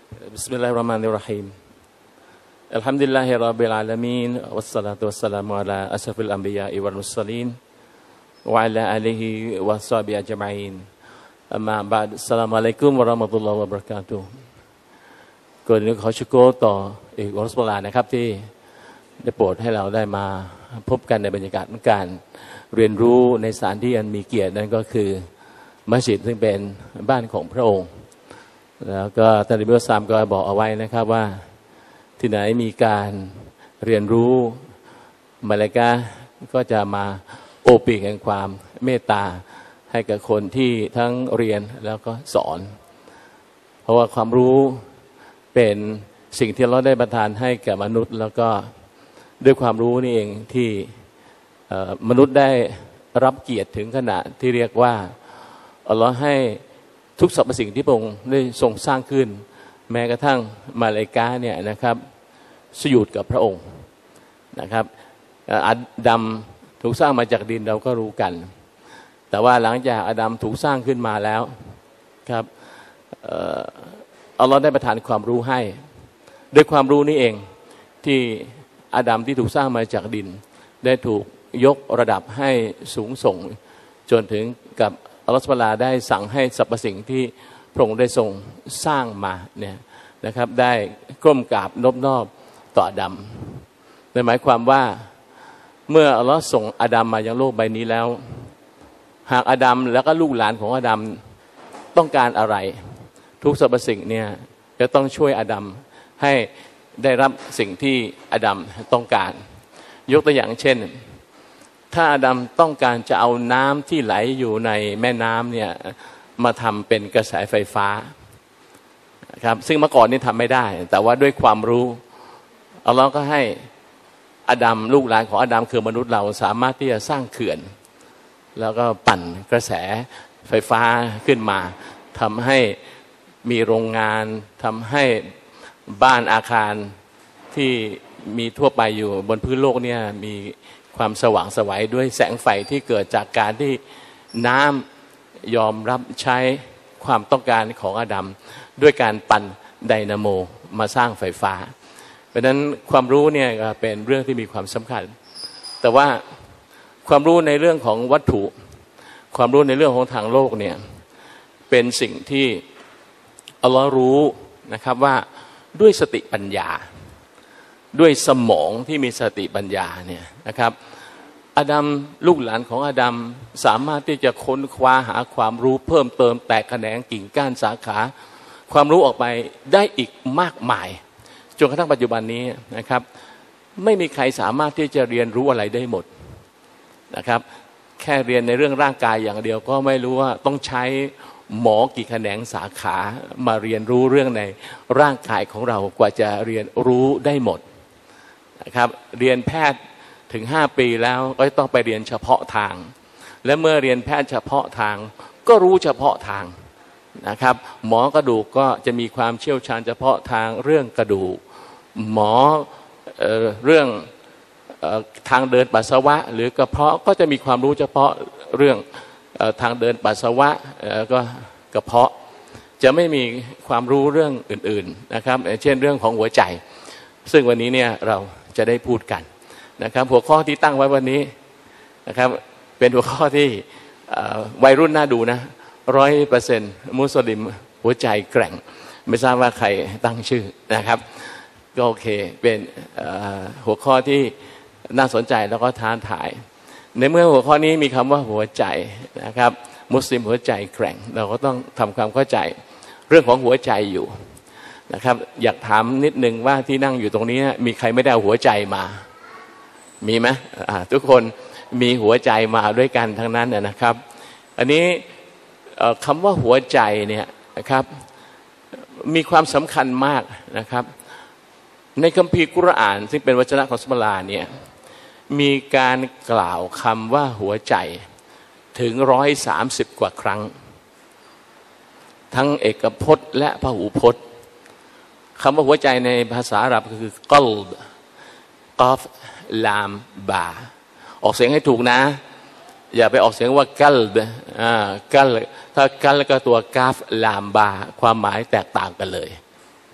Bismillahirrahmanirrahim. Alhamdulillahirabbil alamin wassalatu wassalamu ala asyrafil anbiya'i wal mursalin wa ala alihi washabihi ajma'in. Amma ba'd. Assalamualaikum warahmatullahi wabarakatuh.ก่อนอื่นขอชุกโกต่อเอกอัลลอฮฺซุบฮานะฮูวะตะอาลานะครับที่ได้โปรดให้เราได้มาพบกันในบรรยากาศของการเรียนรู้ในสถานที่อันมีเกียรตินั่นก็คือมัสยิดซึ่งเป็นบ้านของพระองค์แล้วก็ท่านอิบราฮิมก็บอกเอาไว้นะครับว่าที่ไหนมีการเรียนรู้มลาอิกะฮ์ก็จะมาโอปีกแห่งความเมตตาให้กับคนที่ทั้งเรียนแล้วก็สอนเพราะว่าความรู้เป็นสิ่งที่เราได้ประทานให้แก่มนุษย์แล้วก็ด้วยความรู้นี่เองที่มนุษย์ได้รับเกียรติถึงขนาดที่เรียกว่าอัลลอฮ์ให้ทุกสรรพสิ่งที่พระองค์ได้ทรงสร้างขึ้นแม้กระทั่งมาลาอิกะฮ์เนี่ยนะครับสยุดกับพระองค์นะครับอาดัมถูกสร้างมาจากดินเราก็รู้กันแต่ว่าหลังจากอาดัมถูกสร้างขึ้นมาแล้วครับอัลลอฮ์ได้ประทานความรู้ให้ด้วยความรู้นี้เองที่อาดัมที่ถูกสร้างมาจากดินได้ถูกยกระดับให้สูงส่งจนถึงกับอัลลอฮฺซุบฮานะฮูวะตะอาลาได้สั่งให้สรรพสิ่งที่พระองค์ได้ทรงสร้างมาเนี่ยนะครับได้ก้มกราบนบนอบต่ออาดัมนั่นหมายความว่าเมื่ออัลลอฮฺส่งอาดัมมายังโลกใบนี้แล้วหากอาดัมแล้วก็ลูกหลานของอาดัมต้องการอะไรทุกสรรพสิ่งเนี่ยจะต้องช่วยอาดัมให้ได้รับสิ่งที่อาดัมต้องการยกตัวอย่างเช่นถ้าอาดัมต้องการจะเอาน้ำที่ไหลอยู่ในแม่น้ำเนี่ยมาทำเป็นกระแสไฟฟ้าครับซึ่งเมื่อก่อนนี่ทำไม่ได้แต่ว่าด้วยความรู้อัลลอฮ์ก็ให้อาดัมลูกหลานของอาดัมคือมนุษย์เราสามารถที่จะสร้างเขื่อนแล้วก็ปั่นกระแสไฟฟ้าขึ้นมาทำให้มีโรงงานทำให้บ้านอาคารที่มีทั่วไปอยู่บนพื้นโลกเนี่ยมีความสว่างไสวด้วยแสงไฟที่เกิดจากการที่น้ำยอมรับใช้ความต้องการของอาดัมด้วยการปั่นไดนาโมมาสร้างไฟฟ้าเพราะฉะนั้นความรู้เนี่ยเป็นเรื่องที่มีความสำคัญแต่ว่าความรู้ในเรื่องของวัตถุความรู้ในเรื่องของทางโลกเนี่ยเป็นสิ่งที่อัลลอฮ์รู้นะครับว่าด้วยสติปัญญาด้วยสมองที่มีสติปัญญาเนี่ยนะครับอาดัมลูกหลานของอาดัมสามารถที่จะค้นคว้าหาความรู้เพิ่มเติมแตกแขนงกิ่งก้านสาขาความรู้ออกไปได้อีกมากมายจนกระทั่งปัจจุบันนี้นะครับไม่มีใครสามารถที่จะเรียนรู้อะไรได้หมดนะครับแค่เรียนในเรื่องร่างกายอย่างเดียวก็ไม่รู้ว่าต้องใช้หมอกี่แขนงสาขามาเรียนรู้เรื่องในร่างกายของเรากว่าจะเรียนรู้ได้หมดนะครับเรียนแพทย์ถึง5 ปีแล้วก็ต้องไปเรียนเฉพาะทางและเมื่อเรียนแพทย์เฉพาะทางก็รู้เฉพาะทางนะครับหมอกระดูกก็จะมีความเชี่ยวชาญเฉพาะทางเรื่องกระดูกหมอเรื่องทางเดินปัสสาวะหรือกระเพาะก็จะมีความรู้เฉพาะเรื่องทางเดินปัสสาวะก็กระเพาะจะไม่มีความรู้เรื่องอื่นๆนะครับเช่นเรื่องของหัวใจซึ่งวันนี้เนี่ยเราจะได้พูดกันนะครับหัวข้อที่ตั้งไว้วันนี้นะครับเป็นหัวข้อที่วัยรุ่นน่าดูนะ100%มุสลิมหัวใจแกร่งไม่ทราบว่าใครตั้งชื่อนะครับก็โอเคเป็นหัวข้อที่น่าสนใจแล้วก็ท้าทายในเมื่อหัวข้อนี้มีคำว่าหัวใจนะครับมุสลิมหัวใจแกร่งเราก็ต้องทำความเข้าใจเรื่องของหัวใจอยู่นะครับอยากถามนิดนึงว่าที่นั่งอยู่ตรงนี้มีใครไม่ได้เอาหัวใจมามีไหมทุกคนมีหัวใจมาด้วยกันทั้งนั้นนะครับอันนี้คำว่าหัวใจเนี่ยนะครับมีความสำคัญมากนะครับในคัมภีร์กุรอานซึ่งเป็นวจนะของอัลเลาะห์เนี่ยมีการกล่าวคำว่าหัวใจถึง130 กว่าครั้งทั้งเอกพจน์และพหูพจน์คำว่าหัวใจในภาษาอาหรับก็คือกอลบกอฟลามบาออกเสียงให้ถูกนะอย่าไปออกเสียงว่ากัลบกัลถ้ากัลก็ตัวกาฟลามบาความหมายแตกต่างกันเลย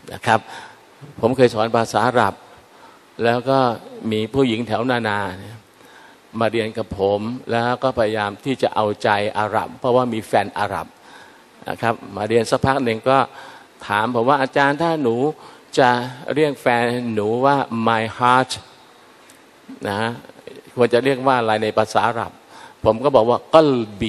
นะครับผมเคยสอนภาษาอาหรับแล้วก็มีผู้หญิงแถวนานามาเรียนกับผมแล้วก็พยายามที่จะเอาใจอาหรับเพราะว่ามีแฟนอาหรับนะครับมาเรียนสักพักหนึ่งก็ถามผมว่าอาจารย์ถ้าหนูจะเรียกแฟนหนูว่า my heart นะควรจะเรียกว่าอะไรในภาษาอาหรับผมก็บอกว่ากัลบี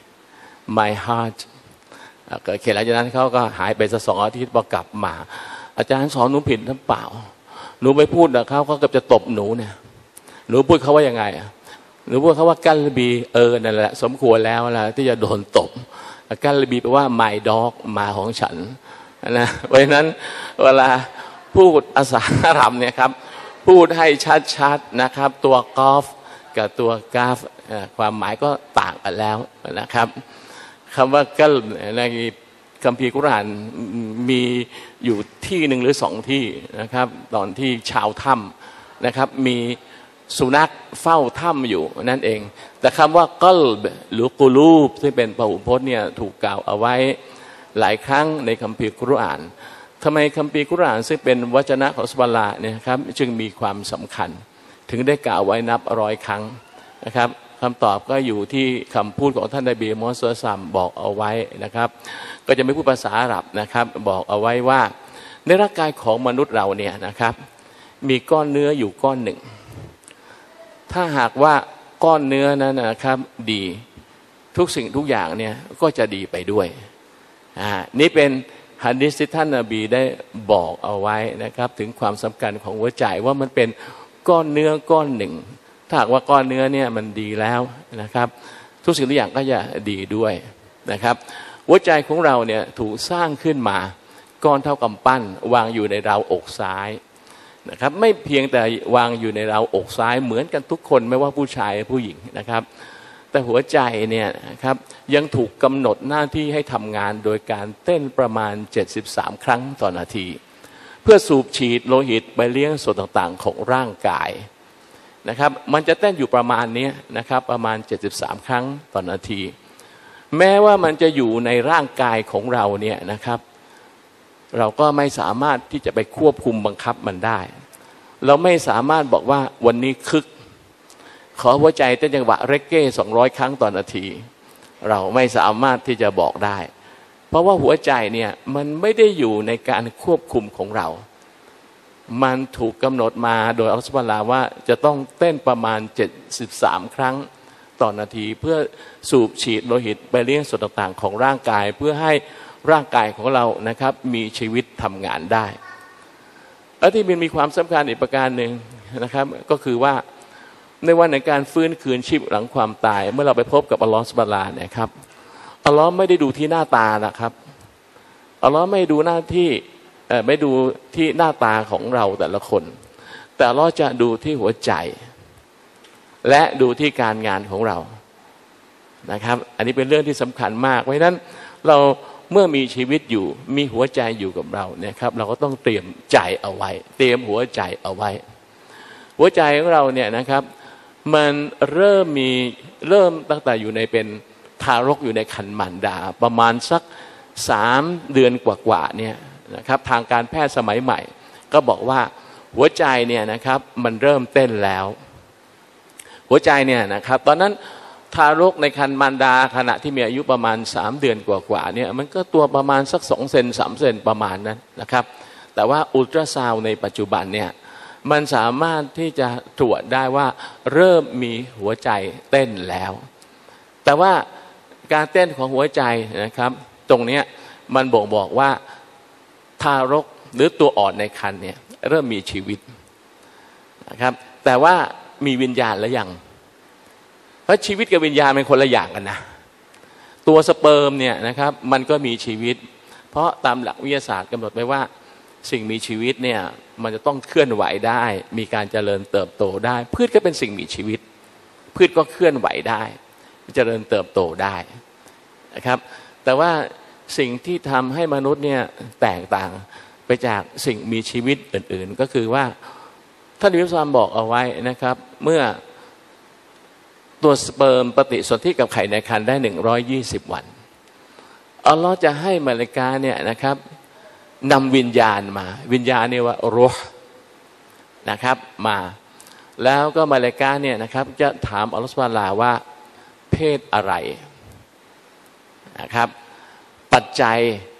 my heart เกิดเหตุหลังจากนั้นเขาก็หายไปสัก2 อาทิตย์พอกลับมาอาจารย์สอนหนูผิดหรือเปล่าหนูไปพูดกับเขาเกือบจะตบหนูเนี่ยหนูพูดเขาว่ายังไงหนูพูดเขาว่ากัลบีนั่นแหละสมควรแล้วนะที่จะโดนตบกัลบีแปลว่า my dog หมาของฉันนะเพราะฉะนั้นเวลาพูดภาษาอาหรับเนี่ยครับพูดให้ชัดๆนะครับตัวกอฟกับตัวกาฟความหมายก็ต่างกันแล้วนะครับคำว่ากัลในคัมภีร์กุรอานมีอยู่ที่หนึ่งหรือ2 ที่นะครับตอนที่ชาวถ้ำนะครับมีสุนัขเฝ้าถ้ำอยู่นั่นเองแต่คำว่ากัลบหรือกุลูบที่เป็นพหูพจน์เนี่ยถูกกล่าวเอาไว้หลายครั้งในคัมภีร์กุรอานทำไมคัมภีร์กุรอานซึ่งเป็นวจนะของอัลลอฮ์เนี่ยครับจึงมีความสำคัญถึงได้กล่าวไว้นับ100 ครั้งนะครับคำตอบก็อยู่ที่คำพูดของท่านนบีมุฮัมมัดศ็อลลัลลอฮุอะลัยฮิวะซัลลัมบอกเอาไว้นะครับก็จะไม่พูดภาษาอาหรับนะครับบอกเอาไว้ว่าในร่างกายของมนุษย์เราเนี่ยนะครับมีก้อนเนื้ออยู่ก้อนหนึ่งถ้าหากว่าก้อนเนื้อนั้นนะครับดีทุกสิ่งทุกอย่างเนี่ยก็จะดีไปด้วยนี่เป็นหะดีษที่ท่านนบีได้บอกเอาไว้นะครับถึงความสำคัญของหัวใจว่ามันเป็นก้อนเนื้อก้อนหนึ่งถ้าหากว่าก้อนเนื้อเนี่ยมันดีแล้วนะครับทุกสิ่งทุกอย่างก็จะดีด้วยนะครับหัวใจของเราเนี่ยถูกสร้างขึ้นมาก้อนเท่ากำปั้นวางอยู่ในราวอกซ้ายนะครับไม่เพียงแต่วางอยู่ในราวอกซ้ายเหมือนกันทุกคนไม่ว่าผู้ชายผู้หญิงนะครับแต่หัวใจเนี่ยนะครับยังถูกกำหนดหน้าที่ให้ทำงานโดยการเต้นประมาณ73 ครั้งต่อนาทีเพื่อสูบฉีดโลหิตไปเลี้ยงส่วนต่างๆของร่างกายนะครับมันจะเต้นอยู่ประมาณนี้นะครับประมาณ73 ครั้งต่อนาทีแม้ว่ามันจะอยู่ในร่างกายของเราเนี่ยนะครับเราก็ไม่สามารถที่จะไปควบคุมบังคับมันได้เราไม่สามารถบอกว่าวันนี้คึกขอหัวใจเต้นจังหวะเรกเก้200 ครั้งต่อนาทีเราไม่สามารถที่จะบอกได้เพราะว่าหัวใจเนี่ยมันไม่ได้อยู่ในการควบคุมของเรามันถูกกำหนดมาโดยอัลลอฮฺซุบฮานะฮูวะตะอาลาว่าจะต้องเต้นประมาณ73 ครั้งต่อนาทีเพื่อสูบฉีดโลหิตไปเลี้ยงส่วนต่างๆของร่างกายเพื่อให้ร่างกายของเรานะครับมีชีวิตทำงานได้และที่มันมีความสำคัญอีกประการหนึ่งนะครับก็คือว่าในวันในการฟื้นคืนชีพหลังความตายเมื่อเราไปพบกับอัลลอฮฺซุบฮานะฮูวะตะอาลาเนี่ยครับอัลลอฮ์ไม่ได้ดูที่หน้าตานะครับอัลลอฮ์ไม่ดูหน้าที่ไม่ดูที่หน้าตาของเราแต่ละคนแต่อัลลอฮ์จะดูที่หัวใจและดูที่การงานของเรานะครับอันนี้เป็นเรื่องที่สำคัญมากเพราะฉะนั้นเราเมื่อมีชีวิตอยู่มีหัวใจอยู่กับเราเนี่ยครับเราก็ต้องเตรียมใจเอาไว้เตรียมหัวใจเอาไว้หัวใจของเราเนี่ยนะครับมันเริ่มตั้งแต่อยู่ในเป็นทารกอยู่ในครรภ์มารดาประมาณสัก3 เดือนกว่าๆเนี่ยนะครับทางการแพทย์สมัยใหม่ก็บอกว่าหัวใจเนี่ยนะครับมันเริ่มเต้นแล้วหัวใจเนี่ยนะครับตอนนั้นทารกในครรภ์มารดาขณะที่มีอายุประมาณ3 เดือนกว่าๆเนี่ยมันก็ตัวประมาณสัก2 เซน3 เซนประมาณนั้นนะครับแต่ว่าอุลตราซาวด์ในปัจจุบันเนี่ยมันสามารถที่จะตรวจได้ว่าเริ่มมีหัวใจเต้นแล้วแต่ว่าการเต้นของหัวใจนะครับตรงนี้มันบ่งบอกว่าทารกหรือตัวอ่อนในครรภ์เนี่ยเริ่มมีชีวิตนะครับแต่ว่ามีวิญญาณหรือยังเพราะชีวิตกับวิญญาณเป็นคนละอย่างกันนะตัวสเปิร์มเนี่ยนะครับมันก็มีชีวิตเพราะตามหลักวิทยาศาสตร์กำหนดไว้ว่าสิ่งมีชีวิตเนี่ยมันจะต้องเคลื่อนไหวได้มีการเจริญเติบโตได้พืชก็เป็นสิ่งมีชีวิตพืชก็เคลื่อนไหวได้เจริญเติบโตได้นะครับแต่ว่าสิ่งที่ทำให้มนุษย์เนี่ยแตกต่างไปจากสิ่งมีชีวิตอื่นๆก็คือว่าท่านนบีมุฮัมมัดบอกเอาไว้นะครับเมื่อตัวสเปิร์มปฏิสนธิกับไข่ในครรภ์ได้120 วันอัลลอฮ์จะให้มลาอิกะฮ์เนี่ยนะครับนำวิญญาณมาวิญญาณเนี่ยว่ารูห์นะครับมาแล้วก็มาลาอิกะฮ์เนี่ยนะครับจะถามอัลลอฮฺซุบฮานะฮูวะตะอาลาว่าเพศอะไรนะครับปัจจัย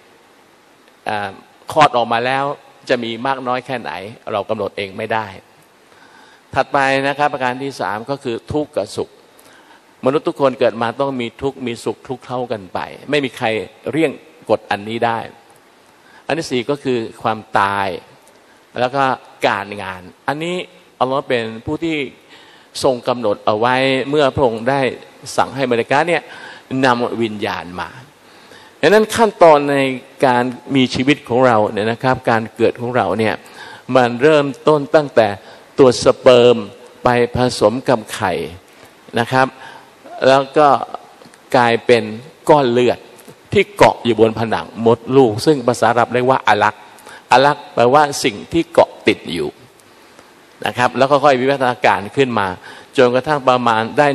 คลอดออกมาแล้วจะมีมากน้อยแค่ไหนเรากำหนดเองไม่ได้ถัดไปนะครับประการที่3ก็คือทุกข์กับสุขมนุษย์ทุกคนเกิดมาต้องมีทุกข์มีสุขทุกข์เท่ากันไปไม่มีใครเลี่ยงกฎอันนี้ได้อันที่4ก็คือความตายแล้วก็การงานอันนี้อัลลอฮ์เป็นผู้ที่ทรงกำหนดเอาไว้เมื่อพระองค์ได้สั่งให้มลาอิกะฮ์เนี่ยนำวิญญาณมาดังนั้นขั้นตอนในการมีชีวิตของเราเนี่ยนะครับการเกิดของเราเนี่ยมันเริ่มต้นตั้งแต่ตัวสเปิร์มไปผสมกับไข่นะครับแล้วก็กลายเป็นก้อนเลือดที่เกาะอยู่บนผนังมดลูกซึ่งภาษาอาหรับเรียกว่าอะลักแปลว่าสิ่งที่เกาะติดอยู่นะครับแล้วก็ค่อยวิวัฒนาการขึ้นมาจนกระทั่งประมาณได้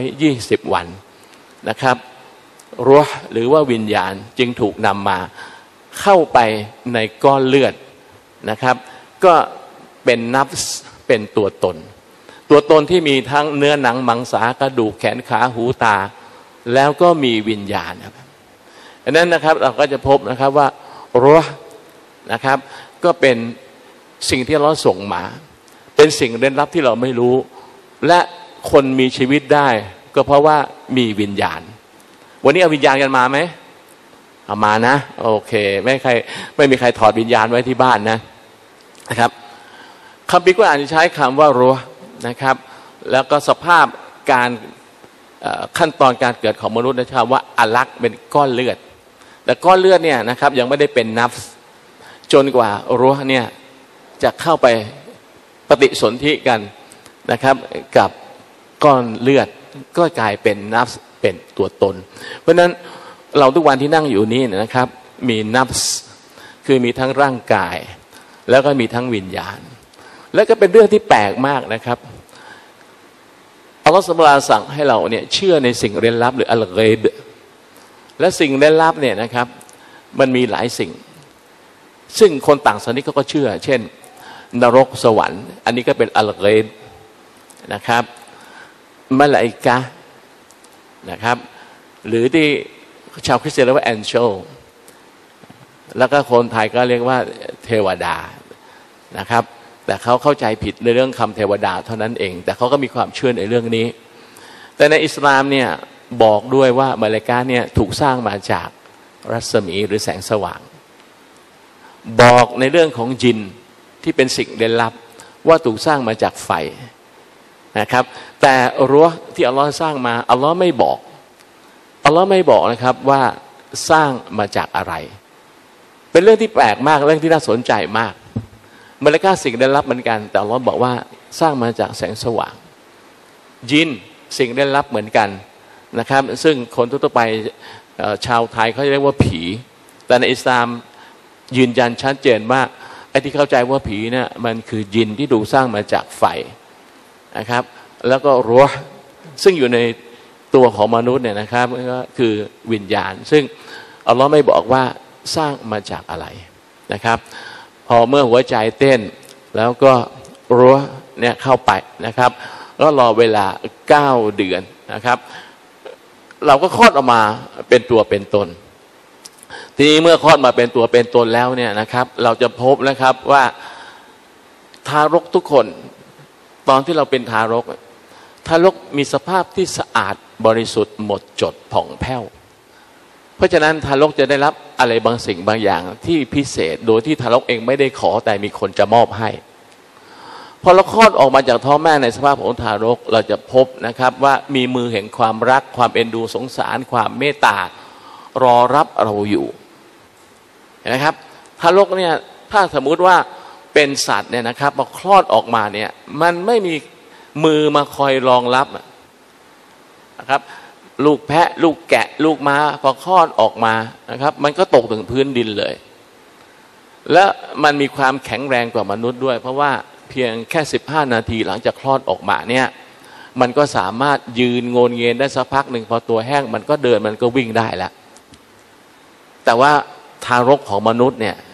120 วันนะครับรูห์หรือว่าวิญญาณจึงถูกนำมาเข้าไปในก้อนเลือดนะครับก็เป็นนัฟส์เป็นตัวตนที่มีทั้งเนื้อหนังมังสากระดูกแขนขาหูตาแล้วก็มีวิญญาณครับดังนั้นนะครับเราก็จะพบนะครับว่ารูห์นะครับก็เป็นสิ่งที่เราส่งมาเป็นสิ่งเร้นลับที่เราไม่รู้และคนมีชีวิตได้ก็เพราะว่ามีวิญญาณวันนี้เอาวิญญาณกันมาไหมเอามานะโอเคไม่มีใครถอดวิญญาณไว้ที่บ้านนะครับคำพิกุรอานใช้คำว่ารูห์นะครับแล้วก็สภาพการขั้นตอนการเกิดของมนุษย์นะครับว่าอะลักเป็นก้อนเลือดแต่ก้อนเลือดเนี่ยนะครับยังไม่ได้เป็นนัฟส์จนกว่ารูห์เนี่ยจะเข้าไปปฏิสนธิกันนะครับกับก้อนเลือดก็กลายเป็นนัฟส์เป็นตัวตนเพราะฉะนั้นเราทุกวันที่นั่งอยู่นี้นะครับมีนัฟส์คือมีทั้งร่างกายแล้วก็มีทั้งวิญญาณแล้วก็เป็นเรื่องที่แปลกมากนะครับอัลลอฮฺซุบฮานะฮูวะตะอาลาสั่งให้เราเนี่ยเชื่อในสิ่งเร้นลับหรืออัลฆอยบและสิ่งเร้นลับเนี่ยนะครับมันมีหลายสิ่งซึ่งคนต่างศาสนาก็เชื่อเช่นนรกสวรรค์อันนี้ก็เป็นอัลฆอยบนะครับมลาอิกะฮ์นะครับหรือที่ชาวคริสเตียนเรียกว่าแองเจลแล้วก็คนไทยก็เรียกว่าเทวดานะครับแต่เขาเข้าใจผิดในเรื่องคำเทวดาเท่านั้นเองแต่เขาก็มีความเชื่อในเรื่องนี้แต่ในอิสลามเนี่ยบอกด้วยว่ามลาอิกะฮ์เนี่ยถูกสร้างมาจากรัศมีหรือแสงสว่างบอกในเรื่องของจินที่เป็นสิ่งเร้นลับว่าถูกสร้างมาจากไฟนะครับแต่รั้วที่อัลลอฮ์สร้างมาอัลลอฮ์ไม่บอกนะครับว่าสร้างมาจากอะไรเป็นเรื่องที่แปลกมากเรื่องที่น่าสนใจมากมลาอิกะฮ์สิ่งเร้นลับเหมือนกันแต่อัลลอฮ์บอกว่าสร้างมาจากแสงสว่างจินสิ่งเร้นลับเหมือนกันนะครับซึ่งคนทั่วไปชาวไทยเขาเรียกว่าผีแต่ในอิสลามยืนยันชัดเจนว่าไอ้ที่เข้าใจว่าผีเนี่ยมันคือจินที่ถูกสร้างมาจากไฟนะครับแล้วก็รูห์ซึ่งอยู่ในตัวของมนุษย์เนี่ยนะครับก็คือวิญญาณซึ่งอัลลอฮ์ไม่บอกว่าสร้างมาจากอะไรนะครับพอเมื่อหัวใจเต้นแล้วก็รูห์เนี่ยเข้าไปนะครับก็รอเวลา9 เดือนนะครับเราก็คลอดออกมาเป็นตัวเป็นตนทีนี้เมื่อคลอดมาเป็นตัวเป็นตนแล้วเนี่ยนะครับเราจะพบนะครับว่าทารกทุกคนตอนที่เราเป็นทารกมีสภาพที่สะอาดบริสุทธิ์หมดจดผ่องแผ้วเพราะฉะนั้นทารกจะได้รับอะไรบางสิ่งบางอย่างที่พิเศษโดยที่ทารกเองไม่ได้ขอแต่มีคนจะมอบให้พอเราคลอดออกมาจากท้องแม่ในสภาพของทารกเราจะพบนะครับว่ามีมือแห่งความรักความเอ็นดูสงสารความเมตตารอรับเราอยู่นะครับทารกเนี่ยถ้าสมมุติว่าเป็นสัตว์เนี่ยนะครับพอคลอดออกมาเนี่ยมันไม่มีมือมาคอยรองรับนะครับลูกแพะลูกแกะลูกม้าพอคลอดออกมานะครับมันก็ตกถึงพื้นดินเลยและมันมีความแข็งแรงกว่ามนุษย์ด้วยเพราะว่าเพียงแค่15 นาทีหลังจากคลอดออกมาเนี่ยมันก็สามารถยืนโงนเงียนได้สักพักหนึ่งพอตัวแห้งมันก็เดินมันก็วิ่งได้แล้วแต่ว่าทารกของมนุษย์เนี่ย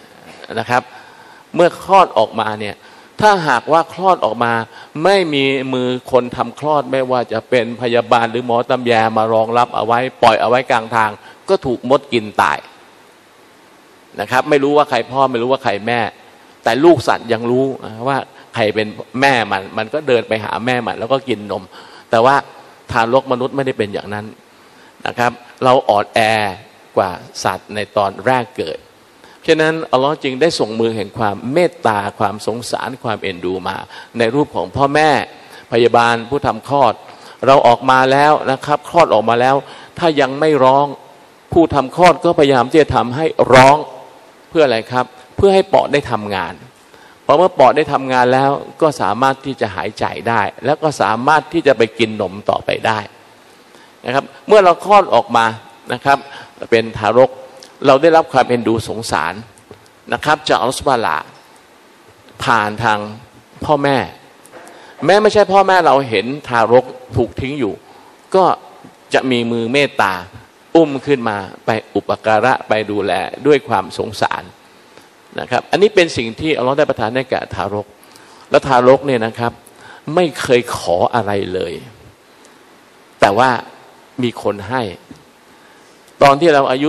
นะครับเมื่อคลอดออกมาเนี่ยถ้าหากว่าคลอดออกมาไม่มีมือคนทำคลอดไม่ว่าจะเป็นพยาบาลหรือหมอตำแยมารองรับเอาไว้ปล่อยเอาไว้กลางทางก็ถูกมดกินตายนะครับไม่รู้ว่าใครพ่อไม่รู้ว่าใครแม่แต่ลูกสัตว์ยังรู้ว่าใครเป็นแม่มันก็เดินไปหาแม่มันแล้วก็กินนมแต่ว่าทารกมนุษย์ไม่ได้เป็นอย่างนั้นนะครับเราอ่อนแอกว่าสัตว์ในตอนแรกเกิดฉะนั้นอัลลอฮ์จึงได้ส่งมือแห่งความเมตตาความสงสารความเอ็นดูมาในรูปของพ่อแม่พยาบาลผู้ทำคลอดเราออกมาแล้วนะครับคลอดออกมาแล้วถ้ายังไม่ร้องผู้ทำคลอดก็พยายามที่จะทำให้ร้องเพื่ออะไรครับเพื่อให้ปอดได้ทำงานพอเมื่อปอดได้ทำงานแล้วก็สามารถที่จะหายใจได้แล้วก็สามารถที่จะไปกินนมต่อไปได้นะครับเมื่อเราคลอดออกมานะครับเป็นทารกเราได้รับความเอ็นดูสงสารนะครับจากอัลลอฮฺซุบฮานะฮูวะตะอาลาผ่านทางพ่อแม่แม้ไม่ใช่พ่อแม่เราเห็นทารกถูกทิ้งอยู่ก็จะมีมือเมตตาอุ้มขึ้นมาไปอุปการะไปดูแลด้วยความสงสารนะครับอันนี้เป็นสิ่งที่อัลลอฮฺได้ประทานให้แก่ทารกและทารกเนี่ยนะครับไม่เคยขออะไรเลยแต่ว่ามีคนให้ตอนที่เราอายุ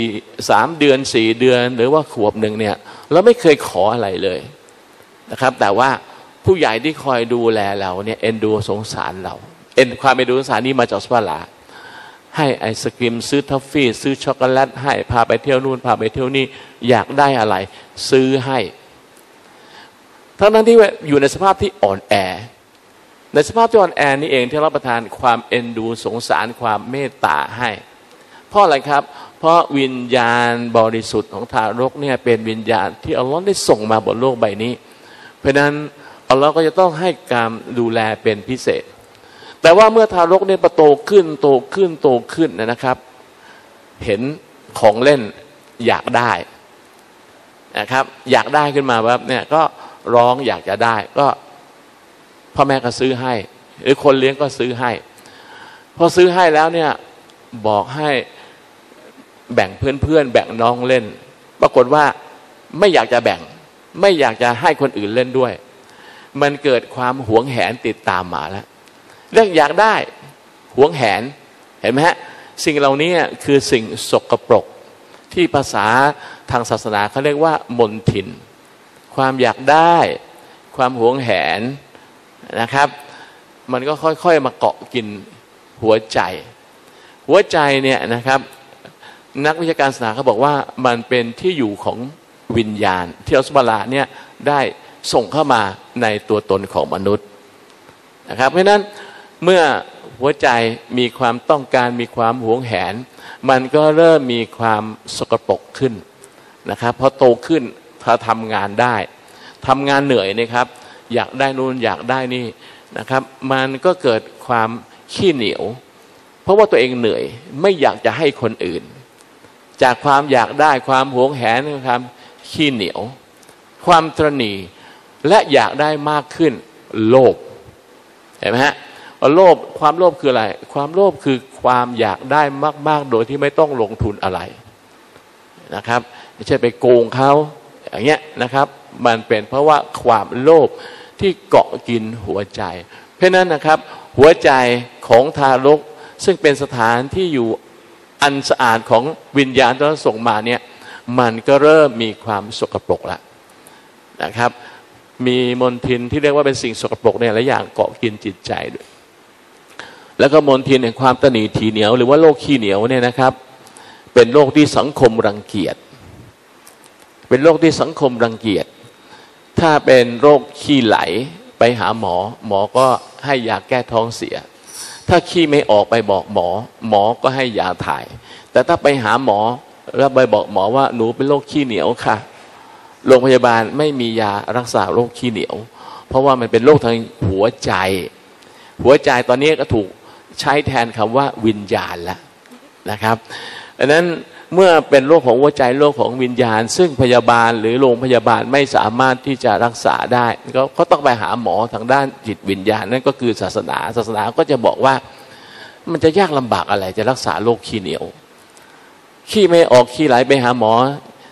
3 เดือน4 เดือนหรือว่าขวบหนึ่งเนี่ยเราไม่เคยขออะไรเลยนะครับแต่ว่าผู้ใหญ่ที่คอยดูแลเราเนี่ยเอ็นดูสงสารเราความเอ็นดูสงสารนี้มาจากอัลลอฮฺให้ไอศกรีมซื้อทัฟฟี่ซื้อช็อกโกแลตให้พาไปเที่ยวนู่นพาไปเที่ยวนี่อยากได้อะไรซื้อให้ทั้งนั้นที่อยู่ในสภาพที่อ่อนแอในสภาพที่อ่อนแอนี่เองที่เราประทานความเอ็นดูสงสารความเมตตาให้เพราะอะไรครับเพราะวิญญาณบริสุทธิ์ของทารกเนี่ยเป็นวิญญาณที่อัลลอฮ์ได้ส่งมาบนโลกใบนี้เพราะนั้นอัลลอฮ์ก็จะต้องให้การดูแลเป็นพิเศษแต่ว่าเมื่อทารกเนี่ยโตขึ้นนะครับเห็นของเล่นอยากได้นะครับอยากได้ขึ้นมาแบบเนี่ยก็ร้องอยากจะได้ก็พ่อแม่ก็ซื้อให้หรือคนเลี้ยงก็ซื้อให้พอซื้อให้แล้วเนี่ยบอกให้แบ่งเพื่อนแบ่งน้องเล่นปรากฏว่าไม่อยากจะแบ่งไม่อยากจะให้คนอื่นเล่นด้วยมันเกิดความหวงแหนติดตามมาแล้วเรื่องอยากได้หวงแหนเห็นไหมฮะสิ่งเหล่านี้คือสิ่งสกปรกที่ภาษาทางศาสนาเขาเรียกว่ามลทินความอยากได้ความหวงแหนนะครับมันก็ค่อยๆมาเกาะกินหัวใจเนี่ยนะครับนักวิชาการศาสนาเขาบอกว่ามันเป็นที่อยู่ของวิญญาณที่อัลลอฮฺซุบฮานะฮูวะตะอาลาเนี่ยได้ส่งเข้ามาในตัวตนของมนุษย์นะครับเพราะฉะนั้นเมื่อหัวใจมีความต้องการมีความหวงแหนมันก็เริ่มมีความสกปรกขึ้นนะครับพอโตขึ้นถ้าทำงานได้ทำงานเหนื่อยนะครับอยากได้นู่นอยากได้นี่นะครับมันก็เกิดความขี้เหนียวเพราะว่าตัวเองเหนื่อยไม่อยากจะให้คนอื่นจากความอยากได้ความหวงแหนความขี้เหนียวความตระหนี่และอยากได้มากขึ้นโลภเห็นไหมฮะความโลภคืออะไรความโลภคือความอยากได้มากๆโดยที่ไม่ต้องลงทุนอะไรนะครับไม่ใช่ไปโกงเขาอย่างเงี้ยนะครับมันเป็นเพราะว่าความโลภที่เกาะกินหัวใจเพราะนั้นนะครับหัวใจของทารกซึ่งเป็นสถานที่อยู่อันสะอาดของวิญญาณที่เราส่งมาเนี่ยมันก็เริ่มมีความสกปรกแล้วนะครับมีมลทินที่เรียกว่าเป็นสิ่งสกปรกเนี่ยหลายอย่างเกาะกินจิตใจด้วยแล้วก็มลทินแห่งความตนีทีเหนียวหรือว่าโรคขี้เหนียวเนี่ยนะครับเป็นโรคที่สังคมรังเกียจเป็นโรคที่สังคมรังเกียจถ้าเป็นโรคขี้ไหลไปหาหมอก็ให้ยาแก้ท้องเสียถ้าขี้ไม่ออกไปบอกหมอก็ให้ยาถ่ายแต่ถ้าไปหาหมอแล้วไปบอกหมอว่าหนูเป็นโรคขี้เหนียวค่ะโรงพยาบาลไม่มียารักษาโรคขี้เหนียวเพราะว่ามันเป็นโรคทางหัวใจตอนนี้ก็ถูกใช้แทนคำว่าวิญญาณแล้วนะครับดังนั้นเมื่อเป็นโรคของหัวใจโรคของวิญญาณซึ่งพยาบาลหรือโรงพยาบาลไม่สามารถที่จะรักษาได้ก็ต้องไปหาหมอทางด้านจิตวิญญาณนั่นก็คือศาสนาก็จะบอกว่ามันจะยากลำบากอะไรจะรักษาโรคขี้เหนียวขี้ไม่ออกขี้ไหลไปหาหมอ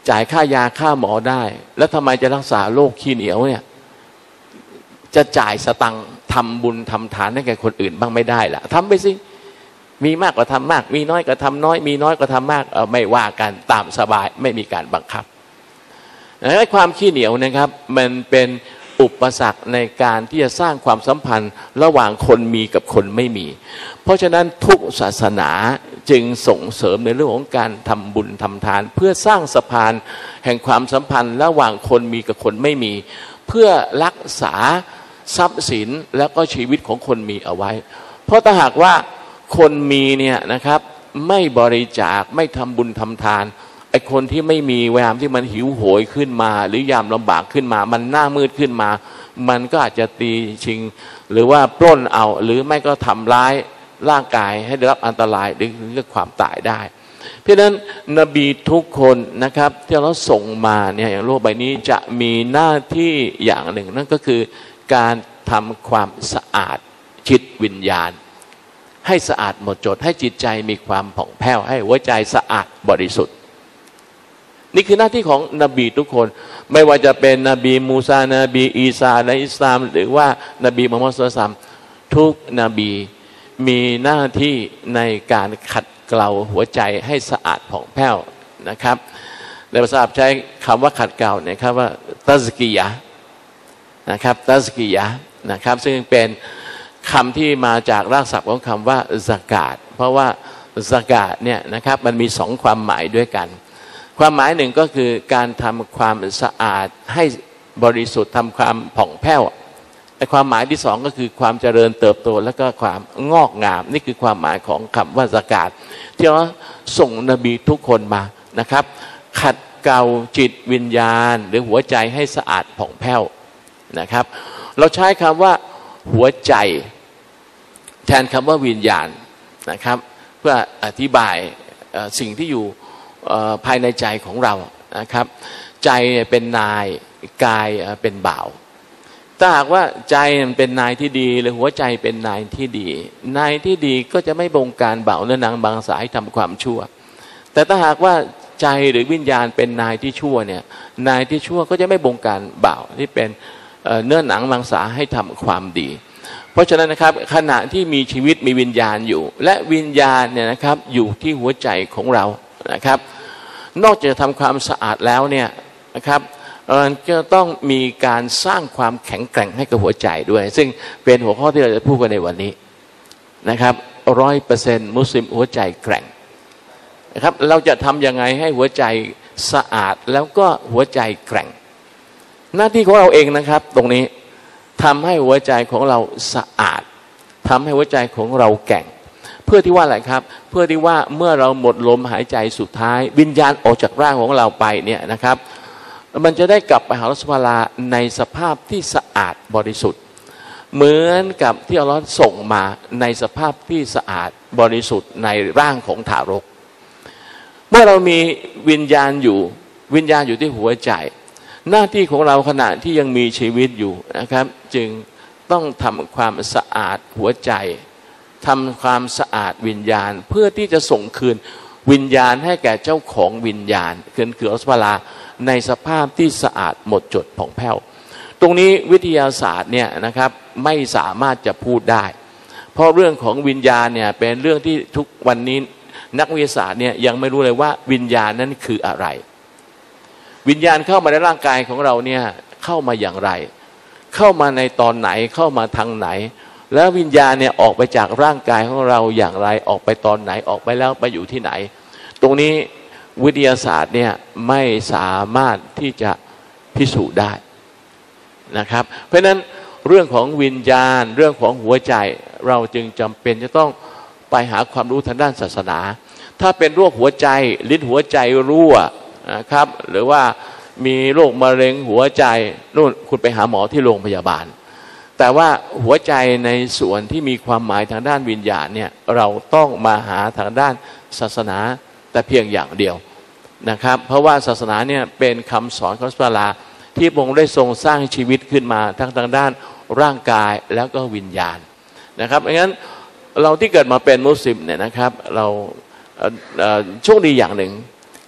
จ่ายค่ายาค่าหมอได้แล้วทำไมจะรักษาโรคขี้เหนียวเนี่ยจะจ่ายสตังค์ทำบุญทำทานให้แก่คนอื่นบ้างไม่ได้ล่ะทำไปสิมีมากก็ทำมากมีน้อยก็ทำน้อยมีน้อยก็ทำมากไม่ว่ากันตามสบายไม่มีการบังคับความขี้เหนียวนะครับมันเป็นอุปสรรคในการที่จะสร้างความสัมพันธ์ระหว่างคนมีกับคนไม่มีเพราะฉะนั้นทุกศาสนาจึงส่งเสริมในเรื่องของการทำบุญทำทานเพื่อสร้างสะพานแห่งความสัมพันธ์ระหว่างคนมีกับคนไม่มีเพื่อรักษาทรัพย์สินและก็ชีวิตของคนมีเอาไว้เพราะถ้าหากว่าคนมีเนี่ยนะครับไม่บริจาคไม่ทำบุญทำทานไอ้คนที่ไม่มียามที่มันหิวโหยขึ้นมาหรือยามลำบากขึ้นมามันหน้ามืดขึ้นมามันก็อาจจะตีชิงหรือว่าปล้นเอาหรือไม่ก็ทำร้ายร่างกายให้ได้รับอันตรายหรือเรื่องความตายได้เพราะฉะนั้นนบีทุกคนนะครับที่เราส่งมาเนี่ยอย่างโลกใบนี้จะมีหน้าที่อย่างหนึ่งนั่นก็คือการทำความสะอาดจิตวิญญาณให้สะอาดหมดจดให้จิตใจมีความผ่องแผ้วให้หัวใจสะอาดบริสุทธิ์นี่คือหน้าที่ของนบีทุกคนไม่ว่าจะเป็นนบีมูซานบีอีสาในอิสลามหรือว่านบีมุฮัมมัดศ็อลลัลลอฮุอะลัยฮิวะซัลลัมทุกนบีมีหน้าที่ในการขัดเกลาหัวใจให้สะอาดผ่องแผ้วนะครับในภาษาอับใช้คำว่าขัดเกลาเนี่ยครับว่าตัซกียะนะครับตัซกียะนะครับซึ่งเป็นคำที่มาจากรากศัพท์ของคำว่าซะกาตเพราะว่าซะกาตเนี่ยนะครับมันมีสองความหมายด้วยกันความหมายหนึ่งก็คือการทำความสะอาดให้บริสุทธิ์ทำความผ่องแผ้วไอ้ความหมายที่สองก็คือความเจริญเติบโตและก็ความงอกงามนี่คือความหมายของคำว่าซะกาตที่เราส่งนบีทุกคนมานะครับขัดเกลาจิตวิญญาณหรือหัวใจให้สะอาดผ่องแผ้วนะครับเราใช้คำว่าหัวใจแทนคำว่าวิญญาณนะครับเพื่ออธิบายสิ่งที่อยู่ภายในใจของเรานะครับใจเป็นนายกายเป็นบ่าวถ้าหากว่าใจเป็นนายที่ดีหรือหัวใจเป็นนายที่ดีนายที่ดีก็จะไม่บงการบ่าวเนื้อนางบางสายทำความชั่วแต่ถ้าหากว่าใจหรือวิญญาณเป็นนายที่ชั่วเนี่ยนายที่ชั่วก็จะไม่บงการบ่าวที่เป็นเนื้อหนังบางสาให้ทำความดีเพราะฉะนั้นนะครับขณะที่มีชีวิตมีวิญญาณอยู่และวิญญาณเนี่ยนะครับอยู่ที่หัวใจของเรานะครับนอกจากทำความสะอาดแล้วเนี่ยนะครับก็ต้องมีการสร้างความแข็งแกร่งให้กับหัวใจด้วยซึ่งเป็นหัวข้อที่เราจะพูดกันในวันนี้นะครับ100%มุสลิมหัวใจแกร่งนะครับเราจะทำยังไงให้หัวใจสะอาดแล้วก็หัวใจแกร่งหน้าที่ของเราเองนะครับตรงนี้ทำให้หัวใจของเราสะอาดทำให้หัวใจของเราแกร่งเพื่อที่ว่าอะไรครับเพื่อที่ว่าเมื่อเราหมดลมหายใจสุดท้ายวิญญาณออกจากร่างของเราไปเนี่ยนะครับมันจะได้กลับไปหาอัลเลาะห์ซุบฮานะฮูวะตะอาลาในสภาพที่สะอาดบริสุทธิ์เหมือนกับที่อัลเลาะห์ส่งมาในสภาพที่สะอาดบริสุทธิ์ในร่างของทารกเมื่อเรามีวิญญาณอยู่ที่หัวใจหน้าที่ของเราขณะที่ยังมีชีวิตอยู่นะครับจึงต้องทำความสะอาดหัวใจทำความสะอาดวิญญาณเพื่อที่จะส่งคืนวิญญาณให้แก่เจ้าของวิญญาณคืออัลเลาะห์ซุบฮานะฮูวะตะอาลาในสภาพที่สะอาดหมดจดผ่องแผ้วตรงนี้วิทยาศาสตร์เนี่ยนะครับไม่สามารถจะพูดได้เพราะเรื่องของวิญญาณเนี่ยเป็นเรื่องที่ทุกวันนี้นักวิทยาศาสตร์เนี่ยยังไม่รู้เลยว่าวิญญาณนั้นคืออะไรวิญญาณเข้ามาในร่างกายของเราเนี่ยเข้ามาอย่างไรเข้ามาในตอนไหนเข้ามาทางไหนแล้ววิญญาณเนี่ยออกไปจากร่างกายของเราอย่างไรออกไปตอนไหนออกไปแล้วไปอยู่ที่ไหนตรงนี้วิทยาศาสตร์เนี่ยไม่สามารถที่จะพิสูจน์ได้นะครับเพราะฉะนั้นเรื่องของวิญญาณเรื่องของหัวใจเราจึงจำเป็นจะต้องไปหาความรู้ทางด้านศาสนาถ้าเป็นโรคหัวใจลิ้นหัวใจรั่วนะครับหรือว่ามีโรคมะเร็งหัวใจนู่นคุณไปหาหมอที่โรงพยาบาลแต่ว่าหัวใจในส่วนที่มีความหมายทางด้านวิญญาณเนี่ยเราต้องมาหาทางด้านศาสนาแต่เพียงอย่างเดียวนะครับเพราะว่าศาสนาเนี่ยเป็นคำสอนของอัลเลาะห์ซุบฮานะฮูวะตะอาลาที่พระองค์ได้ทรงสร้างชีวิตขึ้นมาทั้งทางด้านร่างกายแล้วก็วิญญาณนะครับงั้นเราที่เกิดมาเป็นมุสลิมเนี่ยนะครับเราโชคดีอย่างหนึ่ง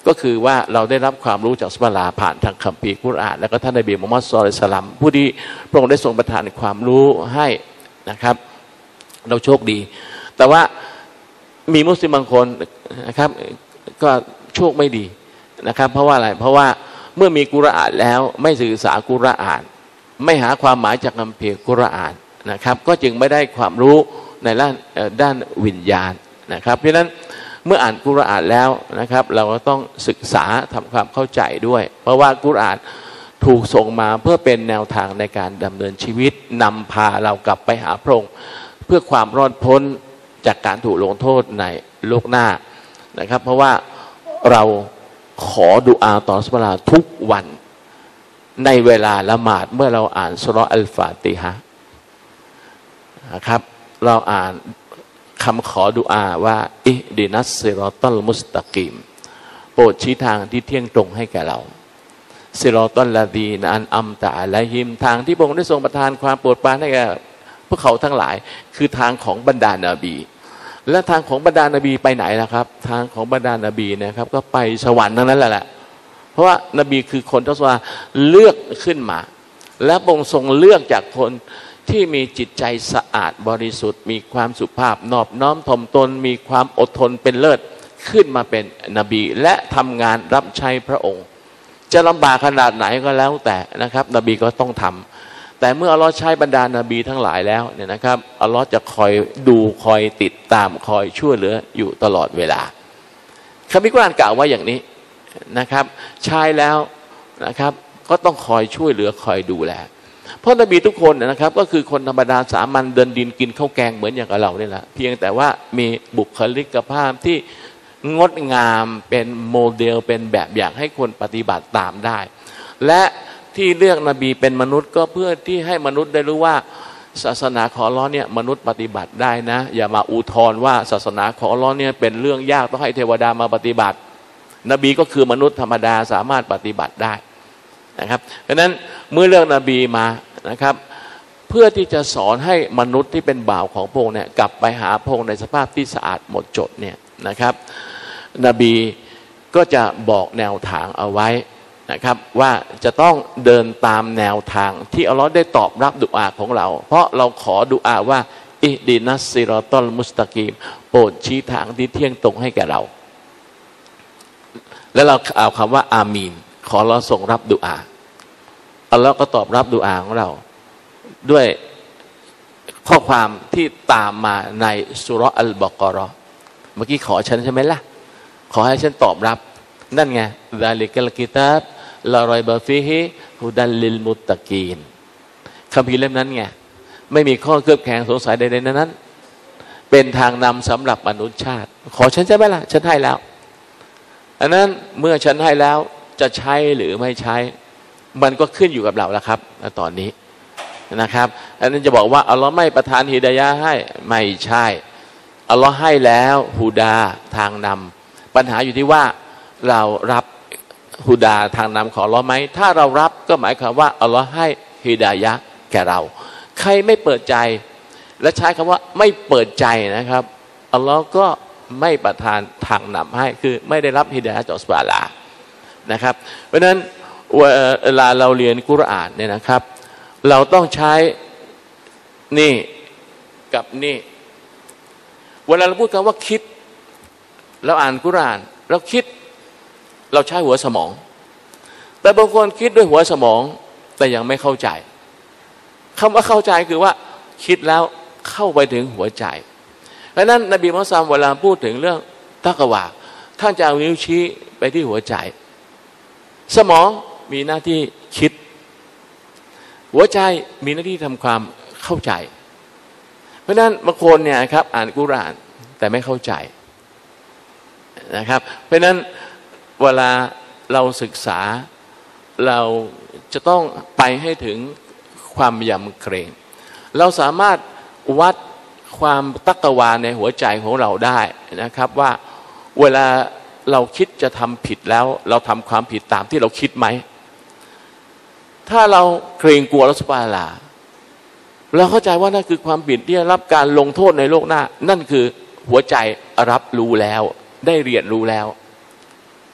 ก็คือว่าเราได้รับความรู้จากอัลลอฮ์ผ่านทางคัมภีร์กุรอานแล้วก็ท่านนบีมุฮัมมัด ศ็อลลัลลอฮุอะลัยฮิวะซัลลัมผู้ที่พระองค์ได้ทรงประทานความรู้ให้นะครับเราโชคดีแต่ว่ามีมุสลิมบางคนนะครับก็โชคไม่ดีนะครับเพราะว่าอะไรเพราะว่าเมื่อมีกุรอานแล้วไม่ศึกษากุรอานไม่หาความหมายจากคัมภีร์กุรอานนะครับก็จึงไม่ได้ความรู้ในด้านวิญญาณนะครับเพราะฉะนั้นเมื่ออ่านกุรอานแล้วนะครับเราก็ต้องศึกษาทำความเข้าใจด้วยเพราะว่ากุรอานถูกส่งมาเพื่อเป็นแนวทางในการดำเนินชีวิตนำพาเรากลับไปหาพระองค์เพื่อความรอดพ้นจากการถูกลงโทษในโลกหน้านะครับเพราะว่าเราขอดุอาต่ออัลลอฮ์ทุกวันในเวลาละหมาดเมื่อเราอ่านซูเราะห์อัลฟาติฮะห์นะครับเราอ่านคำขอดุอาว่าอิห์ดินัสซิรอตัลมุสตะกีมโปรดชี้ทางที่เที่ยงตรงให้แก่เราซิรอตัลลดีนอันอัมตะอะลัยฮิมทางที่พระองค์ได้ทรงประทานความโปรดปรานให้แก่พวกเขาทั้งหลายคือทางของบรรดานาบีและทางของบรรดานาบีไปไหนล่ะครับทางของบรรดานาบีนะครับก็ไปสวรรค์ทั้งนั้นแหละเพราะว่านบีคือคนที่อัลเลาะห์เลือกขึ้นมาและพระองค์ทรงเลือกจากคนที่มีจิตใจสะอาดบริสุทธิ์มีความสุภาพนอบน้อมถ่อมตนมีความอดทนเป็นเลิศขึ้นมาเป็นนบีและทำงานรับใช้พระองค์จะลำบากขนาดไหนก็แล้วแต่นะครับนบีก็ต้องทำแต่เมื่ออัลลอฮ์ใช้บรรดานาบีทั้งหลายแล้วเนี่ยนะครับอัลลอฮ์จะคอยดูคอยติดตามคอยช่วยเหลืออยู่ตลอดเวลาคัมภีร์กุรอานกล่าวว่าอย่างนี้นะครับใช้แล้วนะครับก็ต้องคอยช่วยเหลือคอยดูแลเพราะนบีทุกคนนะครับก็คือคนธรรมดาสามัญเดินดินกินข้าวแกงเหมือนอย่างกับเราเนี่ยแหละเพียงแต่ว่ามีบุคลิกภาพที่งดงามเป็นโมเดลเป็นแบบอย่างให้คนปฏิบัติตามได้และที่เลือกนบีเป็นมนุษย์ก็เพื่อที่ให้มนุษย์ได้รู้ว่าศาสนาของอัลเลาะห์เนี่ยมนุษย์ปฏิบัติได้นะอย่ามาอุทธรณ์ว่าศาสนาของอัลเลาะห์เนี่ยเป็นเรื่องยากต้องให้เทวดามาปฏิบัตินบีก็คือมนุษย์ธรรมดาสามารถปฏิบัติได้นะครับเพราะฉะนั้นเมื่อเลือกนบีมานะครับเพื่อที่จะสอนให้มนุษย์ที่เป็นบ่าวของพระองค์เนี่ยกลับไปหาพระองค์ในสภาพที่สะอาดหมดจดเนี่ยนะครับนบีก็จะบอกแนวทางเอาไว้นะครับว่าจะต้องเดินตามแนวทางที่อัลลอฮ์ได้ตอบรับดุอาของเราเพราะเราขอดุอาว่าอิห์ดินัสซิรอตัลมุสตะกีมโปรดชี้ทางที่เที่ยงตรงให้แก่เราแล้วเราเอาคำว่าอามีนขอเราส่งรับดุอาอัลลอฮ์ก็ตอบรับดุอาของเราด้วยข้อความที่ตามมาในซูเราะห์อัลบะเกาะเราะห์เมื่อกี้ขอฉันใช่ไหมล่ะขอให้ฉันตอบรับนั่นไงซาลิกัลกิตาบลารอยบะฟีฮิฮุดัลลิลมุตตะกีนคัมภีร์เล่มนั้นไงไม่มีข้อเคลือบแคลงสงสัยใดๆนั้นเป็นทางนำสำหรับมนุษยชาติขอฉันใช่ไหมล่ะฉันให้แล้วอันนั้นเมื่อฉันให้แล้วจะใช้หรือไม่ใช้มันก็ขึ้นอยู่กับเราแล้วครับตอนนี้นะครับอันนั้นจะบอกว่าอัลลอฮ์ไม่ประทานฮิดายะห์ให้ไม่ใช่อัลลอฮ์ให้แล้วฮูดาทางนำปัญหาอยู่ที่ว่าเรารับฮูดาทางนำของอัลลอฮ์ไหมถ้าเรารับก็หมายความว่าอัลลอฮ์ให้ฮิดายะห์แก่เราใครไม่เปิดใจและใช้คำว่าไม่เปิดใจนะครับอัลลอฮ์ก็ไม่ประทานทางนำให้คือไม่ได้รับฮิดายะห์จากอัลลอฮ์นะครับเพราะฉะนั้นเวลาเราเรียนกุรอานเนี่ยนะครับเราต้องใช้นี่กับนี่เวลาเราพูดคำว่าคิดเราอ่านกุรอานเราคิดเราใช้หัวสมองแต่บางคนคิดด้วยหัวสมองแต่ยังไม่เข้าใจคำว่าเข้าใจคือว่าคิดแล้วเข้าไปถึงหัวใจเพราะนั้นนบีมุฮัมมัดเวลาพูดถึงเรื่องตักวาท่านจะเอานิ้วชี้ไปที่หัวใจสมองมีหน้าที่คิดหัวใจมีหน้าที่ทำความเข้าใจเพราะนั้นบางคนเนี่ยครับอ่านกุรอานแต่ไม่เข้าใจนะครับเพราะนั้นเวลาเราศึกษาเราจะต้องไปให้ถึงความยำเกรงเราสามารถวัดความตักวาในหัวใจของเราได้นะครับว่าเวลาเราคิดจะทำผิดแล้วเราทำความผิดตามที่เราคิดไหมถ้าเราเกรงกลัวอัลเลาะห์ซุบฮานะฮูวะตะอาลาเราเข้าใจว่านั่นคือความผิดที่ได้รับการลงโทษในโลกหน้านั่นคือหัวใจรับรู้แล้วได้เรียนรู้แล้ว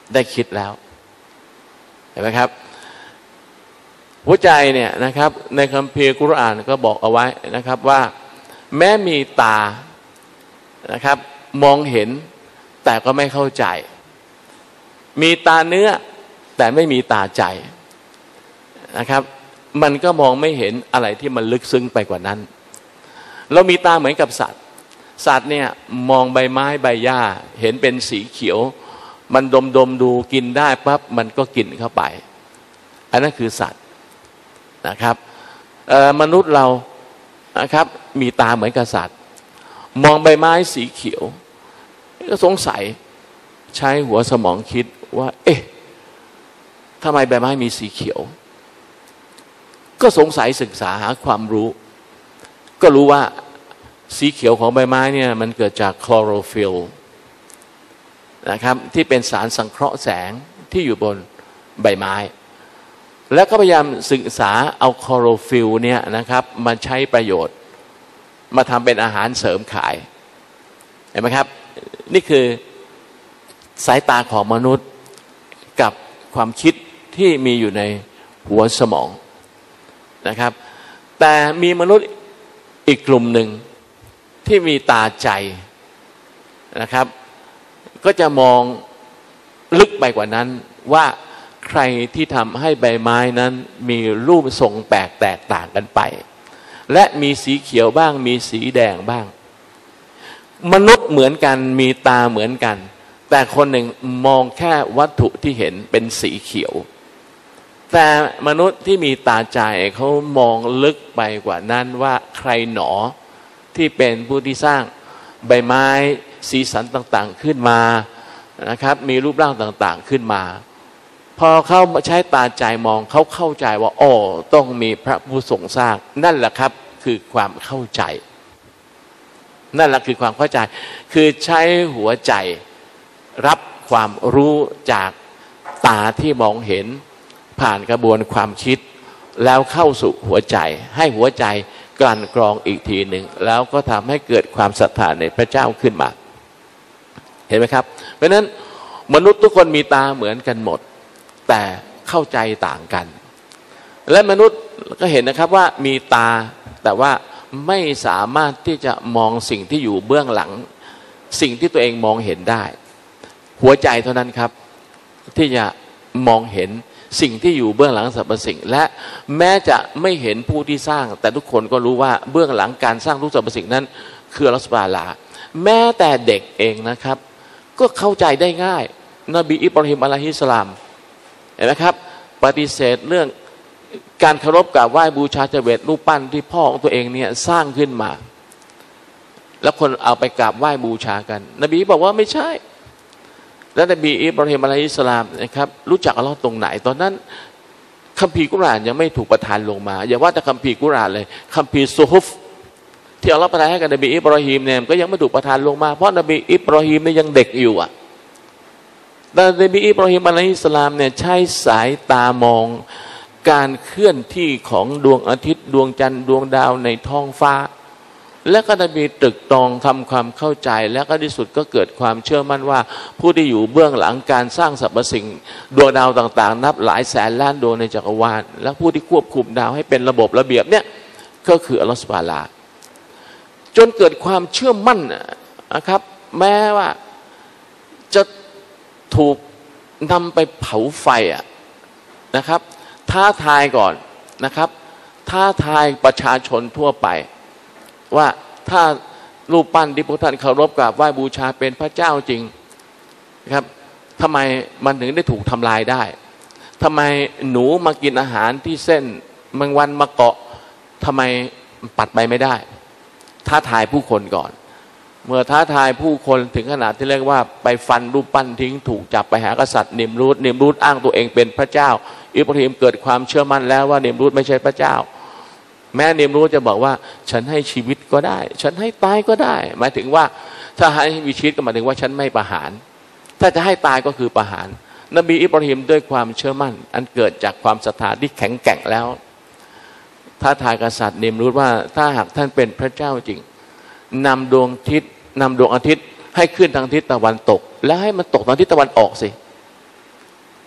ได้คิดแล้วเห็นไหมครับหัวใจเนี่ยนะครับในคัมภีร์กุรอานก็บอกเอาไว้นะครับว่าแม้มีตานะครับมองเห็นแต่ก็ไม่เข้าใจมีตาเนื้อแต่ไม่มีตาใจนะครับมันก็มองไม่เห็นอะไรที่มันลึกซึ้งไปกว่านั้นเรามีตาเหมือนกับสัตว์เนี่ยมองใบไม้ใบหญ้าเห็นเป็นสีเขียวมันดมดูกินได้ปั๊บมันก็กินเข้าไปอันนั้นคือสัตว์นะครับมนุษย์เรานะครับมีตาเหมือนกับสัตว์มองใบไม้สีเขียวก็สงสัยใช้หัวสมองคิดว่าเอ๊ะทำไมใบไม้มีสีเขียวก็สงสัยศึกษาหาความรู้ก็รู้ว่าสีเขียวของใบไม้เนี่ยมันเกิดจากคลอโรฟิลนะครับที่เป็นสารสังเคราะห์แสงที่อยู่บนใบไม้แล้วก็พยายามศึกษาเอาคลอโรฟิลเนี่ยนะครับมาใช้ประโยชน์มาทำเป็นอาหารเสริมขายเห็นไหมครับนี่คือสายตาของมนุษย์กับความคิดที่มีอยู่ในหัวสมองนะครับแต่มีมนุษย์อีกกลุ่มหนึ่งที่มีตาใจนะครับก็จะมองลึกไปกว่านั้นว่าใครที่ทำให้ใบไม้นั้นมีรูปทรงแปลกแตกต่างกันไปและมีสีเขียวบ้างมีสีแดงบ้างมนุษย์เหมือนกันมีตาเหมือนกันแต่คนหนึ่งมองแค่วัตถุที่เห็นเป็นสีเขียวแต่มนุษย์ที่มีตาใจเขามองลึกไปกว่านั้นว่าใครหนอที่เป็นผู้ที่สร้างใบไม้สีสันต่างๆขึ้นมานะครับมีรูปร่างต่างๆขึ้นมาพอเขาใช้ตาใจมองเขาเข้าใจว่าอ๋อต้องมีพระผู้ทรงสร้างนั่นแหละครับคือความเข้าใจนั่นแหละคือความเข้าใจคือใช้หัวใจรับความรู้จากตาที่มองเห็นผ่านกระบวนความคิดแล้วเข้าสู่หัวใจให้หัวใจกลั่นกรองอีกทีหนึ่งแล้วก็ทำให้เกิดความศรัทธาในพระเจ้าขึ้นมาเห็นไหมครับเพราะฉะนั้นมนุษย์ทุกคนมีตาเหมือนกันหมดแต่เข้าใจต่างกันและมนุษย์ก็เห็นนะครับว่ามีตาแต่ว่าไม่สามารถที่จะมองสิ่งที่อยู่เบื้องหลังสิ่งที่ตัวเองมองเห็นได้หัวใจเท่านั้นครับที่จะมองเห็นสิ่งที่อยู่เบื้องหลังสรรพสิ่งและแม้จะไม่เห็นผู้ที่สร้างแต่ทุกคนก็รู้ว่าเบื้องหลังการสร้างทุกสรรพสิ่งนั้นคืออัลเลาะห์ซุบฮานะฮูวะตะอาลาแม้แต่เด็กเองนะครับก็เข้าใจได้ง่ายนบีอิบราฮิมอะลัยฮิสสลามเห็นไหมครับปฏิเสธเรื่องการเคารพกราบไหว้บูชาเจเวตรูปปั้นที่พ่อของตัวเองเนี่ยสร้างขึ้นมาแล้วคนเอาไปกราบไหว้บูชากันนบีบอกว่าไม่ใช่และนบีอิบราฮิมอะลัยฮิสสลามนะครับรู้จักอัลเลาะห์ตรงไหนตอนนั้นคัมภีร์กุรอานยังไม่ถูกประทานลงมาอย่าว่าแต่คัมภีร์กุรอานเลยคัมภีร์ซุฮุฟที่อัลเลาะห์ประทานให้กับนบีอิบราฮิมเนี่ยก็ยังไม่ถูกประทานลงมาเพราะนบีอิบราฮิมเนี่ยยังเด็กอยู่แต่นบีอิบราฮิมอะลัยฮิสสลามเนี่ยใช้สายตามองการเคลื่อนที่ของดวงอาทิตย์ดวงจันทร์ดวงดาวในท้องฟ้าและก็นบีตรึกตรองทำความเข้าใจและก็ที่สุดก็เกิดความเชื่อมั่นว่าผู้ที่อยู่เบื้องหลังการสร้างสรรพสิ่งดวงดาวต่างๆนับหลายแสนล้านดวงในจักรวาลและผู้ที่ควบคุมดาวให้เป็นระบบระเบียบเนี่ยก็คืออัลเลาะห์ซุบฮานะฮูวะตะอาลาจนเกิดความเชื่อมั่นนะครับแม้ว่าจะถูกนำไปเผาไฟนะครับท้าทายก่อนนะครับท้าทายประชาชนทั่วไปว่าถ้ารูปปั้นที่พวกท่านเคารพกราบไหว้บูชาเป็นพระเจ้าจริงนะครับทำไมมันถึงได้ถูกทำลายได้ทำไมหนูมากินอาหารที่เส้นแมงวันมาเกาะทำไมปัดไปไม่ได้ท้าทายผู้คนก่อนเมื่อท้าทายผู้คนถึงขนาดที่เรียกว่าไปฟันรูปปั้นทิ้งถูกจับไปหากษัตริย์นิมรูดอ้างตัวเองเป็นพระเจ้าอิบราฮิมเกิดความเชื่อมั่นแล้วว่านิมรูดไม่ใช่พระเจ้าแม้นิมรูดจะบอกว่าฉันให้ชีวิตก็ได้ฉันให้ตายก็ได้หมายถึงว่าถ้าให้มีชีวิตก็หมายถึงว่าฉันไม่ประหารถ้าจะให้ตายก็คือประหารนบีอิบราฮิมด้วยความเชื่อมั่นอันเกิดจากความศรัทธาที่แข็งแกร่งแล้วท้าทายกษัตริย์นิมรูดว่าถ้าหากท่านเป็นพระเจ้าจริงนำดวงอาทิตย์ให้ขึ้นทางทิศตะวันตกแล้วให้มันตกทางทิศตะวันออกสิ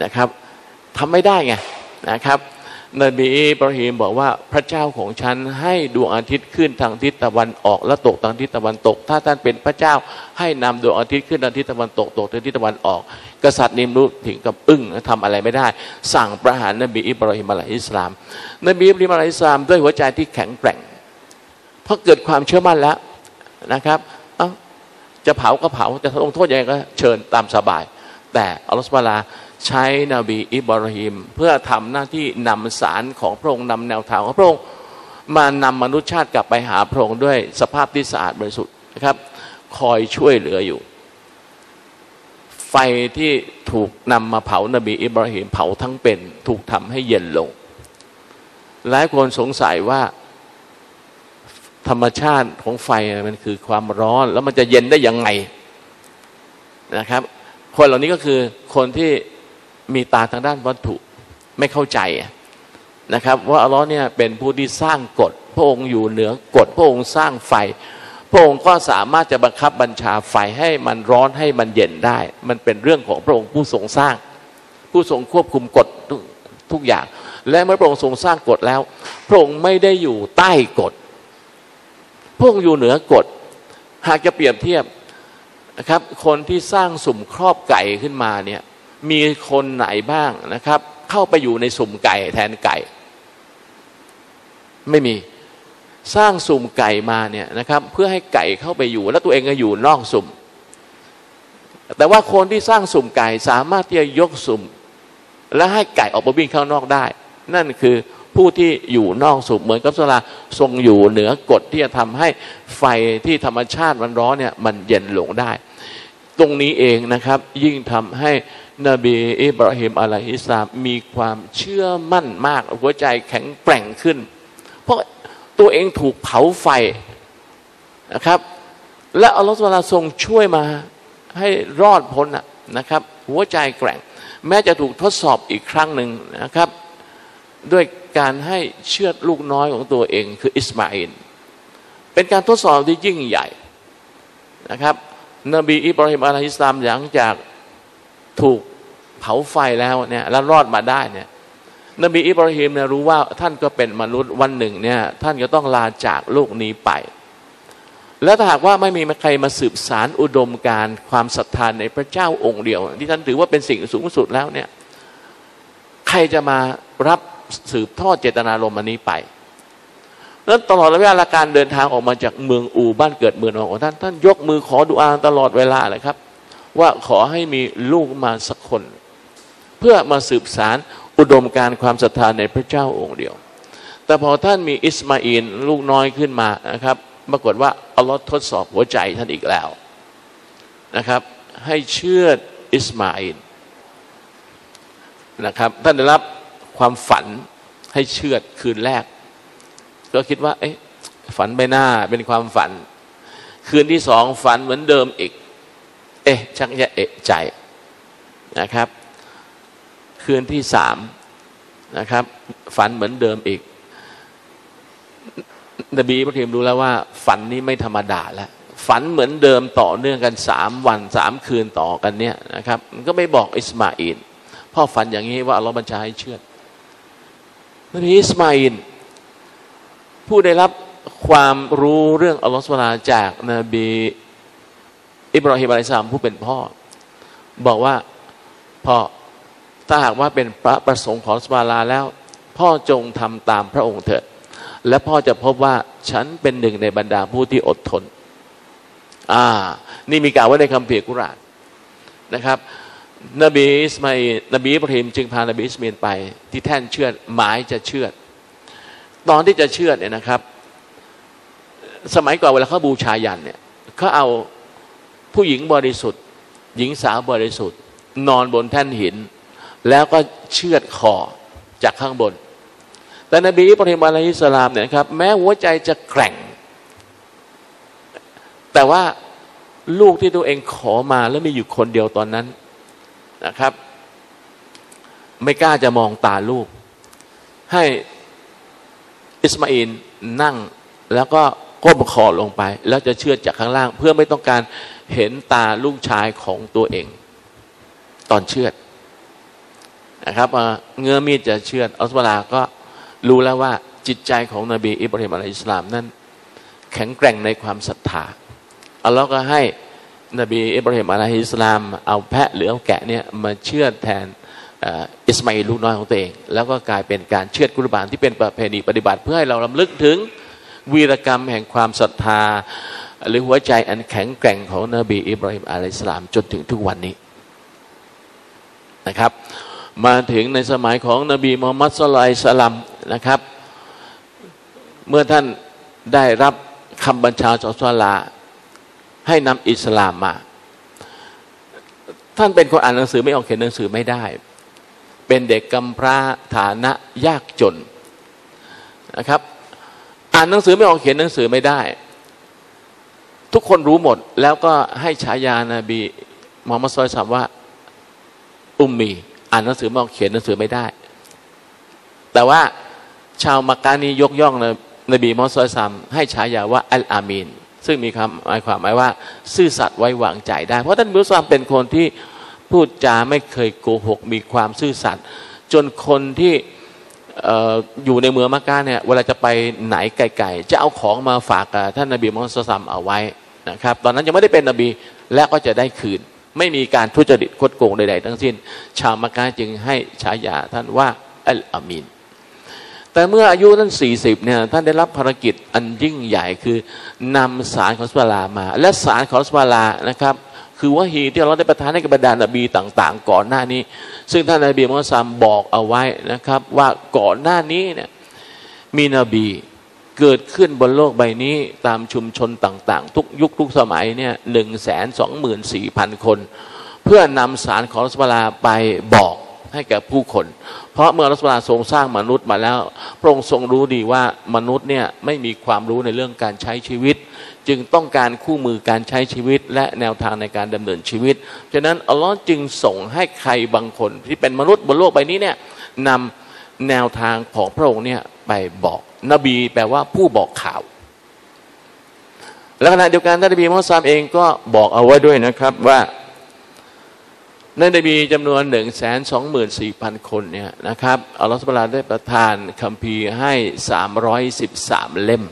นะครับทำไม่ได้ไงนะครับนบีอิบราฮิมบอกว่าพระเจ้าของฉันให้ดวงอาทิตย์ขึ้นทางทิศตะวันออกและตกทางทิศตะวันตกถ้าท่านเป็นพระเจ้าให้นำดวงอาทิตย์ขึ้นทางทิศตะวันตกตกทางทิศตะวันออกกษัตริย์นิมรุตถึงกับอึ้งทำอะไรไม่ได้สั่งประหารนบีอิบราฮิมอะลัยฮิสสลามนบีอิบราฮิมอะลัยฮิสสลามด้วยหัวใจที่แข็งแกร่งเพราะเกิดความเชื่อมั่นแล้วนะครับจะเผาก็เผาจะลงโทษยังไงก็เชิญตามสบายแต่อัลลอฮฺซุบฮานะฮูวะตะอาลาใช้นบีอิบราฮิมเพื่อทำหน้าที่นำสารของพระองค์นำแนวทางของพระองค์มานำมนุษยชาติกลับไปหาพระองค์ด้วยสภาพที่สะอาดบริสุทธิ์นะครับคอยช่วยเหลืออยู่ไฟที่ถูกนำมาเผานบีอิบราฮิมเผาทั้งเป็นถูกทำให้เย็นลงหลายคนสงสัยว่าธรรมชาติของไฟมันคือความร้อนแล้วมันจะเย็นได้ยังไงนะครับคนเหล่านี้ก็คือคนที่มีตาทางด้านวัตถุไม่เข้าใจนะครับว่าอัลลอฮ์เนี่ยเป็นผู้ที่สร้างกฎพระองค์อยู่เหนือกฎพระองค์สร้างไฟพระองค์ก็สามารถจะบังคับบัญชาไฟให้มันร้อนให้มันเย็นได้มันเป็นเรื่องของพระองค์ผู้ทรงสร้างผู้ทรงควบคุมกฎทุกอย่างและเมื่อพระองค์ทรงสร้างกฎแล้วพระองค์ไม่ได้อยู่ใต้กฎพระองค์อยู่เหนือกฎหากจะเปรียบเทียบนะครับคนที่สร้างสุ่มครอบไก่ขึ้นมาเนี่ยมีคนไหนบ้างนะครับเข้าไปอยู่ในสุ่มไก่แทนไก่ไม่มีสร้างสุ่มไก่มาเนี่ยนะครับเพื่อให้ไก่เข้าไปอยู่แล้วตัวเองก็อยู่นอกสุ่มแต่ว่าคนที่สร้างสุ่มไก่สามารถที่จะยกสุ่มและให้ไก่ออกมาวิ่งข้างนอกได้นั่นคือผู้ที่อยู่นอกสุ่มเหมือนกับอัลลอฮ์ทรงอยู่เหนือกฎที่จะทำให้ไฟที่ธรรมชาติมันร้อนเนี่ยมันเย็นลงได้ตรงนี้เองนะครับยิ่งทำให้นบีอิบราฮิมอะลัยฮิสสลามมีความเชื่อมั่นมากหัวใจแข็งแกร่งขึ้นเพราะตัวเองถูกเผาไฟนะครับและอัลลอฮฺซุบฮานะฮูวะตะอาลาทรงช่วยมาให้รอดพ้นนะครับหัวใจแกร่งแม้จะถูกทดสอบอีกครั้งหนึ่งนะครับด้วยการให้เชือดลูกน้อยของตัวเองคืออิสมาอิลเป็นการทดสอบที่ยิ่งใหญ่นะครับนบีอิบราฮิมอะลัยฮิสสลามหลังจากถูกเผาไฟแล้วเนี่ยแล้วรอดมาได้เนี่ยนบีอิบราฮิมเนี่ยรู้ว่าท่านก็เป็นมนุษย์วันหนึ่งเนี่ยท่านก็ต้องลาจากโลกนี้ไปแล้วถ้าหากว่าไม่มีใครมาสืบสารอุดมการณ์ความศรัทธาในพระเจ้าองค์เดียวที่ท่านถือว่าเป็นสิ่งสูงสุดแล้วเนี่ยใครจะมารับสืบทอดเจตนารมณ์อันนี้ไปแล้วตลอดระยะเวลาการเดินทางออกมาจากเมืองอูบ้านเกิดเมืองนอนของท่านยกมือขอดุอาตลอดเวลาเลยครับว่าขอให้มีลูกมาสักคนเพื่อมาสืบสารอุดมการณ์ความศรัทธาในพระเจ้าองค์เดียวแต่พอท่านมีอิสมาอิลลูกน้อยขึ้นมานะครับปรากฏว่าอัลลอฮ์ทดสอบหัวใจท่านอีกแล้วนะครับให้เชื่ออิสมาอิลนะครับท่านได้รับความฝันให้เชื่อคืนแรกก็คิดว่าเอ๊ะฝันไปหน้าเป็นความฝันคืนที่สองฝันเหมือนเดิมอีกชักจะเอะใจนะครับคืนที่สามนะครับฝันเหมือนเดิมอีกนบีอิบราฮิมรู้แล้วว่าฝันนี้ไม่ธรรมดาแล้วฝันเหมือนเดิมต่อเนื่องกัน3 วัน 3 คืนต่อกันเนี่ยนะครับมันก็ไม่บอกอิสมาอิลพ่อฝันอย่างนี้ว่าอัลลอฮ์บัญชาให้เชื่อนบีอิสมาอิลผู้ได้รับความรู้เรื่องอัลลอฮฺซุบฮานะฮูวะตะอาลาจากนบีอิบราฮิมอะลัยฮิสสลามผู้เป็นพ่อบอกว่าพ่อถ้าหากว่าเป็นพระประสงค์ของอัลลอฮฺซุบฮานะฮูวะตะอาลาแล้วพ่อจงทำตามพระองค์เถิดและพ่อจะพบว่าฉันเป็นหนึ่งในบรรดาผู้ที่อดทนนี่มีกล่าวไว้ในคัมภีร์กุรอานนะครับนบีอิสมาอิลนบีอิบราฮิมจึงพานบีอิสมาอิลไปที่แท่นเชือดหมายจะเชือดตอนที่จะเชือดเนี่ยนะครับสมัยก่อนเวลาเขาบูชายันเนี่ยเขาเอาผู้หญิงบริสุทธิ์หญิงสาวบริสุทธิ์นอนบนแท่นหินแล้วก็เชือดคอจากข้างบนแต่นบีอิบราฮิมอะลัยฮิสสลามเนี่ยครับแม้หัวใจจะแกร่งแต่ว่าลูกที่ตัวเองขอมาแล้วมีอยู่คนเดียวตอนนั้นนะครับไม่กล้าจะมองตาลูกให้อิสมาอิลนั่งแล้วก็ก้มคอลงไปแล้วจะเชือดจากข้างล่างเพื่อไม่ต้องการเห็นตาลูกชายของตัวเองตอนเชือดนะครับเงื้อมีดจะเชือดอัลลอฮฺตะอาลาก็รู้แล้วว่าจิตใจของนบีอิบราฮิมอะลัยฮิสสลามนั้นแข็งแกร่งในความศรัทธาอัลลอฮฺก็ให้นบีอิบราฮิมอะลัยฮิสสลามเอาแพะหรือเอาแกะเนี่ยมาเชือดแทนอิสมาอิลลูกน้อยของตัวเองแล้วก็กลายเป็นการเชือดกุรบานที่เป็นประเพณีปฏิบัติเพื่อให้เรารำลึกถึงวีรกรรมแห่งความศรัทธาหรือหัวใจอันแข็งแกร่งของนบีอิบราฮิมอะลัยฮิสสลามจนถึงทุกวันนี้นะครับมาถึงในสมัยของนบีมุฮัมมัดศ็อลลัลลอฮุอะลัยฮิวะซัลลัมนะครับเมื่อท่านได้รับคำบัญชาจากอัลลอฮฺให้นำอิสลามมาท่านเป็นคนอ่านหนังสือไม่ออกเขียนหนังสือไม่ได้เป็นเด็กกำพร้าฐานะยากจนนะครับอ่านหนังสือไม่ออกเขียนหนังสือไม่ได้ทุกคนรู้หมดแล้วก็ให้ฉายานบีมุฮัมมัดศ็อลลัลลอฮุอะลัยฮิวะซัลลัมว่าอุมมีอ่านหนังสือไม่ออกเขียนหนังสือไม่ได้แต่ว่าชาวมักกะฮ์นี้ยกย่องนบีมุฮัมมัดศ็อลลัลลอฮุอะลัยฮิวะซัลลัมให้ฉายาว่าอัลอามีนซึ่งมีความหมายว่าซื่อสัตย์ไว้วางใจได้เพราะท่านมุฮัมมัดศ็อลลัลลอฮุอะลัยฮิวะซัลลัมเป็นคนที่พูดจาไม่เคยโกหกมีความซื่อสัตย์จนคนที่อยู่ในเมืองมักกะฮ์เนี่ยเวลาจะไปไหนไกลๆจะเอาของมาฝากกับท่านนบีมุฮัมมัดศ็อลลัลลอฮุอะลัยฮิวะซัลลัมเอาไว้นะครับตอนนั้นยังไม่ได้เป็นนบีและก็จะได้คืนไม่มีการทุจริตคดโกงใดๆทั้งสิ้นชาวมักกะฮ์จึงให้ฉายาท่านว่าอัลอามีนแต่เมื่ออายุท่าน40เนี่ยท่านได้รับภารกิจอันยิ่งใหญ่คือนำสารของอัลลอฮฺมาและสารของอัลลอฮฺนะครับคือวะฮีที่เราได้ประทานให้กับบรรดานบีต่างๆก่อนหน้านี้ซึ่งท่านนบีมุฮัมมัดศ็อลลัลลอฮุอะลัยฮิวะซัลลัมบอกเอาไว้นะครับว่าก่อนหน้านี้เนี่ยมีนบีเกิดขึ้นบนโลกใบนี้ตามชุมชนต่างๆทุกยุคทุกสมัยเนี่ย124,000 คนเพื่อนำสารของอัลลอฮฺไปบอกให้แก่ผู้คนเพราะเมื่ออัลลอฮฺทรงสร้างมนุษย์มาแล้วพระองค์ทรงรู้ดีว่ามนุษย์เนี่ยไม่มีความรู้ในเรื่องการใช้ชีวิตจึงต้องการคู่มือการใช้ชีวิตและแนวทางในการดำเนินชีวิตฉะนั้นอัลลอฮฺจึงส่งให้ใครบางคนที่เป็นมนุษย์บนโลกใบนี้เนี่ยนำแนวทางของพระองค์เนี่ยไปบอกนบีแปลว่าผู้บอกข่าวและขณะเดียวกันท่านนบีมุฮัมมัดศ็อลลัลลอฮุอะลัยฮิวะซัลลัมเองก็บอกเอาไว้ด้วยนะครับว่าในนบีจำนวน124,000 คนเนี่ยนะครับอัลลอฮฺซุบฮานะฮูวะตะอาลาได้ประทานคัมภีร์ให้313 เล่ม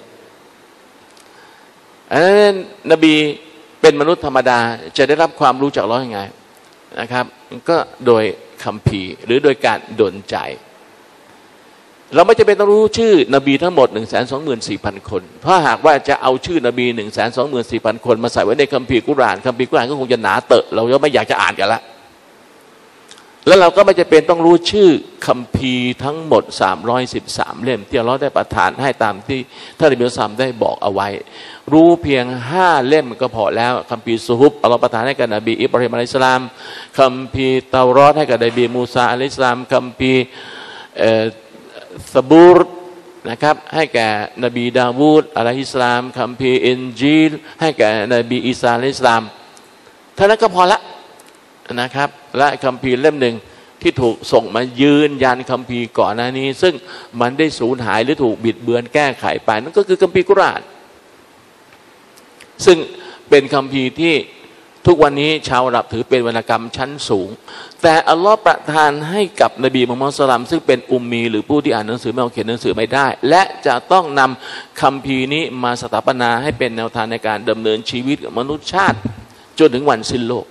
อันนั้นนบีเป็นมนุษย์ธรรมดาจะได้รับความรู้จากอัลลอฮฺยังไงนะครับก็โดยคัมภีร์หรือโดยการดลใจเราไม่จำเป็นต้องรู้ชื่อนบีทั้งหมด124,000 คนเพราะหากว่าจะเอาชื่อนบี124,000 คนมาใส่ไว้ในคัมภีร์กุรอานก็คงจะหนาเตอะเราก็ไม่อยากจะอ่านกันละแล้วเราก็ไม่จำเป็นต้องรู้ชื่อคัมภีร์ทั้งหมด313 เล่มที่อัลเลาะห์ได้ประทานให้ตามที่ท่านนบีมุฮัมมัดศ็อลลัลลอฮุอะลัยฮิวะซัลลัมได้บอกเอาไว้รู้เพียง5 เล่มก็พอแล้วคัมภีร์ซุฮุฟอัลเลาะห์ประทานให้กับนบีอิบราฮิมอะลัยฮิสสลามคัมภีร์เตารอตให้กับนบีมูซาอะลัยฮิสสลามคัมภีร์ซะบูรนะครับให้แก่นบีดาวูดอะลัยฮิสสลามคัมภีร์อินจีลให้แก่นบีอีสาอะลัยฮิสสลามเท่านั้นก็พอละนะครับและคัมภีร์เล่มหนึ่งที่ถูกส่งมายืนยันคัมภีร์ก่อนหน้านี้ซึ่งมันได้สูญหายหรือถูกบิดเบือนแก้ไขไปนั่นก็คือคัมภีร์กุรอานซึ่งเป็นคัมภีร์ที่ทุกวันนี้ชาวอาหรับถือเป็นวรรณกรรมชั้นสูงแต่อัลลอฮฺประทานให้กับนบีมุฮัมมัดศ็อลลัลลอฮุอะลัยฮิวะซัลลัมซึ่งเป็นอุมมีหรือผู้ที่อ่านหนังสือไม่ออกเขียนหนังสือไม่ได้และจะต้องนำคัมภีร์นี้มาสถาปนาให้เป็นแนวทางในการดำเนินชีวิตกับมนุษยชาติจนถึงวันสิ้นโลก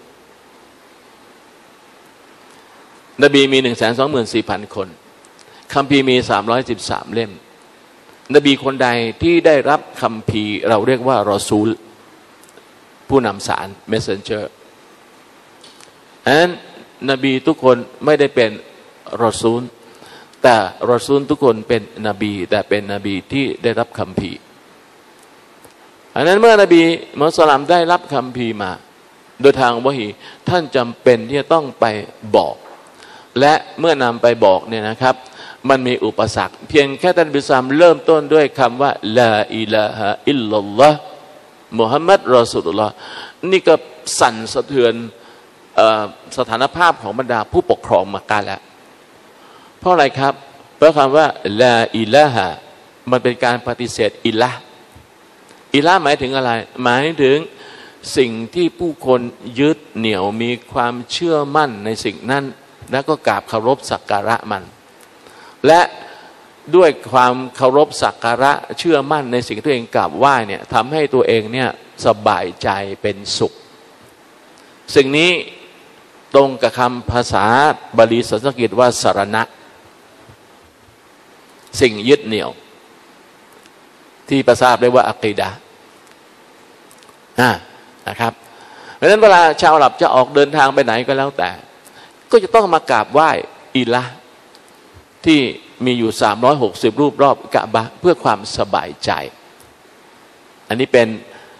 นบีมี124,000 คนคัมภีร์มี313 เล่มนบีคนใดที่ได้รับคัมภีร์เราเรียกว่ารอซูลผู้นำสาร messenger อันนั้นนบีทุกคนไม่ได้เป็นรอซูลแต่รอซูลทุกคนเป็นนบีแต่เป็นนบีที่ได้รับคัมภีร์อันนั้นเมื่อนบีมุฮัมมัดศ็อลลัลลอฮุอะลัยฮิวะซัลลัมได้รับคัมภีร์มาโดยทางวะฮีท่านจำเป็นที่จะต้องไปบอกและเมื่อนำไปบอกเนี่ยนะครับมันมีอุปสรรคเพียงแค่ท่านนบีศ็อลลัลลอฮุอะลัยฮิวะซัลลัมเริ่มต้นด้วยคำว่าลาอิลาฮะอิลลัลลอฮ์มุฮัมมัดรอซูลุลลอฮ์นี่ก็สั่นสะเทือนสถานภาพของบรรดาผู้ปกครองมักกะฮ์แล้วเพราะอะไรครับเพราะคำว่าลาอิลาฮะมันเป็นการปฏิเสธอิละหมายถึงอะไรหมายถึงสิ่งที่ผู้คนยึดเหนี่ยวมีความเชื่อมั่นในสิ่งนั้นแล้วก็กราบเคารพสักการะมันและด้วยความเคารพสักการะเชื่อมั่นในสิ่งที่ตัวเองกราบไหว้เนี่ยทำให้ตัวเองเนี่ยสบายใจเป็นสุขสิ่งนี้ตรงกับคำภาษาบาลีสันสกฤตว่าสรณะสิ่งยึดเหนี่ยวที่ภาษาเรียกว่าอะกีดะห์นะครับเพราะฉะนั้นเวลาชาวอาหรับจะออกเดินทางไปไหนก็แล้วแต่ก็จะต้องมากราบไหว้อิละห์ที่มีอยู่360รูปรอบกะบะห์เพื่อความสบายใจอันนี้เป็น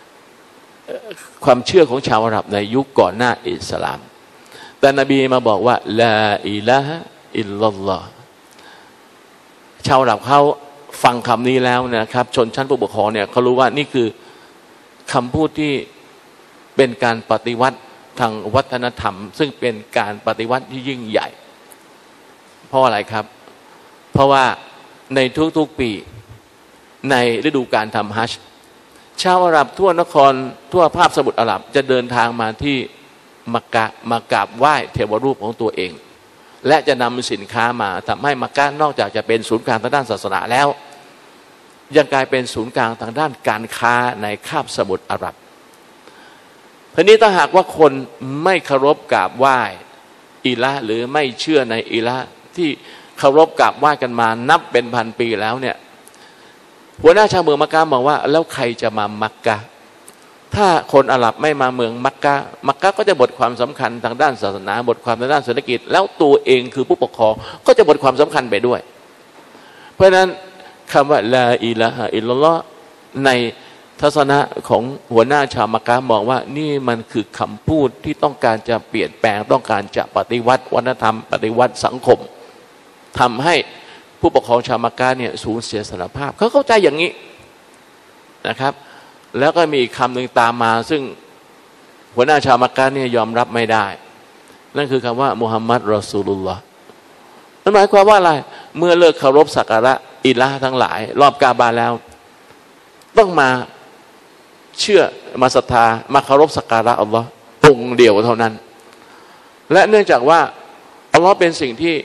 ความเชื่อของชาวอาหรับในยุคก่อนหน้าอิสลามแต่นบีมาบอกว่าลาอิลาฮะอิลลัลลอฮ์ชาวอาหรับเขาฟังคำนี้แล้วนะครับชนชั้นผู้ปกครองเนี่ยเขารู้ว่านี่คือคำพูดที่เป็นการปฏิวัติทางวัฒนธรรมซึ่งเป็นการปฏิวัติที่ยิ่งใหญ่เพราะอะไรครับเพราะว่าในทุกๆปีในฤดูการทำฮัจญ์ชาวอาหรับทั่วนครทั่วภาคสมุทรอาหรับจะเดินทางมาที่มักกะห์มากราบไหว้เทวรูปของตัวเองและจะนำสินค้ามาทำให้มักกะห์นอกจากจะเป็นศูนย์กลางทางด้านศาสนาแล้วยังกลายเป็นศูนย์กลางทางด้านการค้าในคาบสมุทรอาหรับทีนี้ถ้าหากว่าคนไม่เคารพกราบไหว้อิละห์หรือไม่เชื่อในอิละห์ที่เคารพกราบไหว้กันมานับเป็นพันปีแล้วเนี่ยหัวหน้าชาวเมืองมักกะห์บอกว่าแล้วใครจะมามักกะห์ถ้าคนอาหรับไม่มาเมืองมักกะห์ก็จะหมดความสำคัญทางด้านศาสนาหมดความทางด้านเศรษฐกิจแล้วตัวเองคือผู้ปกครองก็จะหมดความสำคัญไปด้วยเพราะฉะนั้นคำว่าลาอิลาฮะอิลลัลลอฮ์ในทัศนะของหัวหน้าชาวมักกะห์มองว่านี่มันคือคำพูดที่ต้องการจะเปลี่ยนแปลงต้องการจะปฏิวัติวัฒนธรรมปฏิวัติสังคมทำให้ผู้ปกครองชาวมักกะห์เนี่ยสูญเสียสถรภาพเขาเข้าใจอย่างนี้นะครับแล้วก็มีอีกคำหนึ่งตามมาซึ่งหัวหน้าชาวมักกะห์เนี่ยยอมรับไม่ได้นั่นคือคำว่ามุฮัมมัดรอซูลุลลอฮ์นั่นหมายความว่าอะไรเมื่อเลิกเคารพสักการะอิละห์ทั้งหลายรอบกาบะห์แล้วต้องมาเชื่อมาศรัทธามาเคารพสักการะอัลลอฮ์องค์เดียวเท่านั้นและเนื่องจากว่าอัลลอฮ์เป็นสิ่งที่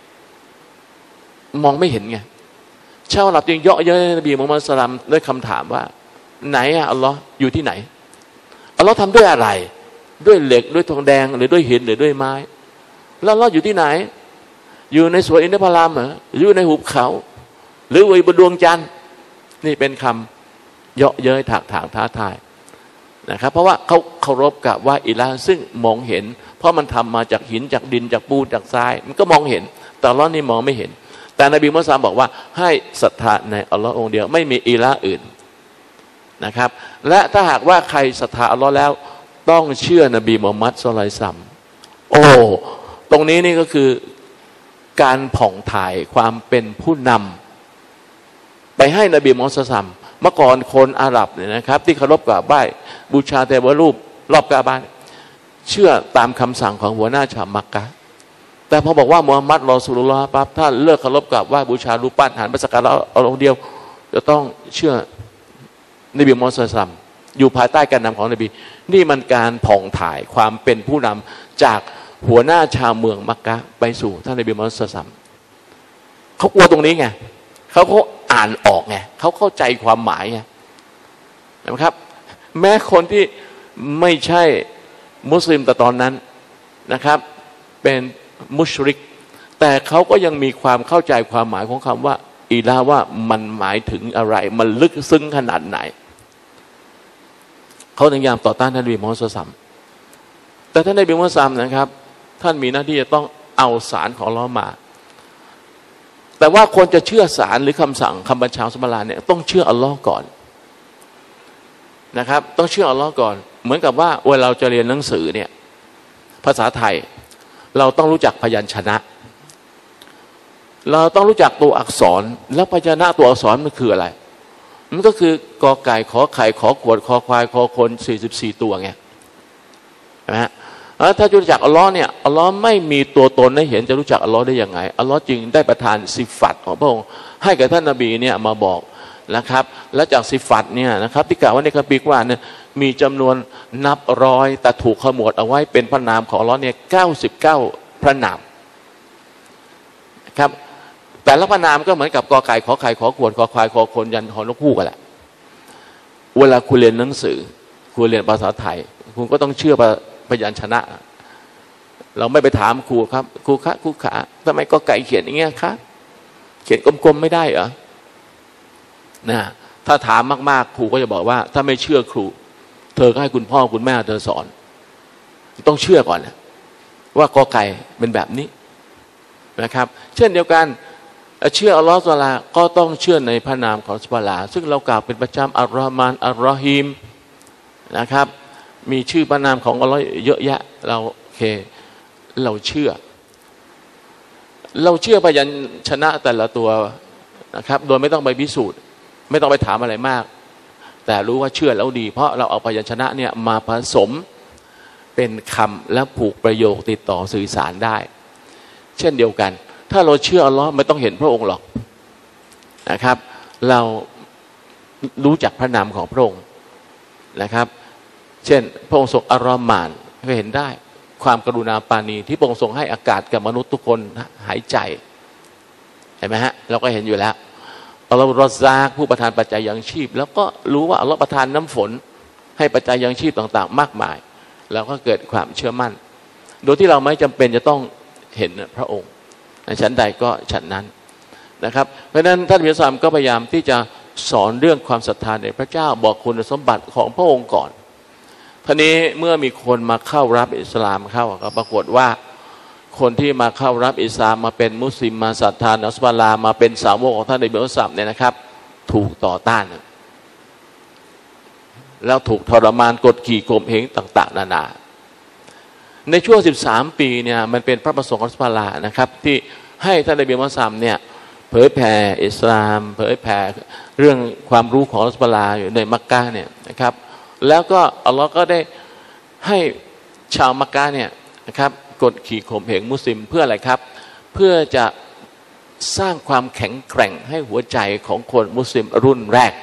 มองไม่เห็นไงชาวอาหรับจึงเยาะเย้ยนบีมุฮัมมัดศ็อลลัลลอฮุอะลัยฮิวะซัลลัมด้วยคำถามว่าไหนอะอัลลอฮ์อยู่ที่ไหนอัลลอฮ์ทำด้วยอะไรด้วยเหล็กด้วยทองแดงหรือด้วยหินหรือด้วยไม้แล้วอัลลอฮ์อยู่ที่ไหนอยู่ในสวนอินทผลัมเหรออยู่ในหุบเขาหรืออยู่บนดวงจันทร์นี่เป็นคำเยาะเย้ยถากถางท้าทายนะครับเพราะว่าเขาเคารพกับว่าอิละห์ซึ่งมองเห็นเพราะมันทำมาจากหินจากดินจากปูนจากทรายมันก็มองเห็นแต่อัลลอฮ์นี่มองไม่เห็นแต่นบีมุฮัมมัดบอกว่าให้ศรัทธาในอัลลอฮ์องค์เดียวไม่มีอิละห์อื่นนะครับและถ้าหากว่าใครศรัทธาอัลลอฮ์แล้วต้องเชื่อนบีมุฮัมมัดศ็อลลัลลอฮุอะลัยฮิวะซัลลัมโอ้ตรงนี้นี่ก็คือการผ่องถ่ายความเป็นผู้นำไปให้นบีมุฮัมมัดศ็อลลัลลอฮุอะลัยฮิวะซัลลัมเมื่อก่อนคนอาหรับเนี่ยนะครับที่เคารพกราบไหว้บูชาเทวรูปรอบกาบะห์เชื่อตามคำสั่งของหัวหน้าชาวมักกะห์แต่พอบอกว่ามุฮัมมัดรอซูลุลลอฮ์ปั๊บถ้าเลิกเคารพกราบไหว้บูชารูปปั้นหันไปสักการะอัลลอฮ์เดียวจะต้องเชื่อนบีมุฮัมมัดศ็อลลัลลอฮุอะลัยฮิวะซัลลัมอยู่ภายใต้การนำของนบีนี่มันการผ่องถ่ายความเป็นผู้นำจากหัวหน้าชาวเมืองมักกะห์ไปสู่ท่านนบีมุฮัมมัดศ็อลลัลลอฮุอะลัยฮิวะซัลลัมเขากลัวตรงนี้ไงเขาอ่านออกไงเขาเข้าใจความหมายไงนะครับแม้คนที่ไม่ใช่มุสลิมแต่ตอนนั้นนะครับเป็นมุชริกแต่เขาก็ยังมีความเข้าใจความหมายของคำว่าอิละห์ว่ามันหมายถึงอะไรมันลึกซึ้งขนาดไหนเขาพยายามต่อต้านท่านนบีมุฮัมมัดศ็อลลัลลอฮุอะลัยฮิวะซัลลัมแต่ท่านนบีมุฮัมมัดศ็อลลัลลอฮุอะลัยฮิวะซัลลัมนะครับท่านมีหน้าที่จะต้องเอาสารของอัลเลาะห์มาแต่ว่าคนจะเชื่อสารหรือคำสั่งคำบัญชาสุบฮานะฮูวะตะอาลาเนี่ยต้องเชื่ออัลลอฮ์ก่อนนะครับต้องเชื่ออัลลอฮ์ก่อนเหมือนกับว่าเวลาเราจะเรียนหนังสือเนี่ยภาษาไทยเราต้องรู้จักพยัญชนะเราต้องรู้จักตัวอักษรแล้วพยัญชนะตัวอักษรมันคืออะไรมันก็คือกอไก่ขอไข่ขอขวดคอควายคอคน44ตัวไงใช่ไหมฮะถ้าจะรู้จักอัลลอฮ์เนี่ยอัลลอฮ์ไม่มีตัวตนให้เห็นจะรู้จักอัลลอฮ์ได้ยังไงอัลลอฮ์จึงได้ประทานสิฟัตของพระองค์ให้กับท่านนบีเนี่ยมาบอกนะครับและจากสิฟัตเนี่ยนะครับที่กล่าวว่าในคัมภีร์กุรอานเนี่ยมีจำนวนนับร้อยแต่ถูกขมวดเอาไว้เป็นพระนามของอัลลอฮ์เนี่ย99พระนามครับแต่ละพระนามก็เหมือนกับกอไก่ขอไข่ขอขวดขอควายขอคนยันหอนกฮูกกันแหละเวลาคุณเรียนหนังสือคุณเรียนภาษาไทยคุณก็ต้องเชื่อพยัญชนะเราไม่ไปถามครูครับครูคะครูขาทำไมกอไก่เขียนอย่างเงี้ยครับเขียนกลมๆไม่ได้เหรอนะถ้าถามมากๆครูก็จะบอกว่าถ้าไม่เชื่อครูเธอก็ให้คุณพ่อคุณแม่เธอสอนต้องเชื่อก่อนนะว่ากอไก่เป็นแบบนี้นะครับเช่นเดียวกันเชื่ออัลลอฮฺซุบฮานะฮูวะตะอาลาก็ต้องเชื่อในพระนามของอัลลอฮฺซุบฮานะฮูวะตะอาลาซึ่งเรากล่าวเป็นประจำอัลลอฮฺมานอัลลอฮีมนะครับมีชื่อพระนามของอัลลอฮฺเยอะแยะเราโอเคเราเชื่อพยัญชนะแต่ละตัวนะครับโดยไม่ต้องไปพิสูจน์ไม่ต้องไปถามอะไรมากแต่รู้ว่าเชื่อแล้วดีเพราะเราเอาพยัญชนะเนี่ยมาผสมเป็นคำและผูกประโยคติดต่อสื่อสารได้เช่นเดียวกันถ้าเราเชื่ออัลลอฮ์ไม่ต้องเห็นพระองค์หรอกนะครับเรารู้จักพระนามของพระองค์นะครับเช่นพระองค์ทรงอัลลอฮ์มานก็เห็นได้ความกรุณาปราณีที่พระองค์ทรงให้อากาศกับมนุษย์ทุกคนหายใจเห็นไหมฮะเราก็เห็นอยู่แล้วอัลลอฮ์รอซากผู้ประทานปัจจัยยังชีพแล้วก็รู้ว่าอัลลอฮ์ประทานน้ำฝนให้ปัจจัยยังชีพต่างๆมากมายแล้วก็เกิดความเชื่อมั่นโดยที่เราไม่จำเป็นจะต้องเห็นพระองค์ฉันใดก็ฉันนั้นนะครับเพราะฉะนั้นท่านพิสามก็พยายามที่จะสอนเรื่องความศรัทธาในพระเจ้าบอกคุณสมบัติของพระองค์ก่อนทีนี้เมื่อมีคนมาเข้ารับอิสลามเข้าก็ปรากฏว่าคนที่มาเข้ารับอิสลามมาเป็นมุสลิมมาศรัทธาอัลลอฮฺมาเป็นสาวกของท่านนบีมุฮัมมัดเนี่ยนะครับถูกต่อต้านแล้วถูกทรมานกดขี่ข่มเหงต่างๆนานาในช่วง13 ปีเนี่ยมันเป็นพระประสงค์ของอัลลอฮฺนะครับที่ให้ท่านนบีมุฮัมมัดเนี่ยเผยแผ่อิสลามเผยแผ่เรื่องความรู้ของอัลลอฮฺอยู่ในมักกะเนี่ยนะครับแล้วก็อัลลอฮฺก็ได้ให้ชาวมักกะเนี่ยนะครับกดขี่ข่มเหงมุสลิมเพื่ออะไรครับเพื่อจะสร้างความแข็งแกร่งให้หัวใจของคนมุสลิมรุ่นแรก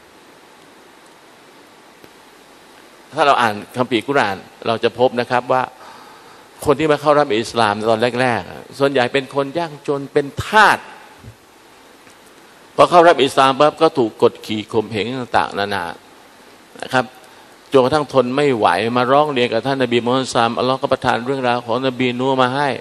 ถ้าเราอ่านคัมภีร์กุรอานเราจะพบนะครับว่าคนที่มาเข้ารับอิสลามตอนแรกๆส่วนใหญ่เป็นคนยากจนเป็นทาสพอเข้ารับอิสลามปั๊บก็ถูกกดขี่ข่มเหงต่างๆนานานะครับจนกระทั่งทนไม่ไหวมาร้องเรียนกับท่านนบีมุฮัมมัดอัลลอฮ์ก็ประทานเรื่องราวของนบีนูห์มาให้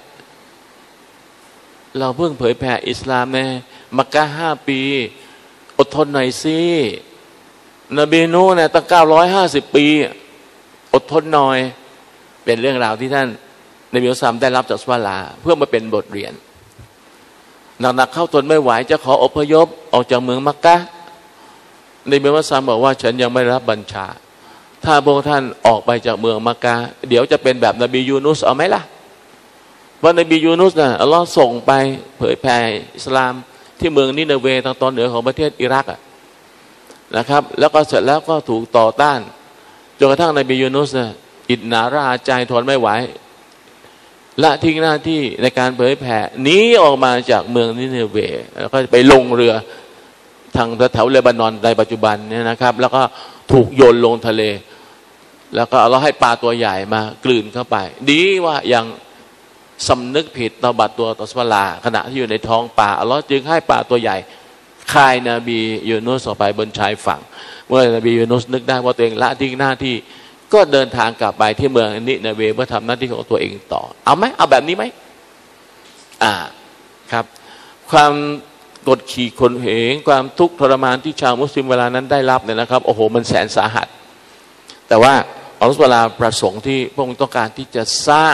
เราเพิ่งเผยแผ่อิสลามในมักกะฮ์5 ปีอดทนหน่อยสินบีนูห์เนี่ยตั้ง950 ปีอดทนหน่อยเป็นเรื่องราวที่ท่านนบีมุฮัมมัดได้รับจากอัลลอฮ์เพื่อมาเป็นบทเรียนหนักๆเข้าทนไม่ไหวจะขออพยพออกจากเมืองมักกะฮ์นบีมุฮัมมัดบอกว่าฉันยังไม่รับบัญชาถ้าพวกท่านออกไปจากเมืองมักกะฮ์เดี๋ยวจะเป็นแบบนบียูนุสเอาไหมล่ะว่านบียูนุสนะอัลลอฮ์ส่งไปเผยแผ่อิสลามที่เมืองนิเนเวทางตอนเหนือของประเทศอิรักนะครับแล้วก็เสร็จแล้วก็ถูกต่อต้านจนกระทั่งนบียูนุสนะอิจนาราใจทนไม่ไหวละทิ้งหน้าที่ในการเผยแผ่หนีออกมาจากเมืองนิเนเวแล้วก็ไปลงเรือทางแถวเลบานอนในปัจจุบันเนี่ยนะครับแล้วก็ถูกโยนลงทะเลแล้วก็เราให้ปลาตัวใหญ่มากลืนเข้าไปดีว่ายังสำนึกผิดตบัดตัวต่ออัลลอฮ์ขณะที่อยู่ในท้องปลาอัลลอฮ์จึงให้ปลาตัวใหญ่คายนบียูนุสออกไปบนชายฝั่งเมื่อนบียูนุสนึกได้ว่าตัวเองละทิ้งหน้าที่ก็เดินทางกลับไปที่เมืองนิเนเวเพื่อทำหน้าที่ของตัวเองต่อเอาไหมเอาแบบนี้ไหมครับความกดขี่ข่มเหงความทุกข์ทรมานที่ชาวมุสลิมเวลานั้นได้รับเนี่ยนะครับโอ้โหมันแสนสาหัสแต่ว่าอัลลอฮฺประสงค์ที่พระองค์ต้องการที่จะสร้าง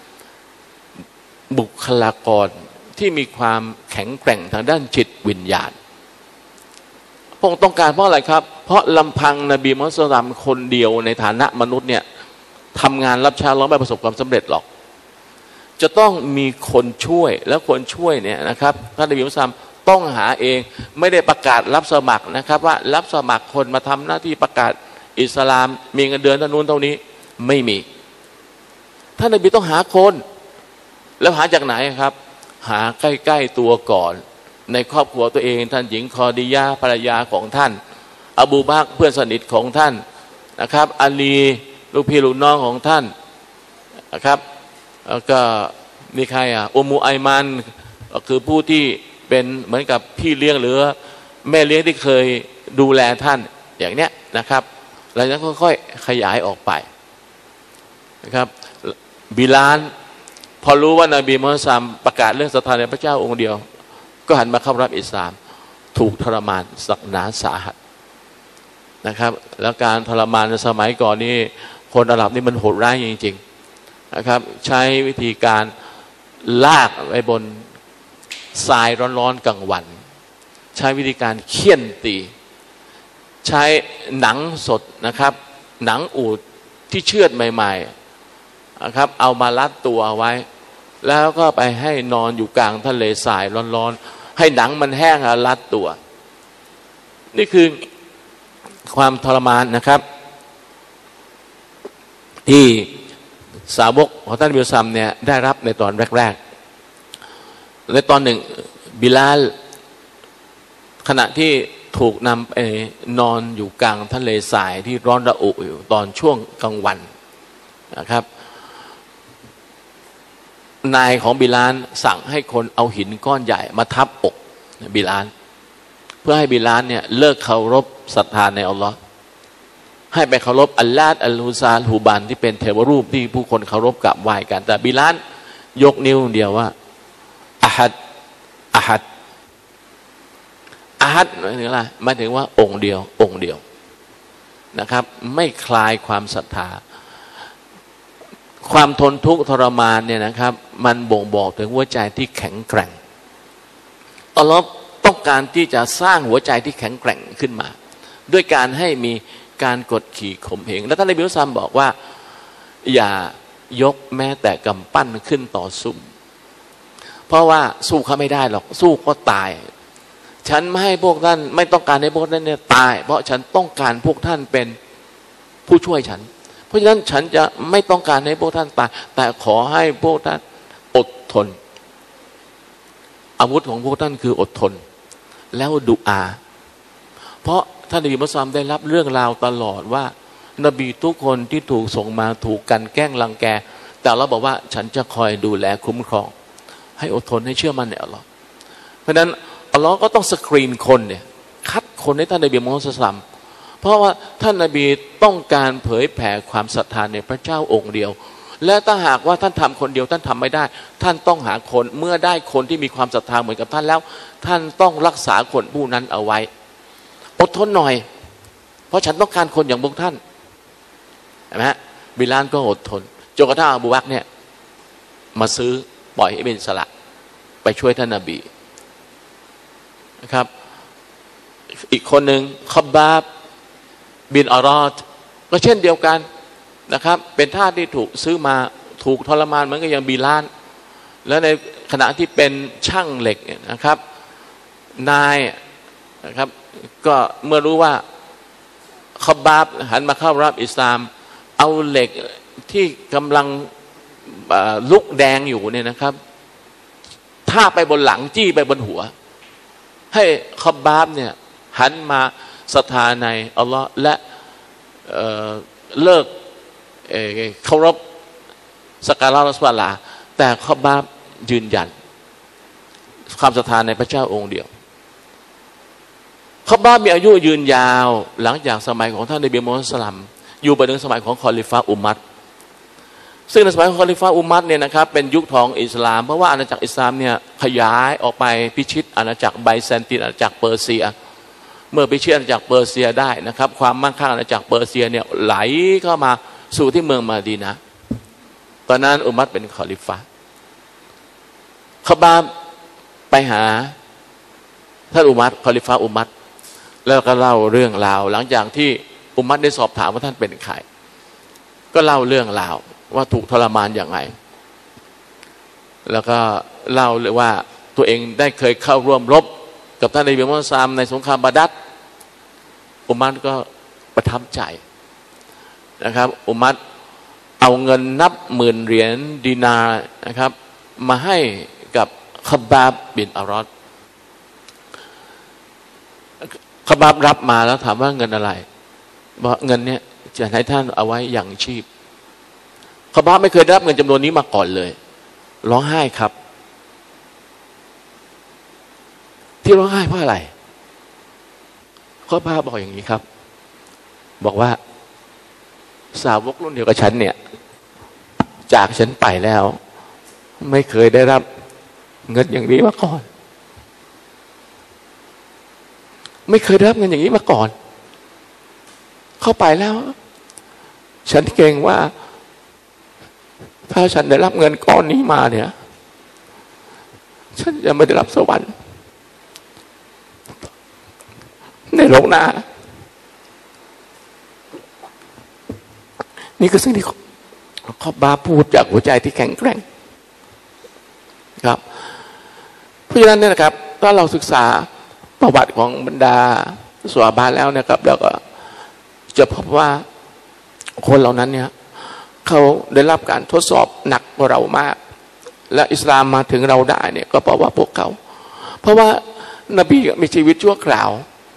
บุคลากรที่มีความแข็งแกร่งทางด้านจิตวิญญาณพระองค์ต้องการเพราะอะไรครับเพราะลำพังนบีมุฮัมมัดคนเดียวในฐานะมนุษย์เนี่ยทำงานรับใช้อัลเลาะห์ไม่ประสบความสำเร็จหรอกจะต้องมีคนช่วยแล้วคนช่วยเนี่ยนะครับท่านนบีมุฮัมมัดต้องหาเองไม่ได้ประกาศรับสมัครนะครับว่ารับสมัครคนมาทำหน้าที่ประกาศอิสลามมีเงินเดือนเท่านู้นเท่านี้ไม่มีท่านนบีต้องหาคนแล้วหาจากไหนครับหาใกล้ๆตัวก่อนในครอบครัวตัวเองท่านหญิงคอดียะภรรยาของท่านอบูบักรเพื่อนสนิทของท่านนะครับอาลีลูกพี่ลูกน้องของท่านนะครับแล้วก็มีใครอุมมุไอมันก็คือผู้ที่เป็นเหมือนกับพี่เลี้ยงหรือแม่เลี้ยงที่เคยดูแลท่านอย่างเนี้ยนะครับแล้วนั้นค่อยๆขยายออกไปนะครับบิลาลพอรู้ว่านบีมุฮัมมัดประกาศเรื่องศรัทธาในพระเจ้าองค์เดียวก็หันมาเข้ารับอิสลามถูกทรมานสักหนาสาหัสนะครับแล้วการทรมานในสมัยก่อนนี่คนอาหรับนี่มันโหดร้ายจริงๆนะครับใช้วิธีการลากไว้บนทรายร้อนๆกลางวันใช้วิธีการเคี่ยนตีใช้หนังสดนะครับหนังอูฐที่เชือดใหม่ๆนะครับเอามารัดตัวไว้แล้วก็ไปให้นอนอยู่กลางทะเลทรายร้อนๆให้หนังมันแห้งแล้วรัดตัวนี่คือความทรมานนะครับที่สาวกของท่านบิลซัมเนี่ยได้รับในตอนแรกๆในตอนหนึ่งบิลาลขณะที่ถูกนำไปนอนอยู่กลางทะเลทรายที่ร้อนระอุอยู่ตอนช่วงกลางวันนะครับนายของบิลาลสั่งให้คนเอาหินก้อนใหญ่มาทับอกบิลาลเพื่อให้บิลาลเนี่ยเลิกเคารพศรัทธาในอัลลอฮ์ให้ไปเคารพอัลลาฮ์อัลฮุซาลฮูบันที่เป็นเทวรูปที่ผู้คนเคารพกราบไหว้กันแต่บิลาลยกนิ้วเดียวว่าอะฮัดอะฮัดอะฮัดหมายถึงอะไรหมายถึงว่าองค์เดียวองค์เดียวนะครับไม่คลายความศรัทธาความทนทุกข์ทรมานเนี่ยนะครับมันบ่งบอกถึงหัวใจที่แข็งแกร่งอัลลอฮ์ต้องการที่จะสร้างหัวใจที่แข็งแกร่งขึ้นมาด้วยการให้มีการกดขี่ข่มเหงและท่านนบีมุฮัมมัดบอกว่าอย่ายกแม้แต่กำปั้นขึ้นต่อสู้เพราะว่าสู้เขาไม่ได้หรอกสู้ก็ตายฉันไม่ให้พวกท่านไม่ต้องการให้พวกท่านเนี่ยตายเพราะฉันต้องการพวกท่านเป็นผู้ช่วยฉันเพราะฉะนั้นฉันจะไม่ต้องการให้พวกท่านตายแต่ขอให้พวกท่านอดทนอาวุธของพวกท่านคืออดทนแล้วดุอาเพราะท่านนบีมุฮัมมัดได้รับเรื่องราวตลอดว่านบีทุกคนที่ถูกส่งมาถูกกันแกล้งรังแกแต่เราบอกว่าฉันจะคอยดูแลคุ้มครองให้อดทนให้เชื่อมั่นในอัลลอฮ์เพราะฉะนั้นอัลลอฮ์ก็ต้องสกรีนคนเนี่ยคัดคนให้ท่านนบีมุฮัมมัดเพราะว่าท่านนบีต้องการเผยแผ่ความศรัทธาในพระเจ้าองค์เดียวและถ้าหากว่าท่านทำคนเดียวท่านทำไม่ได้ท่านต้องหาคนเมื่อได้คนที่มีความศรัทธาเหมือนกับท่านแล้วท่านต้องรักษาคนผู้นั้นเอาไว้อดทนหน่อยเพราะฉันต้องการคนอย่างพวกท่านเห็นไหมฮะบิลาลก็อดทนจนกระทั่งอบูบักรเนี่ยมาซื้อปล่อยให้เป็นอิสระไปช่วยท่านนบีนะครับอีกคนหนึ่งคับบาบบินอารอดก็เช่นเดียวกันนะครับเป็นทาสที่ถูกซื้อมาถูกทรมานเหมือนกับอย่างบิลาลแล้วในขณะที่เป็นช่างเหล็กนะครับนายนะครับก็เมื่อรู้ว่าคับบาบหันมาเข้ารับอิสลามเอาเหล็กที่กำลังลุกแดงอยู่เนี่ยนะครับท่าไปบนหลังจี้ไปบนหัวให้คับบาบเนี่ยหันมาศรัทธาในอัลลอฮ์และเลิกเคารพสักการะอัลลอฮ์แต่คับบาบยืนยันความศรัทธาในพระเจ้าองค์เดียวคับบาบมีอายุยืนยาวหลังจากสมัยของท่านนบีมุฮัมมัดอยู่ไปถึงสมัยของคอลิฟะอุมัรซึ่งในสมัยของคอลิฟะอุมัรเนี่ยนะครับเป็นยุคทองอิสลามเพราะว่าอาณาจักรอิสลามเนี่ยขยายออกไปพิชิตอาณาจักรไบแซนตินอาณาจักรเปอร์เซียเมื่อพิชิตอาณาจักรเปอร์เซียได้นะครับความมั่งคั่งอาณาจักรเปอร์เซียเนี่ยไหลเข้ามาสู่ที่เมืองมาดีนะห์ตอนนั้นอุมัรเป็นคอลิฟะคับบาบไปหาท่านอุมัรคอลิฟะอุมัรแล้วก็เล่าเรื่องราวหลังจากที่อุมัรได้สอบถามว่าท่านเป็นใครก็เล่าเรื่องราวว่าถูกทรมานอย่างไรแล้วก็เล่าเลยว่าตัวเองได้เคยเข้าร่วมรบกับท่านนบีมุฮัมมัดในสงครามบาดัรอุมัรก็ประทับใจนะครับอุมัรเอาเงินนับหมื่นเหรียญดินาร์นะครับมาให้กับคับบาบบินอารอดคับบาบรับมาแล้วถามว่าเงินอะไรบอกเงินเนี้ยจะให้ท่านเอาไว้อย่างชีพคับบาบไม่เคยได้รับเงินจำนวนนี้มาก่อนเลยร้องไห้ครับที่ร้องไห้เพราะอะไรข้อพระบอกอย่างนี้ครับบอกว่าสาวกรุ่นเดียวกับฉันเนี่ยจากฉันไปแล้วไม่เคยได้รับเงินอย่างนี้มาก่อนไม่เคยได้รับเงินอย่างนี้มาก่อนเข้าไปแล้วฉันเกรงว่าถ้าฉันได้รับเงินก้อนนี้มาเนี่ยฉันจะไม่ได้รับสวรรค์ในโลกหน้านี่คือสิ่งที่ข้อบาพูดจากหัวใจที่แข็งแกร่งครับเพราะฉะนั้นเนี่ยนะครับถ้าเราศึกษาประวัติของบรรดาสวาบาแล้วนะครับแล้วก็จะพบว่าคนเหล่านั้นเนี่ยเขาได้รับการทดสอบหนักกว่าเรามากและอิสลามมาถึงเราได้เนี่ยก็เพราะว่าพวกเขาเพราะว่านบีมีชีวิตชั่วคราว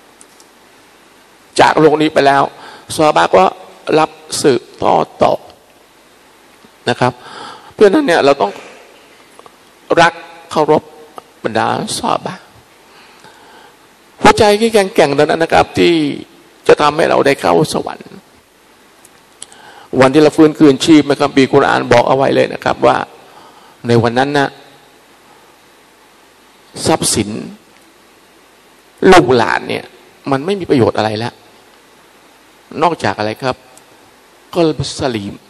จากโลกนี้ไปแล้วซอฮาบะห์ก็รับสืบต่อนะครับเพราะฉะนั้นเนี่ยเราต้องรักเคารพบรรดาซอฮาบะห์หัวใจที่แข็งแกร่งตอนนั้นนะครับที่จะทำให้เราได้เข้าสวรรค์วันที่เราฟื้นคืนชีพในคัมภีร์กุรอานบอกเอาไว้เลยนะครับว่าในวันนั้นนะทรัพย์สินลูกหลานเนี่ยมันไม่มีประโยชน์อะไรแล้วนอกจากอะไรครับกลบุสลีม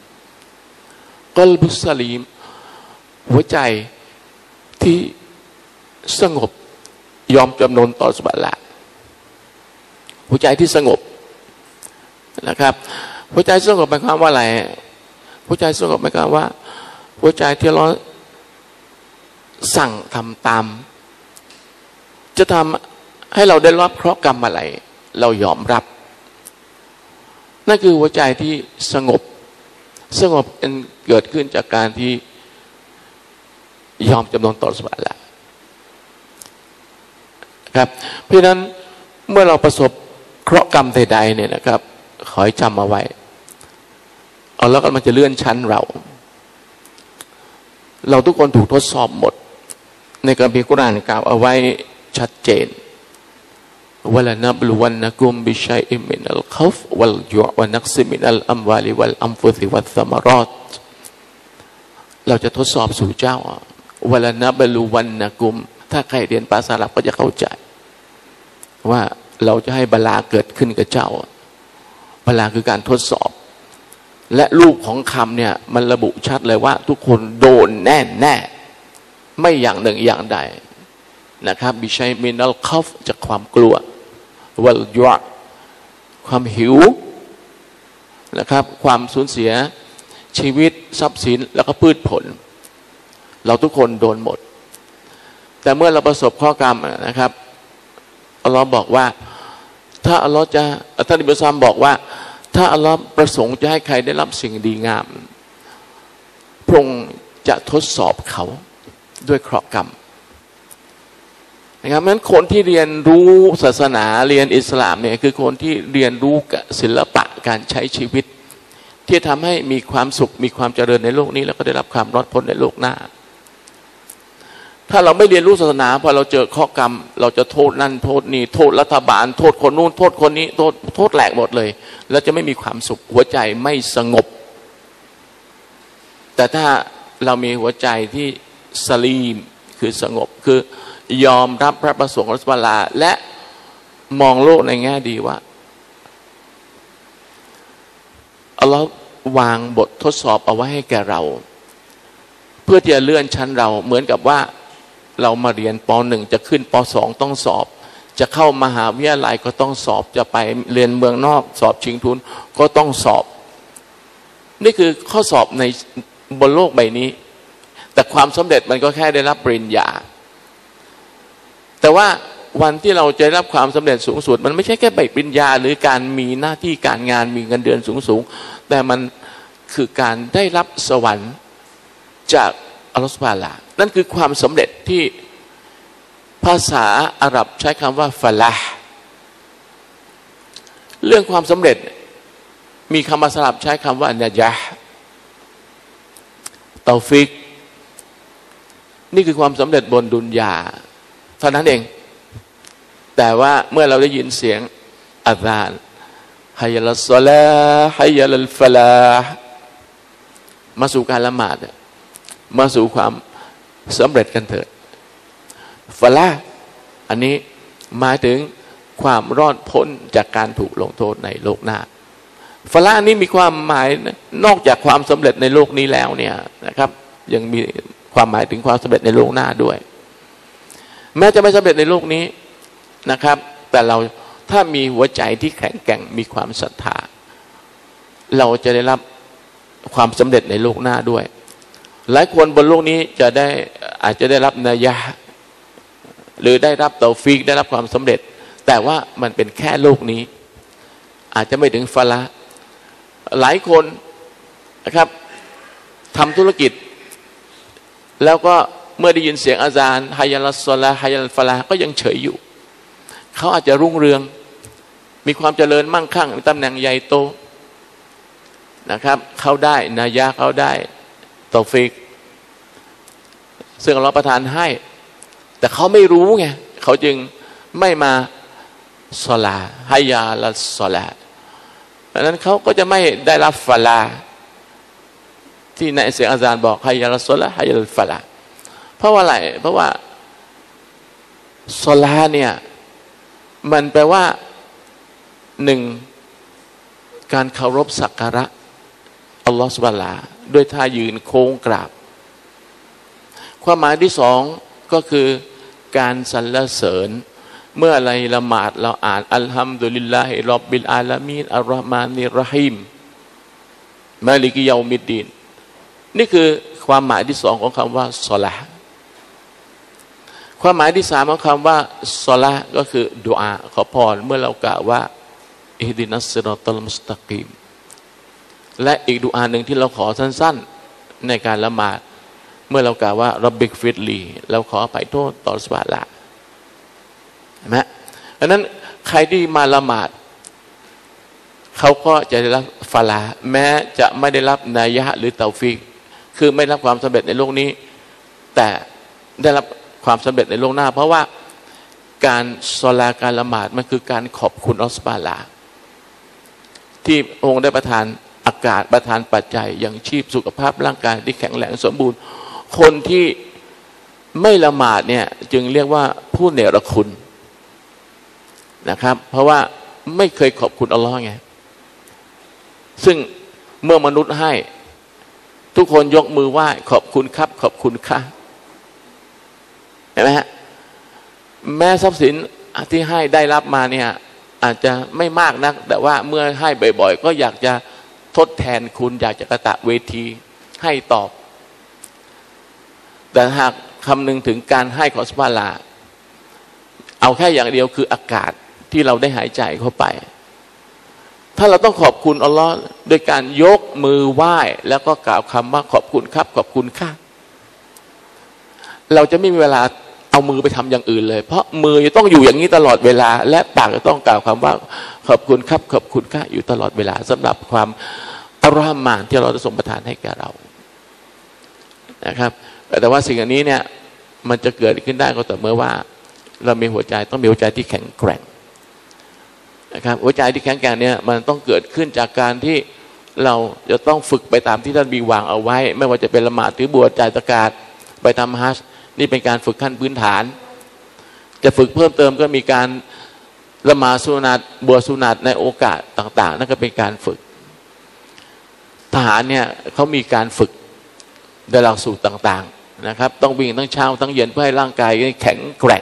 หัวใจที่สงบยอมจำนนต่อสุบะละหัวใจที่สงบนะครับหัวใจสงบหมายความว่าอะไรหัวใจสงบหมายความว่าหัวใจที่เราสั่งทำตามจะทำให้เราได้รับเคราะห์กรรมอะไรเรายอมรับนั่นคือหัวใจที่สงบเกิดขึ้นจากการที่ยอมจำนนต่อสุบะละครับเพราะฉะนั้นเมื่อเราประสบเคราะห์กรรมใดๆเนี่ยนะครับขอให้จำเอาไว้แล้วก็มันจะเลื่อนชั้นเราทุกคนถูกทดสอบหมดในคัมภีร์กุรอานกล่าวเอาไว้ชัดเจนวะลานับลุวันนะกุมบิชัยอิมินัลคอฟวัลยุอวะนักซิมินัลอัมวาลิวัลอัมฟุซิวัตธมารอตเราจะทดสอบสู่เจ้าวะลานับลุวันนะกุมถ้าใครเรียนภาษาอาหรับก็จะเข้าใจว่าเราจะให้บาลาเกิดขึ้นกับเจ้าบาลาคือการทดสอบและรูปของคำเนี่ยมันระบุชัดเลยว่าทุกคนโดนแน่ไม่อย่างหนึ่งอย่างใดนะครับบิชัยมินัลคอฟจากความกลัววัลยุอความหิวนะครับความสูญเสียชีวิตทรัพย์สินแล้วก็พืชผลเราทุกคนโดนหมดแต่เมื่อเราประสบข้อกรรมนะครับอัลลอฮ์บอกว่าถ้าอัลลอฮ์จะท่านอิบราฮิมบอกว่าถ้าอัลลอฮ์ประสงค์จะให้ใครได้รับสิ่งดีงามพระองค์จะทดสอบเขาด้วยเคราะห์กรรมนะครับเพราะฉะนั้นคนที่เรียนรู้ศาสนาเรียนอิสลามเนี่ยคือคนที่เรียนรู้ศิลปะการใช้ชีวิตที่ทำให้มีความสุขมีความเจริญในโลกนี้แล้วก็ได้รับความรอดพ้นในโลกหน้าถ้าเราไม่เรียนรู้ศาสนาพอเราเจอข้อกรรมเราจะโทษนั่นโทษนี่โทษรัฐบาลโทษคนนู้นโทษคนนี้โทษแหลกหมดเลยแล้วจะไม่มีความสุขหัวใจไม่สงบแต่ถ้าเรามีหัวใจที่สลีมคือสงบคือยอมรับพระประสงค์ของอัลเลาะห์ตะอาลาและมองโลกในแง่ดีว่าอัลเลาะห์วางบททดสอบเอาไว้ให้แก่เราเพื่อที่จะเลื่อนชั้นเราเหมือนกับว่าเรามาเรียนป .1 จะขึ้นป .2 ต้องสอบจะเข้ามหาวิทยาลัยก็ต้องสอบจะไปเรียนเมืองนอกสอบชิงทุนก็ต้องสอบนี่คือข้อสอบในบนโลกใบนี้แต่ความสำเร็จมันก็แค่ได้รับปริญญาแต่ว่าวันที่เราจะได้รับความสำเร็จสูงสุดมันไม่ใช่แค่ใบปริญญาหรือการมีหน้าที่การงานมีเงินเดือนสูงแต่มันคือการได้รับสวรรค์จากอัลลอฮฺซุบฮานะฮูวะตะอาลานั่นคือความสำเร็จที่ภาษาอาหรับใช้คำว่าฟะละห์เรื่องความสำเร็จมีคำมาสลับใช้คำว่านะญะห์ตอฟิกนี่คือความสำเร็จบนดุนยาเท่านั้นเองแต่ว่าเมื่อเราได้ยินเสียงอาซานฮัยยัลศอลาห์ฮัยยัลฟะลาห์มาสู่การละหมาดมาสู่ความสำเร็จกันเถิดฟะลาห์อันนี้หมายถึงความรอดพ้นจากการถูกลงโทษในโลกหน้าฟะลาห์นี้มีความหมายนอกจากความสำเร็จในโลกนี้แล้วเนี่ยนะครับยังมีความหมายถึงความสำเร็จในโลกหน้าด้วยแม้จะไม่สำเร็จในโลกนี้นะครับแต่เราถ้ามีหัวใจที่แข็งแกร่งมีความศรัทธาเราจะได้รับความสำเร็จในโลกหน้าด้วยหลายคนบนโลกนี้อาจจะได้รับนัยยะห์หรือได้รับเตาฟีกได้รับความสำเร็จแต่ว่ามันเป็นแค่โลกนี้อาจจะไม่ถึงฟะละห์หลายคนนะครับทำธุรกิจแล้วก็เมื่อได้ยินเสียงอาซานฮัยยัลศอลาห์ฮัยยัลฟะลาห์ก็ยังเฉยอยู่เขาอาจจะรุ่งเรืองมีความเจริญมั่งคั่งมีตำแหน่งใหญ่โตนะครับเขาได้นัยยะห์เขาได้เตาฟีกซึ่งอัลเลาะห์ประทานให้แต่เขาไม่รู้ไงเขาจึงไม่มาศอลาห์ฮัยยัลศอลาห์ดังนั้นเขาก็จะไม่ได้รับฟะลาห์ที่ในเสียงอาซานบอกฮัยยัลศอลาห์ฮัยยัลฟะลาห์เพราะว่าอะไรเพราะว่าศอลาห์เนี่ยมันแปลว่าหนึ่งการเคารพสักการะอัลลอฮฺซุบฮานะฮูวะตะอาลาด้วยท่ายืนโค้งกราบความหมายที่สองก็คือการสรรเสริญเมื่ออะไรละหมาดเราอ่านอัลฮัมดุลิลลาฮิร็อบบิลอาลามีนอัรเราะห์มานิรเราะฮีมมาลิกิยอมิดดีนนี่คือความหมายที่สองของคำว่าศอลาห์ความหมายที่สามของคำว่าศอลาห์ก็คือดุอาขอพรเมื่อเรากล่าวว่าอิฮดินัสซิรอตัลมุสตะกีมและอีกดุอาหนึ่งที่เราขอสั้นๆในการละหมาดเมื่อเรากล่าวว่าร็อบบิกฟิรลีเราขออภัยโทษต่อซุบฮานะฮูวะตะอาลาเห็นไหมดังนั้นใครที่มาละหมาดเขาก็จะได้รับฟะลาห์แม้จะไม่ได้รับนัยยะห์หรือเตาฟีกคือไม่รับความสำเร็จในโลกนี้แต่ได้รับความสำเร็จในโลกหน้าเพราะว่าการศอลาห์การละหมาดมันคือการขอบคุณอัลเลาะห์ซุบฮานะฮูวะตะอาลาที่องค์ได้ประทานอากาศประทานปัจจัยอย่างชีพสุขภาพร่างกายที่แข็งแรงสมบูรณ์คนที่ไม่ละหมาดเนี่ยจึงเรียกว่าผู้เนรคุณนะครับเพราะว่าไม่เคยขอบคุณอัลเลาะห์ไงซึ่งเมื่อมนุษย์ให้ทุกคนยกมือไหว้ขอบคุณครับขอบคุณค่ะเห็นไหมฮะแม้ทรัพย์สินที่ให้ได้รับมาเนี่ยอาจจะไม่มากนักแต่ว่าเมื่อให้บ่อยๆก็อยากจะทดแทนคุณอยากจะกระตะเวทีให้ตอบแต่หากคำนึงถึงการให้ของซุบฮานะฮูวะตะอาลาเอาแค่อย่างเดียวคืออากาศที่เราได้หายใจเข้าไปถ้าเราต้องขอบคุณอัลลอฮ์โดยการยกมือไหว้แล้วก็กล่าวคำว่าขอบคุณครับขอบคุณค่ะเราจะไม่มีเวลาเอามือไปทำอย่างอื่นเลยเพราะมือจะต้องอยู่อย่างนี้ตลอดเวลาและปากจะต้องกล่าวคำว่าขอบคุณครับขอบคุณค่ะอยู่ตลอดเวลาสำหรับความอัลลอฮ์มานที่เราจะทรงประทานให้แก่เรานะครับแต่ว่าสิ่งอันนี้เนี่ยมันจะเกิดขึ้นได้ก็ต่อเมื่อว่าเรามีหัวใจต้องมีหัวใจที่แข็งแกร่งนะครับหัวใจที่แข็งแกร่งเนี่ยมันต้องเกิดขึ้นจากการที่เราจะต้องฝึกไปตามที่ท่านมีวางเอาไว้ไม่ว่าจะเป็นละหมาดถือบวชจ่ายซะกาตไปทำฮัจญ์นี่เป็นการฝึกขั้นพื้นฐานจะฝึกเพิ่มเติมก็มีการละหมาดสุนัตบวชสุนัตในโอกาสต่างๆนั่นก็เป็นการฝึกทหารเนี่ยเขามีการฝึกในหลักสูตรต่างๆนะครับต้องวิ่งทั้งเช้าทั้งเย็นเพื่อให้ร่างกายแข็งแกร่ง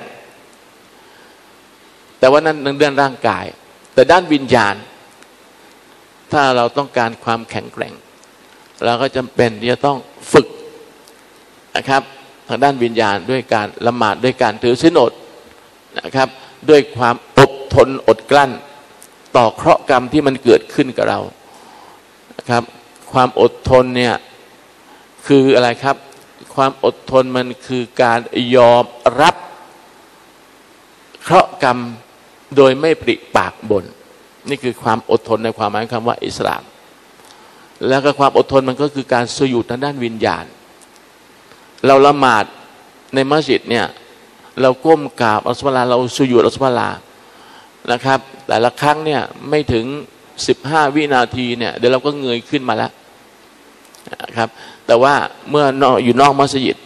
แต่ว่านั้นเรื่องร่างกายแต่ด้านวิญญาณถ้าเราต้องการความแข็งแกร่งเราก็จำเป็นที่จะต้องฝึกนะครับทางด้านวิญญาณด้วยการละหมาดด้วยการถือศีลอดนะครับด้วยความอดทนอดกลั้นต่อเคราะห์กรรมที่มันเกิดขึ้นกับเรานะครับความอดทนเนี่ยคืออะไรครับความอดทนมันคือการยอมรับเคราะห์กรรมโดยไม่ปริปากบ่นนี่คือความอดทนในความหมายคำว่าอิสลามแล้วก็ความอดทนมันก็คือการสุญูดทางด้านวิญญาณเราละหมาดในมัสยิดเนี่ยเราก้มกราบอัลลอฮฺเราสุญูดอัลลอฮฺนะครับแต่ละครั้งเนี่ยไม่ถึง15 วินาทีเนี่ยเดี๋ยวเราก็เงยขึ้นมาแล้วนะครับแต่ว่าเมื่ออยู่นอกมัสยิด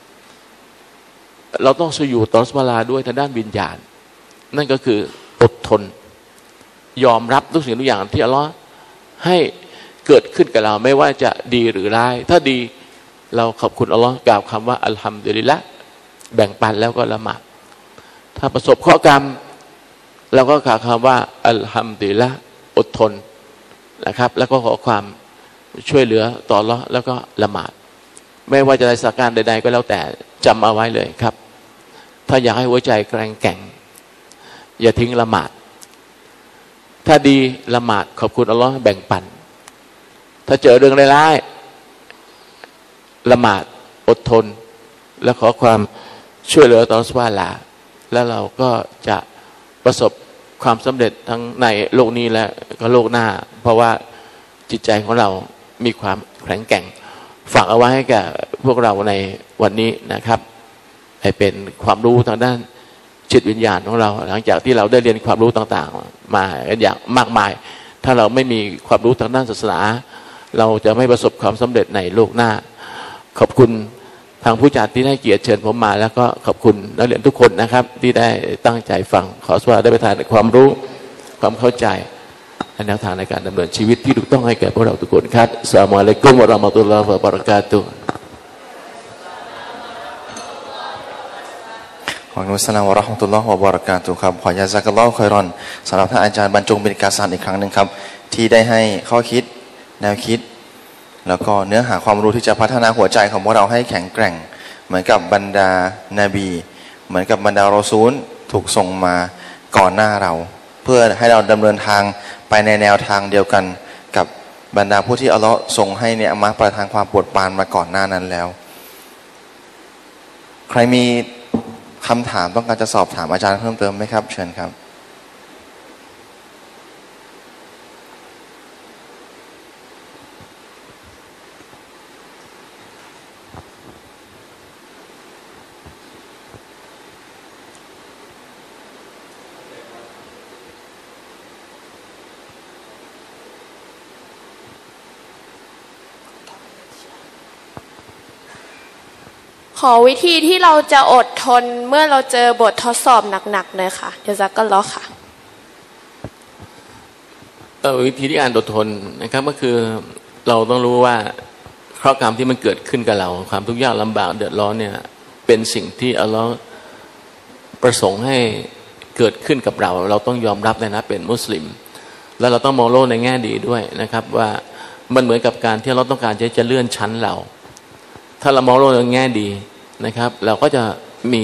เราต้องสุญูดต่ออัลลอฮ์ด้วยทางด้านวิญญาณนั่นก็คืออดทนยอมรับทุกสิ่งทุกอย่างที่อัลลอฮ์ให้เกิดขึ้นกับเราไม่ว่าจะดีหรือร้ายถ้าดีเราขอบคุณอัลลอฮ์กล่าวคำว่าอัลฮัมดุลิลละห์แบ่งปันแล้วก็ละหมาดถ้าประสบข้อกรรมเราก็กล่าวคำว่าอัลฮัมดุลิลละห์อดทนนะครับแล้วก็ขอความช่วยเหลือต่ออัลลอฮ์แล้วก็ละหมาดไม่ว่าจะในสถานการณ์ใดๆก็แล้วแต่จำเอาไว้เลยครับถ้าอยากให้หัวใจแกร่งอย่าทิ้งละหมาดถ้าดีละหมาดขอบคุณอัลลอฮ์แบ่งปันถ้าเจอเรื่องร้ายๆละหมาดอดทนและขอความช่วยเหลือต่ออัลลอฮ์แล้วเราก็จะประสบความสำเร็จทั้งในโลกนี้และก็โลกหน้าเพราะว่าจิตใจของเรามีความแข็งแกร่งฝากเอาไว้ให้กับพวกเราในวันนี้นะครับให้เป็นความรู้ทางด้านจิตวิญญาณของเราหลังจากที่เราได้เรียนความรู้ต่างๆมาอย่างมากมายถ้าเราไม่มีความรู้ทางด้านศาสนาเราจะไม่ประสบความสำเร็จในโลกหน้าขอบคุณทางผู้จัดที่ให้เกียรติเชิญผมมาแล้วก็ขอบคุณนักเรียนทุกคนนะครับที่ได้ตั้งใจฟังขอสวัสดีได้ประทานความรู้ความเข้าใจและแนวทางในการดำเนินชีวิตที่ถูกต้องให้แก่พวกเราทุกคนครับอัสสลามุอะลัยกุมวะเราะมะตุลลอฮิวะบะเราะกาตุฮ์วะอะลัยกุมุสสลามวะเราะห์มะตุลลอฮิวะบะเราะกาตุฮ์ครับขอยาซะกัลลอฮุค็อยรอนสำหรับท่านอาจารย์บรรจงเป็นกาสานอีกครั้งหนึ่งครับที่ได้ให้ข้อคิดแนวคิดแล้วก็เนื้อหาความรู้ที่จะพัฒนาหัวใจของพวกเราให้แข็งแกร่งเหมือนกับบรรดานบีเหมือนกับบรรดารอซูลถูกส่งมาก่อนหน้าเราเพื่อให้เราดำเนินทางไปในแนวทางเดียวกันกับบรรดาผู้ที่อัลเลาะห์ทรงให้เนี่ยมาประทานความโปรดปรานมาก่อนหน้านั้นแล้วใครมีคำถามต้องการจะสอบถามอาจารย์เพิ่มเติมไหมครับเชิญครับขอวิธีที่เราจะอดทนเมื่อเราเจอบททดสอบหนักๆเลยค่ะเดี๋ยวจักก็ล้อค่ะวิธีที่การอดทนนะครับก็คือเราต้องรู้ว่าเคราะห์กรรมที่มันเกิดขึ้นกับเราความทุกข์ยากลำบากเดือดร้อนเนี่ยเป็นสิ่งที่อัลเลาะห์ประสงค์ให้เกิดขึ้นกับเราเราต้องยอมรับนะเป็นมุสลิมแล้วเราต้องมองโลกในแง่ดีด้วยนะครับว่ามันเหมือนกับการที่เราต้องการจะเลื่อนชั้นเราถ้าเรามองโลกในแง่ดีนะครับเราก็จะมี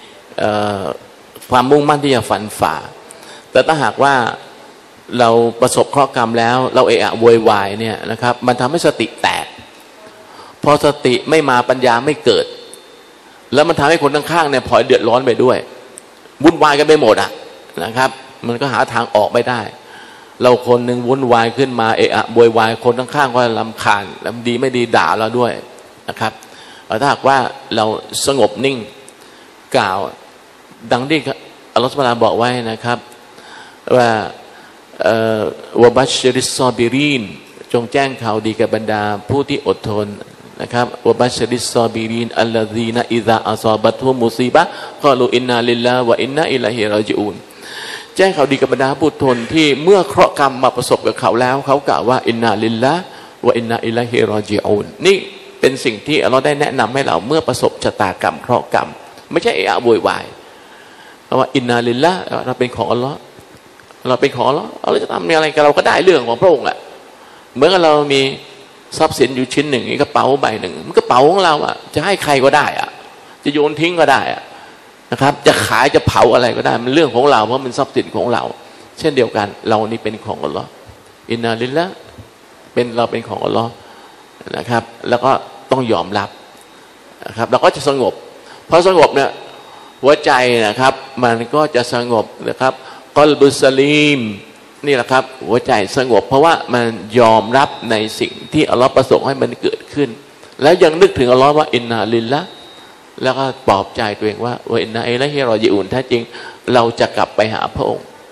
ความมุ่งมั่นที่จะฝันฝ่าแต่ถ้าหากว่าเราประสบเคราะห์กรรมแล้วเราเอะอะโวยวายเนี่ยนะครับมันทำให้สติแตกพอสติไม่มาปัญญาไม่เกิดแล้วมันทำให้คนข้างๆเนี่ยพลอยเดือดร้อนไปด้วยวุ่นวายกันไปหมดอ่ะนะครับมันก็หาทางออกไม่ได้เราคนหนึ่งวุ่นวายขึ้นมาเอะอะโวยวายคนข้างๆก็รำคาญแล้วดีไม่ดีด่าเราด้วยนะครับถ้าหากว่าเราสงบนิ่งกล่าวดังที่อัลลอฮฺซุบฮานะฮูวะตะอาลาบอกไว้นะครับว่าวะบัชชิริสซอบิรีนจงแจ้งข่าวดีกับบรรดาผู้ที่อดทนนะครับวะบัชชิริสซอบิรีนอัลลซีนะอิซาอัศอบัตฮุมุซีบะฮ์กอลูอินนาลิลลาฮ์วะอินนาอิลัยฮิรอญิอูนแจ้งข่าวดีกับบรรดาผู้อดทนที่เมื่อเคราะห์กรรมมาประสบกับเขาแล้วเขากล่าวว่าอินนาลิลลาฮ์วะอินนาอิลัยฮิรอญิอูนนี่เป็นสิ่งที่เราได้แนะนำให้เราเมื่อประสบชะตากรรมเคราะห์กรรมไม่ใช่เอะอะโวยวายเพราะว่าอินนาลิลละเราเป็นของอัลลอฮ์เราเป็นของอัลลอฮ์เราจะทำอะไรกับเราก็ได้เรื่องของพระองค์แหละเหมือนกับเรามีทรัพย์สินอยู่ชิ้นหนึ่งกระเป๋าใบหนึ่งมันกระเป๋าของเราอ่ะจะให้ใครก็ได้อ่ะจะโยนทิ้งก็ได้อ่ะนะครับจะขายจะเผาอะไรก็ได้มันเรื่องของเราเพราะมันทรัพย์สินของเราเช่นเดียวกันเรานี่เป็นของอัลลอฮ์อินนาลิลละเป็นเราเป็นของอัลลอฮ์นะครับแล้วก็ต้องยอมรับนะครับเราก็จะสงบพอสงบเนี่ยหัวใจนะครับมันก็จะสงบนะครับกอลบุสลีมนี่แหละครับหัวใจสงบเพราะว่ามันยอมรับในสิ่งที่อัลลอฮ์ประสงค์ให้มันเกิดขึ้นแล้วยังนึกถึงอัลลอฮ์ว่าอินนาลิลละแล้วก็ปลอบใจตัวเองว่าอินนาอิลัยฮิรอญิอูนแท้จริงเราจะกลับไปหาพระองค์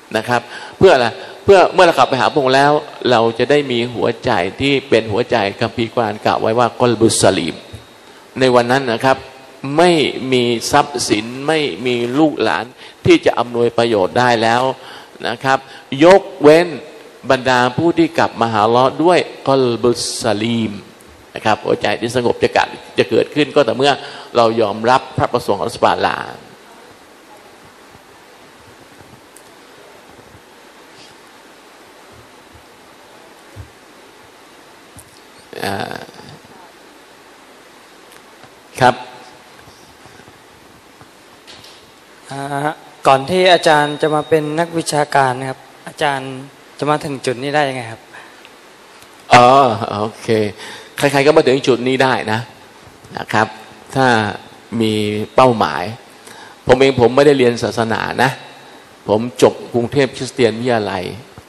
นะครับเพื่ออะไรเพื่อเมื่อเรากลับไปหาพระองค์แล้วเราจะได้มีหัวใจที่เป็นหัวใจคัมภีร์กุรอานกล่าวไว้ว่ากอลบุสลีมในวันนั้นนะครับไม่มีทรัพย์สินไม่มีลูกหลานที่จะอำนวยประโยชน์ได้แล้วนะครับยกเว้นบรรดาผู้ที่กลับมาหาอัลเลาะห์ด้วยกอลบุสลีมนะครับหัวใจที่สงบจะเกิดขึ้นก็แต่เมื่อเรายอมรับพระประสงค์ของอัลลอฮฺซุบฮานะฮูวะตะอาลาครับก่อนที่อาจารย์จะมาเป็นนักวิชาการนะครับอาจารย์จะมาถึงจุดนี้ได้ยังไงครับโอเคใครๆก็มาถึงจุดนี้ได้นะครับถ้ามีเป้าหมายผมไม่ได้เรียนศาสนานะผมจบกรุงเทพคริสเตียนวิทยาลัย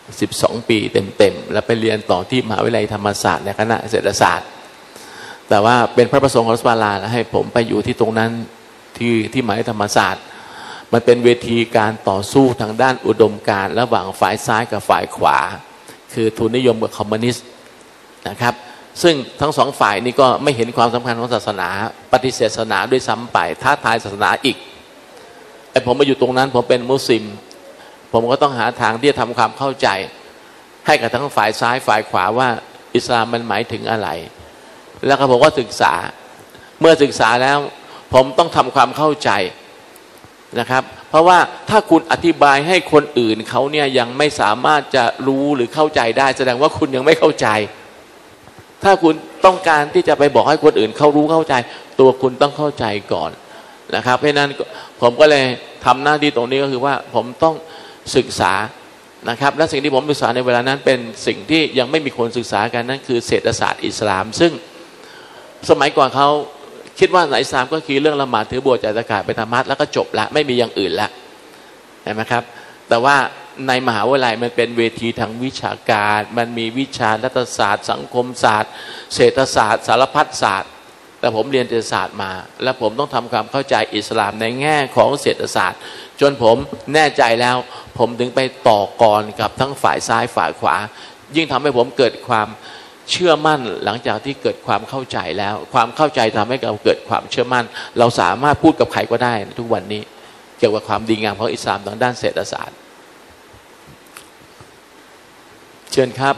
12 ปีเต็มๆแล้วไปเรียนต่อที่มหาวิทยาลัยธรรมศาสตร์ในคณะเศรษฐศาสตร์แต่ว่าเป็นพระประสงค์ของอัลเลาะห์ซุบฮานะฮูวะตะอาลาให้ผมไปอยู่ที่ตรงนั้นที่มหาวิทยาลัยธรรมศาสตร์มันเป็นเวทีการต่อสู้ทางด้านอุดมการณ์ระหว่างฝ่ายซ้ายกับฝ่ายขวาคือทุนนิยมกับคอมมิวนิสต์นะครับซึ่งทั้งสองฝ่ายนี้ก็ไม่เห็นความสำคัญของศาสนาปฏิเสธศาสนาด้วยซ้ำไปท้าทายศาสนาอีกแต่ผมมาอยู่ตรงนั้นผมเป็นมุสลิมผมก็ต้องหาทางที่จะทำความเข้าใจให้กับทั้งฝ่ายซ้ายฝ่ายขวาว่าอิสลามมันหมายถึงอะไรแล้วก็ผมก็ศึกษาเมื่อศึกษาแล้วผมต้องทำความเข้าใจนะครับเพราะว่าถ้าคุณอธิบายให้คนอื่นเขาเนี่ยยังไม่สามารถจะรู้หรือเข้าใจได้แสดงว่าคุณยังไม่เข้าใจถ้าคุณต้องการที่จะไปบอกให้คนอื่นเขารู้เข้าใจตัวคุณต้องเข้าใจก่อนนะครับเพราะนั้นผมก็เลยทำหน้าที่ตรงนี้ก็คือว่าผมต้องศึกษานะครับและสิ่งที่ผมศึกษาในเวลานั้นเป็นสิ่งที่ยังไม่มีคนศึกษากันนั่นคือเศรษฐศาสตร์อิสลามซึ่งสมัยก่อนเขาคิดว่าอิสลามก็คือเรื่องละหมาดถือบัวจ่ายซะกาตไปทำฮัจญ์แล้วก็จบละไม่มีอย่างอื่นละเห็นไหมครับแต่ว่าในมหาวิทยาลัยมันเป็นเวทีทางวิชาการมันมีวิชารัฐศาสตร์สังคมศาสตร์เศรษฐศาสตร์สารพัดศาสตร์แต่ผมเรียนเศรษฐศาสตร์มาและผมต้องทำความเข้าใจอิสลามในแง่ของเศรษฐศาสตร์จนผมแน่ใจแล้วผมถึงไปต่อกรกับทั้งฝ่ายซ้ายฝ่ายขวายิ่งทำให้ผมเกิดความเชื่อมั่นหลังจากที่เกิดความเข้าใจแล้วความเข้าใจทำให้เราเกิดความเชื่อมั่นเราสามารถพูดกับใครก็ได้ทุกวันนี้เกี่ยวกับความดีงามของอิสลามทางด้านเศรษฐศาสตร์เชิญครับ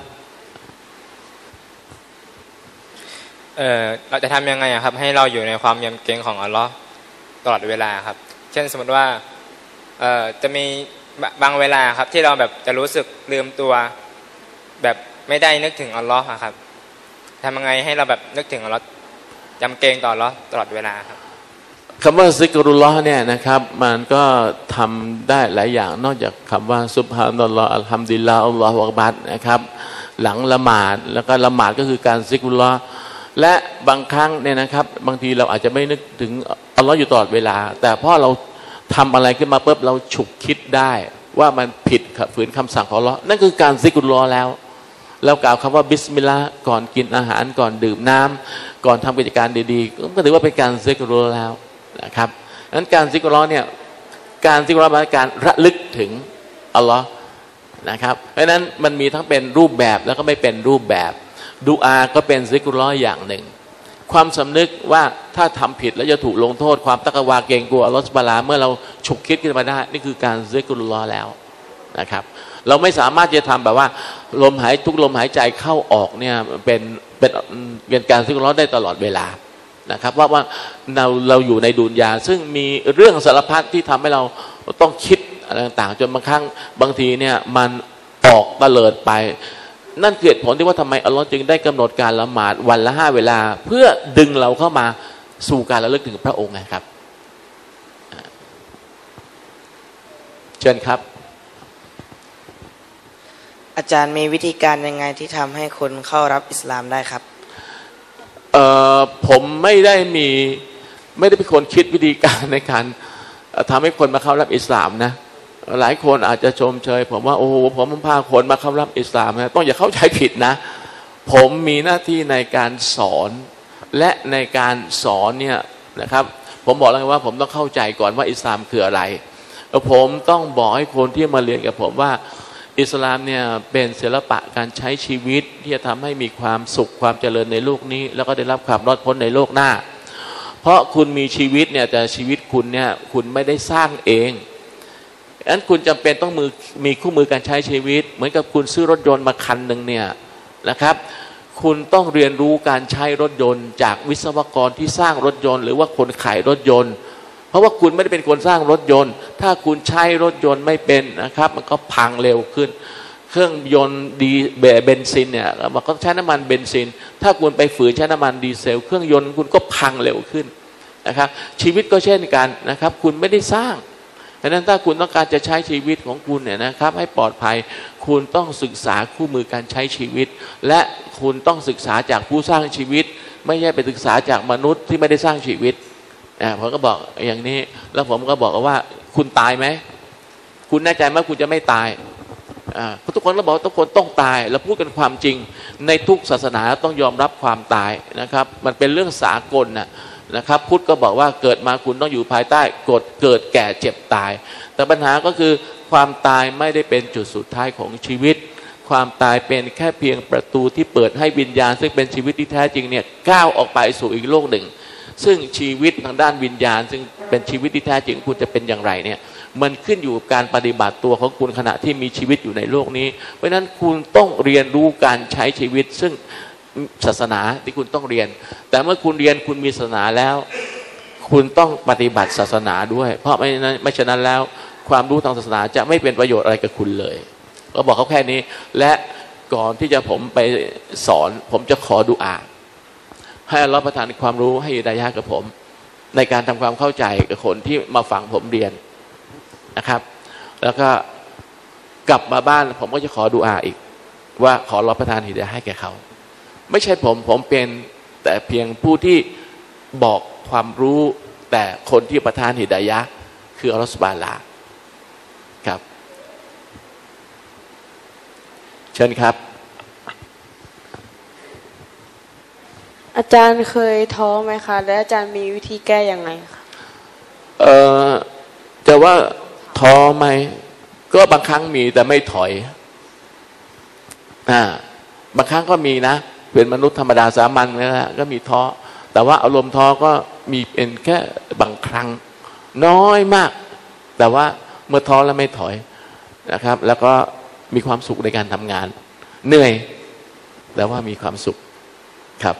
เราจะทำยังไงครับให้เราอยู่ในความยำเกรงของอัลลอฮ์ตลอดเวลาครับเช่นสมมติว่าจะมีบางเวลาครับที่เราแบบจะรู้สึกลืมตัวแบบไม่ได้นึกถึงอัลลอฮ์ครับทำยังไงให้เราแบบนึกถึงอัลลอฮ์ยำเกรงต่ออัลลอฮ์ตลอดเวลาครับคำว่าซิกรุลลอฮ์เนี่ยนะครับมันก็ทำได้หลายอย่างนอกจากคำว่าซุบฮานัลลอฮ์อัลฮัมดุลิลลาฮ์อัลลอฮฺอักบัรนะครับหลังละหมาดแล้วก็ละหมาดก็คือการซิกรุลลอฮ์และบางครั้งเนี่ยนะครับบางทีเราอาจจะไม่นึกถึงอัลลอฮ์อยู่ตลอดเวลาแต่พอเราทำอะไรขึ้นมาปุ๊บเราฉุกคิดได้ว่ามันผิดฝืนคำสั่งของอัลลอฮ์นั่นคือการซิกรุลลอฮ์แล้วเรากล่าวคำว่าบิสมิลลาห์ก่อนกินอาหารก่อนดื่มน้ำก่อนทำกิจการดีๆก็ถือว่าเป็นการซิกรุลลอฮ์แล้วนะครับนั้นการซิกรุลลอฮ์เนี่ยการซิกรุลลอฮ์หมายถึงการระลึกถึงอัลลอฮ์นะครับเพราะฉะนั้นมันมีทั้งเป็นรูปแบบแล้วก็ไม่เป็นรูปแบบดุอาก็เป็นซิกรุลลอฮ์อย่างหนึ่งความสำนึกว่าถ้าทำผิดแล้วจะถูกลงโทษความตักวาเกรงกลัวอัลลอฮฺซุบฮานะฮูวะตะอาลาเมื่อเราฉุกคิดขึ้นมาได้นี่คือการซิกรุลลอฮ์แล้วนะครับเราไม่สามารถจะทำแบบว่าทุกลมหายใจเข้าออกเนี่ยเป็นการซิกรุลลอฮ์ได้ตลอดเวลานะครับว่าเราอยู่ในดุนยาซึ่งมีเรื่องสารพัดที่ทำให้เราต้องคิดอะไรต่างๆจนบางครั้งบางทีเนี่ยมันออกตะเลิดไปนั่นเกิดผลที่ว่าทำไมอัลลอฮ์จึงได้กำหนดการละหมาดวันละ5 เวลาเพื่อดึงเราเข้ามาสู่การระลึกถึงพระองค์นะครับเชิญครับอาจารย์มีวิธีการยังไงที่ทำให้คนเข้ารับอิสลามได้ครับผมไม่ได้เป็นคนคิดวิธีการในการทำให้คนมาเข้ารับอิสลามนะหลายคนอาจจะชมเชยผมว่าโอ้โหผมพาคนมาเข้ารับอิสลามนะต้องอย่าเข้าใจผิดนะผมมีหน้าที่ในการสอนและในการสอนเนี่ยนะครับผมบอกแล้วว่าผมต้องเข้าใจก่อนว่าอิสลามคืออะไรผมต้องบอกให้คนที่มาเรียนกับผมว่าอิสลามเนี่ยเป็นศิลปะการใช้ชีวิตที่จะทำให้มีความสุขความเจริญในโลกนี้แล้วก็ได้รับความรอดพ้นในโลกหน้าเพราะคุณมีชีวิตเนี่ยแต่ชีวิตคุณเนี่ยคุณไม่ได้สร้างเองฉะนั้นคุณจำเป็นต้องมีคู่มือการใช้ชีวิตเหมือนกับคุณซื้อรถยนต์มาคันหนึ่งเนี่ยนะครับคุณต้องเรียนรู้การใช้รถยนต์จากวิศวกรที่สร้างรถยนต์หรือว่าคนขายรถยนต์เพราะว่าคุณไม่ได้เป็นคนสร้างรถยนต์ถ้าคุณใช้รถยนต์ไม่เป็นนะครับมันก็พังเร็วขึ้นเครื่องยนต์ดีเบนซินเนี่ยมันก็ใช้น้ำมันเบนซินถ้าคุณไปฝืนใช้น้ำมันดีเซลเครื่องยนต์คุณก็พังเร็วขึ้นนะครับชีวิตก็เช่นกันนะครับคุณไม่ได้สร้างดังนั้นถ้าคุณต้องการจะใช้ชีวิตของคุณเนี่ยนะครับให้ปลอดภัยคุณต้องศึกษาคู่มือการใช้ชีวิตและคุณต้องศึกษาจากผู้สร้างชีวิตไม่ใช่ไปศึกษาจากมนุษย์ที่ไม่ได้สร้างชีวิตผมก็บอกอย่างนี้แล้วผมก็บอกว่าคุณตายไหมคุณแน่ใจไหมคุณจะไม่ตายทุกคนก็บอกทุกคนต้องตายแล้วพูดกันความจริงในทุกศาสนาต้องยอมรับความตายนะครับมันเป็นเรื่องสากลนะครับพุทธก็บอกว่าเกิดมาคุณต้องอยู่ภายใต้กฎเกิดแก่เจ็บตายแต่ปัญหาก็คือความตายไม่ได้เป็นจุดสุดท้ายของชีวิตความตายเป็นแค่เพียงประตูที่เปิดให้วิญญาณซึ่งเป็นชีวิตที่แท้จริงเนี่ยก้าวออกไปสู่อีกโลกหนึ่งซึ่งชีวิตทางด้านวิญญาณซึ่งเป็นชีวิตที่แท้จริงคุณจะเป็นอย่างไรเนี่ยมันขึ้นอยู่กับการปฏิบัติตัวของคุณขณะที่มีชีวิตอยู่ในโลกนี้เพราะฉะนั้นคุณต้องเรียนรู้การใช้ชีวิตซึ่งศาสนาที่คุณต้องเรียนแต่เมื่อคุณเรียนคุณมีศาสนาแล้วคุณต้องปฏิบัติศาสนาด้วยเพราะไม่ฉะนั้นแล้วความรู้ทางศาสนาจะไม่เป็นประโยชน์อะไรกับคุณเลยก็บอกเขาแค่นี้และก่อนที่จะผมไปสอนผมจะขอดุอาให้อัลเลาะห์ประทานความรู้ให้ฮิดายะห์กับผมในการทำความเข้าใจกับคนที่มาฟังผมเรียนนะครับแล้วก็กลับมาบ้านผมก็จะขอดุอาอีกว่าขออัลเลาะห์ประทานฮิดายะห์ให้แก่เขาไม่ใช่ผมเป็นแต่เพียงผู้ที่บอกความรู้แต่คนที่ประทานฮิดายะห์คืออัลเลาะห์ซุบฮานะฮูวะตะอาลาครับเชิญครับอาจารย์เคยท้อไหมคะและอาจารย์มีวิธีแก้ยังไงคะจะว่าท้อไหมก็บางครั้งมีแต่ไม่ถอยบางครั้งก็มีนะเป็นมนุษย์ธรรมดาสามัญนะก็มีท้อแต่ว่าอารมณ์ท้อก็มีเป็นแค่บางครั้งน้อยมากแต่ว่าเมื่อท้อแล้วไม่ถอยนะครับแล้วก็มีความสุขในการทำงานเหนื่อยแต่ว่ามีความสุขครับ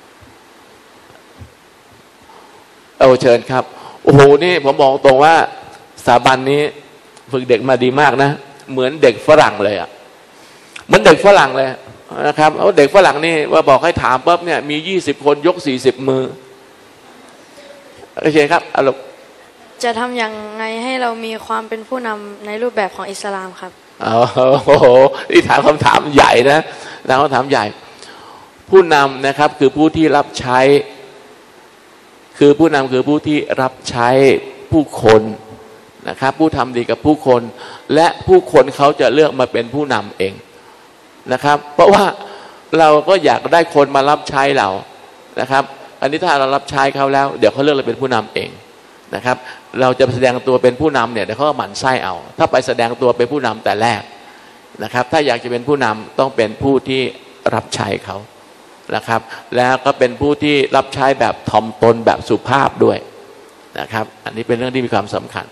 เชิญครับโอ้โหนี่ผมบอกตรงว่าสถาบันนี้ฝึกเด็กมาดีมากนะเหมือนเด็กฝรั่งเลยอ่ะเหมือนเด็กฝรั่งเลยนะครับเด็กฝรั่งนี่ว่าบอกให้ถามปั๊บเนี่ยมี20คนยก40มือโอเคครับอารมณ์จะทำอย่างไงให้เรามีความเป็นผู้นำในรูปแบบของอิสลามครับโอ้โหนี่ถามคำถามใหญ่นะถามคำถามใหญ่ผู้นำนะครับคือผู้ที่รับใช้คือผู้นำคือผู้ที่รับใช้ผู้คนนะครับผู้ทำดีกับผู้คนและผู้คนเขาจะเลือกมาเป็นผู้นำเองนะครับเพราะว่าเราก็อยากได้คนมารับใช้เรานะครับอันนี้ถ้าเรารับใช้เขาแล้วเดี๋ยวเขาเลือกเราเป็นผู้นำเองนะครับเราจะแสดงตัวเป็นผู้นำเนี่ยเดี๋ยวเขาก็หมั่นไส้เอาถ้าไปแสดงตัวเป็นผู้นำแต่แรกนะครับถ้าอยากจะเป็นผู้นำต้องเป็นผู้ที่รับใช้เขานะครับแล้วก็เป็นผู้ที่รับใช้แบบถ่อมตนแบบสุภาพด้วยนะครับอันนี้เป็นเรื่องที่มีความสำคัญ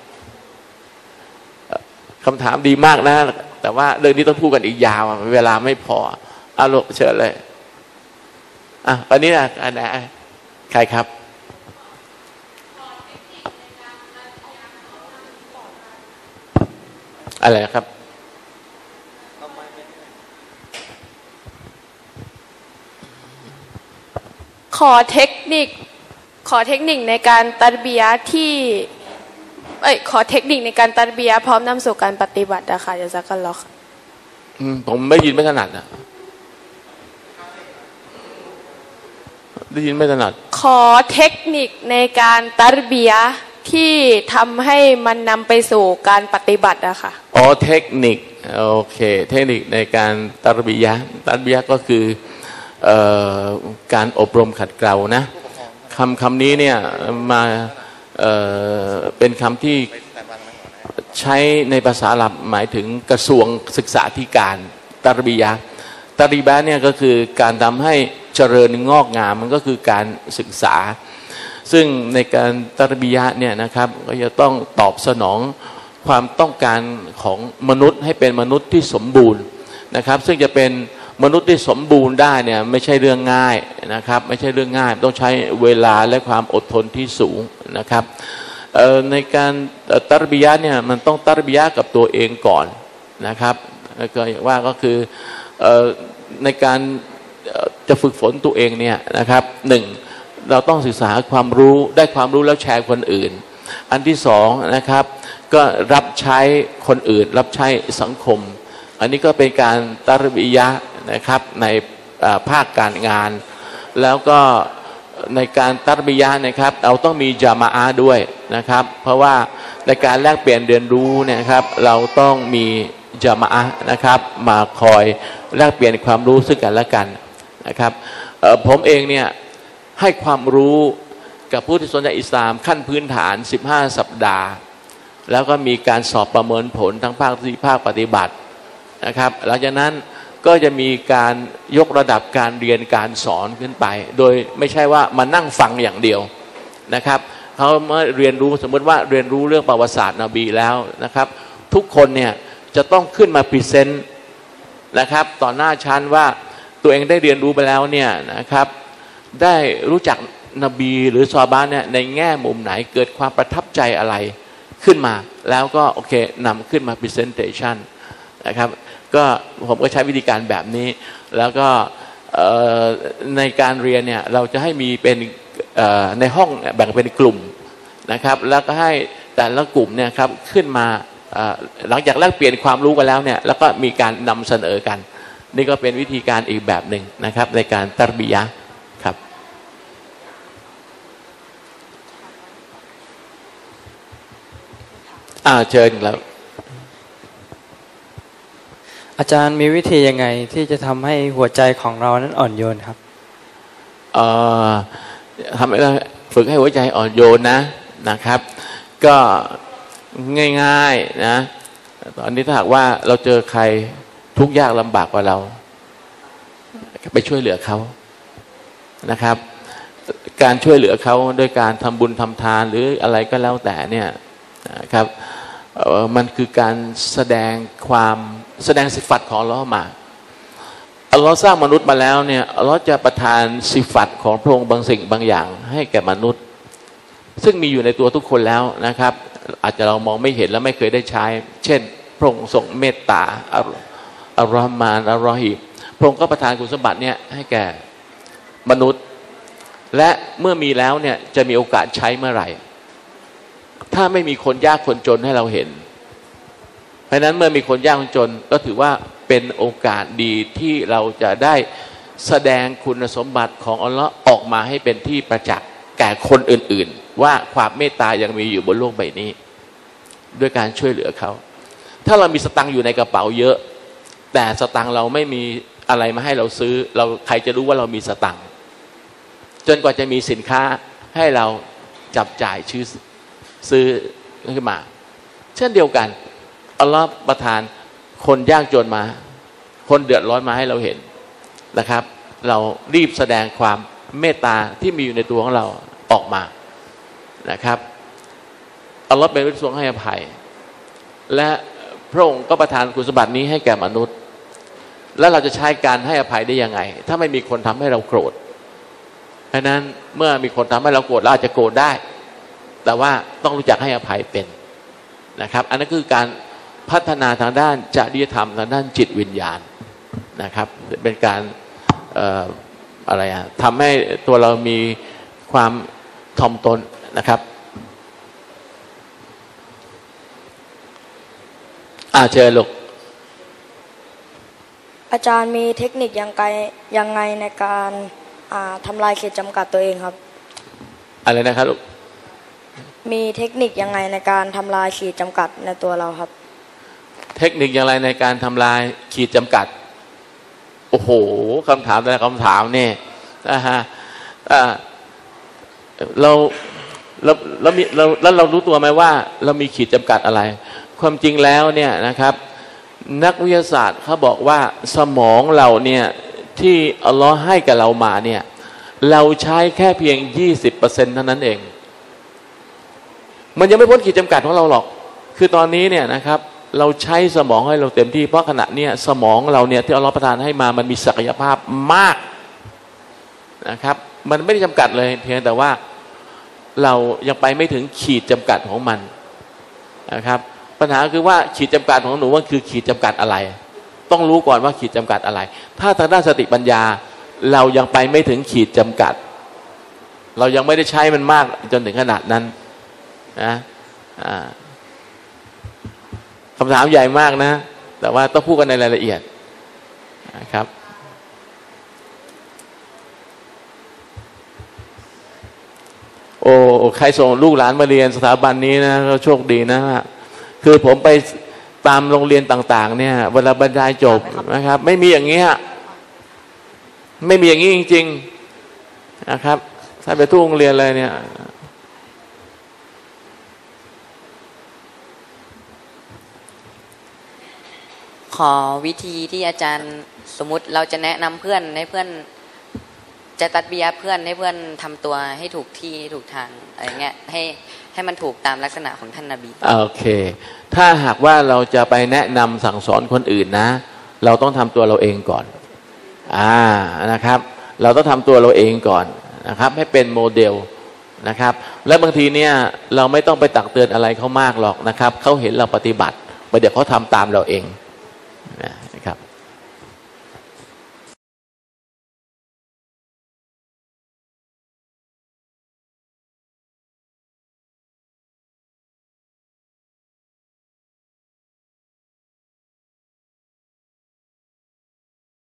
คำถามดีมากนะแต่ว่าเรื่องนี้ต้องพูดกันอีกยาวเวลาไม่พอเอาลูกเชิญเลยอันนี้นะอันไหนใครครับอะไรครับขอเทคนิคในการตัดบียะที่ขอเทคนิคในการตัดบียะพร้อมนำสู่การปฏิบัติอะค่ะจะสักกันหรอผมไม่ยินไม่ถนัดนะได้ยินไม่ถนัดขอเทคนิคในการตัดบียะที่ทำให้มันนำไปสู่การปฏิบัติอะค่ะเทคนิคโอเคเทคนิคในการตัดบียะก็คือการอบรมขัดเกลานะคำนี้เนี่ยมาเป็นคำที่ใช้ในภาษาอาหรับหมายถึงกระทรวงศึกษาธิการตารบียะเนี่ยก็คือการทำให้เจริญงอกงามมันก็คือการศึกษาซึ่งในการตารบียะเนี่ยนะครับก็จะต้องตอบสนองความต้องการของมนุษย์ให้เป็นมนุษย์ที่สมบูรณ์นะครับซึ่งจะเป็นมนุษย์ที่สมบูรณ์ได้เนี่ยไม่ใช่เรื่องง่ายนะครับไม่ใช่เรื่องง่ายต้องใช้เวลาและความอดทนที่สูงนะครับในการตารบียะเนี่ยมันต้องตารบียะกับตัวเองก่อนนะครับก็อย่างว่าก็คือในการจะฝึกฝนตัวเองเนี่ยนะครับหนึ่งเราต้องศึกษาความรู้ได้ความรู้แล้วแชร์คนอื่นอันที่สองนะครับก็รับใช้คนอื่นรับใช้สังคมอันนี้ก็เป็นการตารบียะนะครับในภาคการงานแล้วก็ในการตารบียะนะครับเราต้องมีญะมาอะห์ด้วยนะครับเพราะว่าในการแลกเปลี่ยนเรียนรู้เนี่ยครับเราต้องมีญะมาอะห์นะครับมาคอยแลกเปลี่ยนความรู้ซึ่งกันและกันนะครับผมเองเนี่ยให้ความรู้กับผู้ที่สนใจอิสลามขั้นพื้นฐาน15สัปดาห์แล้วก็มีการสอบประเมินผลทั้งภาคที่ภาคปฏิบัตินะครับหลังจากนั้นก็จะมีการยกระดับการเรียนการสอนขึ้นไปโดยไม่ใช่ว่ามานั่งฟังอย่างเดียวนะครับเขาเมื่อเรียนรู้สมมติว่าเรียนรู้เรื่องประวัติศาสตร์นบีแล้วนะครับทุกคนเนี่ยจะต้องขึ้นมาพรีเซนต์นะครับต่อหน้าชั้นว่าตัวเองได้เรียนรู้ไปแล้วเนี่ยนะครับได้รู้จักนบีหรือซอฮาบะห์เนี่ยในแง่มุมไหนเกิดความประทับใจอะไรขึ้นมาแล้วก็โอเคนำขึ้นมา presentation นะครับก็ผมก็ใช้วิธีการแบบนี้แล้วก็ในการเรียนเนี่ยเราจะให้มีเป็นในห้องแบ่งเป็นกลุ่มนะครับแล้วก็ให้แต่ละกลุ่มเนี่ยครับขึ้นมาหลังจากแลกเปลี่ยนความรู้กันแล้วเนี่ยแล้วก็มีการนำเสนอกันนี่ก็เป็นวิธีการอีกแบบหนึ่งนะครับในการตารบียะห์ครับเชิญครับอาจารย์มีวิธียังไงที่จะทำให้หัวใจของเรานั้นอ่อนโยนครับทำให้เราฝึกให้หัวใจอ่อนโยนนะครับก็ง่ายๆนะตอนนี้ถ้าหากว่าเราเจอใครทุกข์ยากลำบากกว่าเราไปช่วยเหลือเขานะครับการช่วยเหลือเขาโดยการทำบุญทำทานหรืออะไรก็แล้วแต่เนี่ยนะครับมันคือการแสดงสิฟัตของอัลเลาะห์มาอัลเลาะห์สร้างมนุษย์มาแล้วเนี่ยอัลเลาะห์จะประทานสิฟัตของพระองค์บางสิ่งบางอย่างให้แก่มนุษย์ซึ่งมีอยู่ในตัวทุกคนแล้วนะครับอาจจะเรามองไม่เห็นและไม่เคยได้ใช้เช่นพระองค์ทรงเมตตาอัลลอฮ์มานอัลลอฮีพระองค์ก็ประทานคุณสมบัติเนี่ยให้แก่มนุษย์และเมื่อมีแล้วเนี่ยจะมีโอกาสใช้เมื่อไหร่ถ้าไม่มีคนยากคนจนให้เราเห็นเพราะฉะนั้นเมื่อมีคนยากคนจนก็ถือว่าเป็นโอกาสดีที่เราจะได้แสดงคุณสมบัติของอัลลอฮ์ออกมาให้เป็นที่ประจักษ์แก่คนอื่นๆว่าความเมตตายังมีอยู่บนโลกใบนี้ด้วยการช่วยเหลือเขาถ้าเรามีสตังค์อยู่ในกระเป๋าเยอะแต่สตังค์เราไม่มีอะไรมาให้เราซื้อใครจะรู้ว่าเรามีสตังค์จนกว่าจะมีสินค้าให้เราจับจ่ายซื้อขึ้นมาเช่นเดียวกันอัลลอฮ์ประทานคนยากจนมาคนเดือดร้อนมาให้เราเห็นนะครับเรารีบแสดงความเมตตาที่มีอยู่ในตัวของเราออกมานะครับอัลลอฮ์เป็นผู้ทรงให้อภัยและพระองค์ก็ประทานคุณสมบัตินี้ให้แก่มนุษย์แล้วเราจะใช้การให้อภัยได้ยังไงถ้าไม่มีคนทำให้เราโกรธเพราะนั้นเมื่อมีคนทำให้เราโกรธเราอาจจะโกรธได้แต่ว่าต้องรู้จักให้อภัยเป็นนะครับอันนั้นคือการพัฒนาทางด้านจริยธรรมทางด้านจิตวิญญาณนะครับเป็นการทำให้ตัวเรามีความถ่อมตนนะครับเชิญลูกอาจารย์มีเทคนิคยังไงในการทำลายขีดจำกัดตัวเองครับอะไรนะครับลูกมีเทคนิคยังไงในการทำลายขีดจำกัดในตัวเราครับเทคนิคอย่างไรในการทำลายขีดจำกัดโอ้โหคำถามแต่ละคำถามเนี่ยนะฮะเรารู้ตัวไหมว่าเรามีขีดจำกัดอะไรความจริงแล้วเนี่ยนะครับนักวิทยาศาสตร์เขาบอกว่าสมองเราเนี่ยที่อัลลอฮ์ให้กับเรามาเนี่ยเราใช้แค่เพียง 20% เท่านั้นเองมันยังไม่พ้นขีดจำกัดของเราหรอกคือตอนนี้เนี่ยนะครับเราใช้สมองให้เราเต็มที่เพราะขณะเนี้ยสมองเราเนี่ยที่อัลลอฮ์ประทานให้มามันมีศักยภาพมากนะครับมันไม่ได้จำกัดเลยเพียงแต่ว่าเรายังไปไม่ถึงขีดจำกัดของมันนะครับปัญหาคือว่าขีดจำกัดของหนูว่าคือขีดจำกัดอะไรต้องรู้ก่อนว่าขีดจำกัดอะไรถ้าทางด้านสติปัญญาเรายังไปไม่ถึงขีดจำกัดเรายังไม่ได้ใช้มันมากจนถึงขนาดนั้นนะคำถามใหญ่มากนะแต่ว่าต้องพูดกันในรายละเอียดนะครับโอ้ใครส่งลูกหลานมาเรียนสถาบันนี้นะเราโชคดีนะคือผมไปตามโรงเรียนต่างๆเนี่ยเวลาบรรยายจบนะครับไม่มีอย่างเงี้ยไม่มีอย่างนี้จริงๆนะครับถ้าไปทุกโรงเรียนเลยเนี่ยขอวิธีที่อาจารย์สมมุติเราจะแนะนำเพื่อนให้เพื่อนจะตัดเบียเพื่อนให้เพื่อนทำตัวให้ถูกที่ถูกทางอะไรเงี้ยให้มันถูกตามลักษณะของท่านนบีโอเคถ้าหากว่าเราจะไปแนะนำสั่งสอนคนอื่นนะเราต้องทำตัวเราเองก่อนนะครับเราต้องทำตัวเราเองก่อนนะครับให้เป็นโมเดลนะครับและบางทีเนี่ยเราไม่ต้องไปตักเตือนอะไรเขามากหรอกนะครับเขาเห็นเราปฏิบัติเดี๋ยวเขาทำตามเราเอง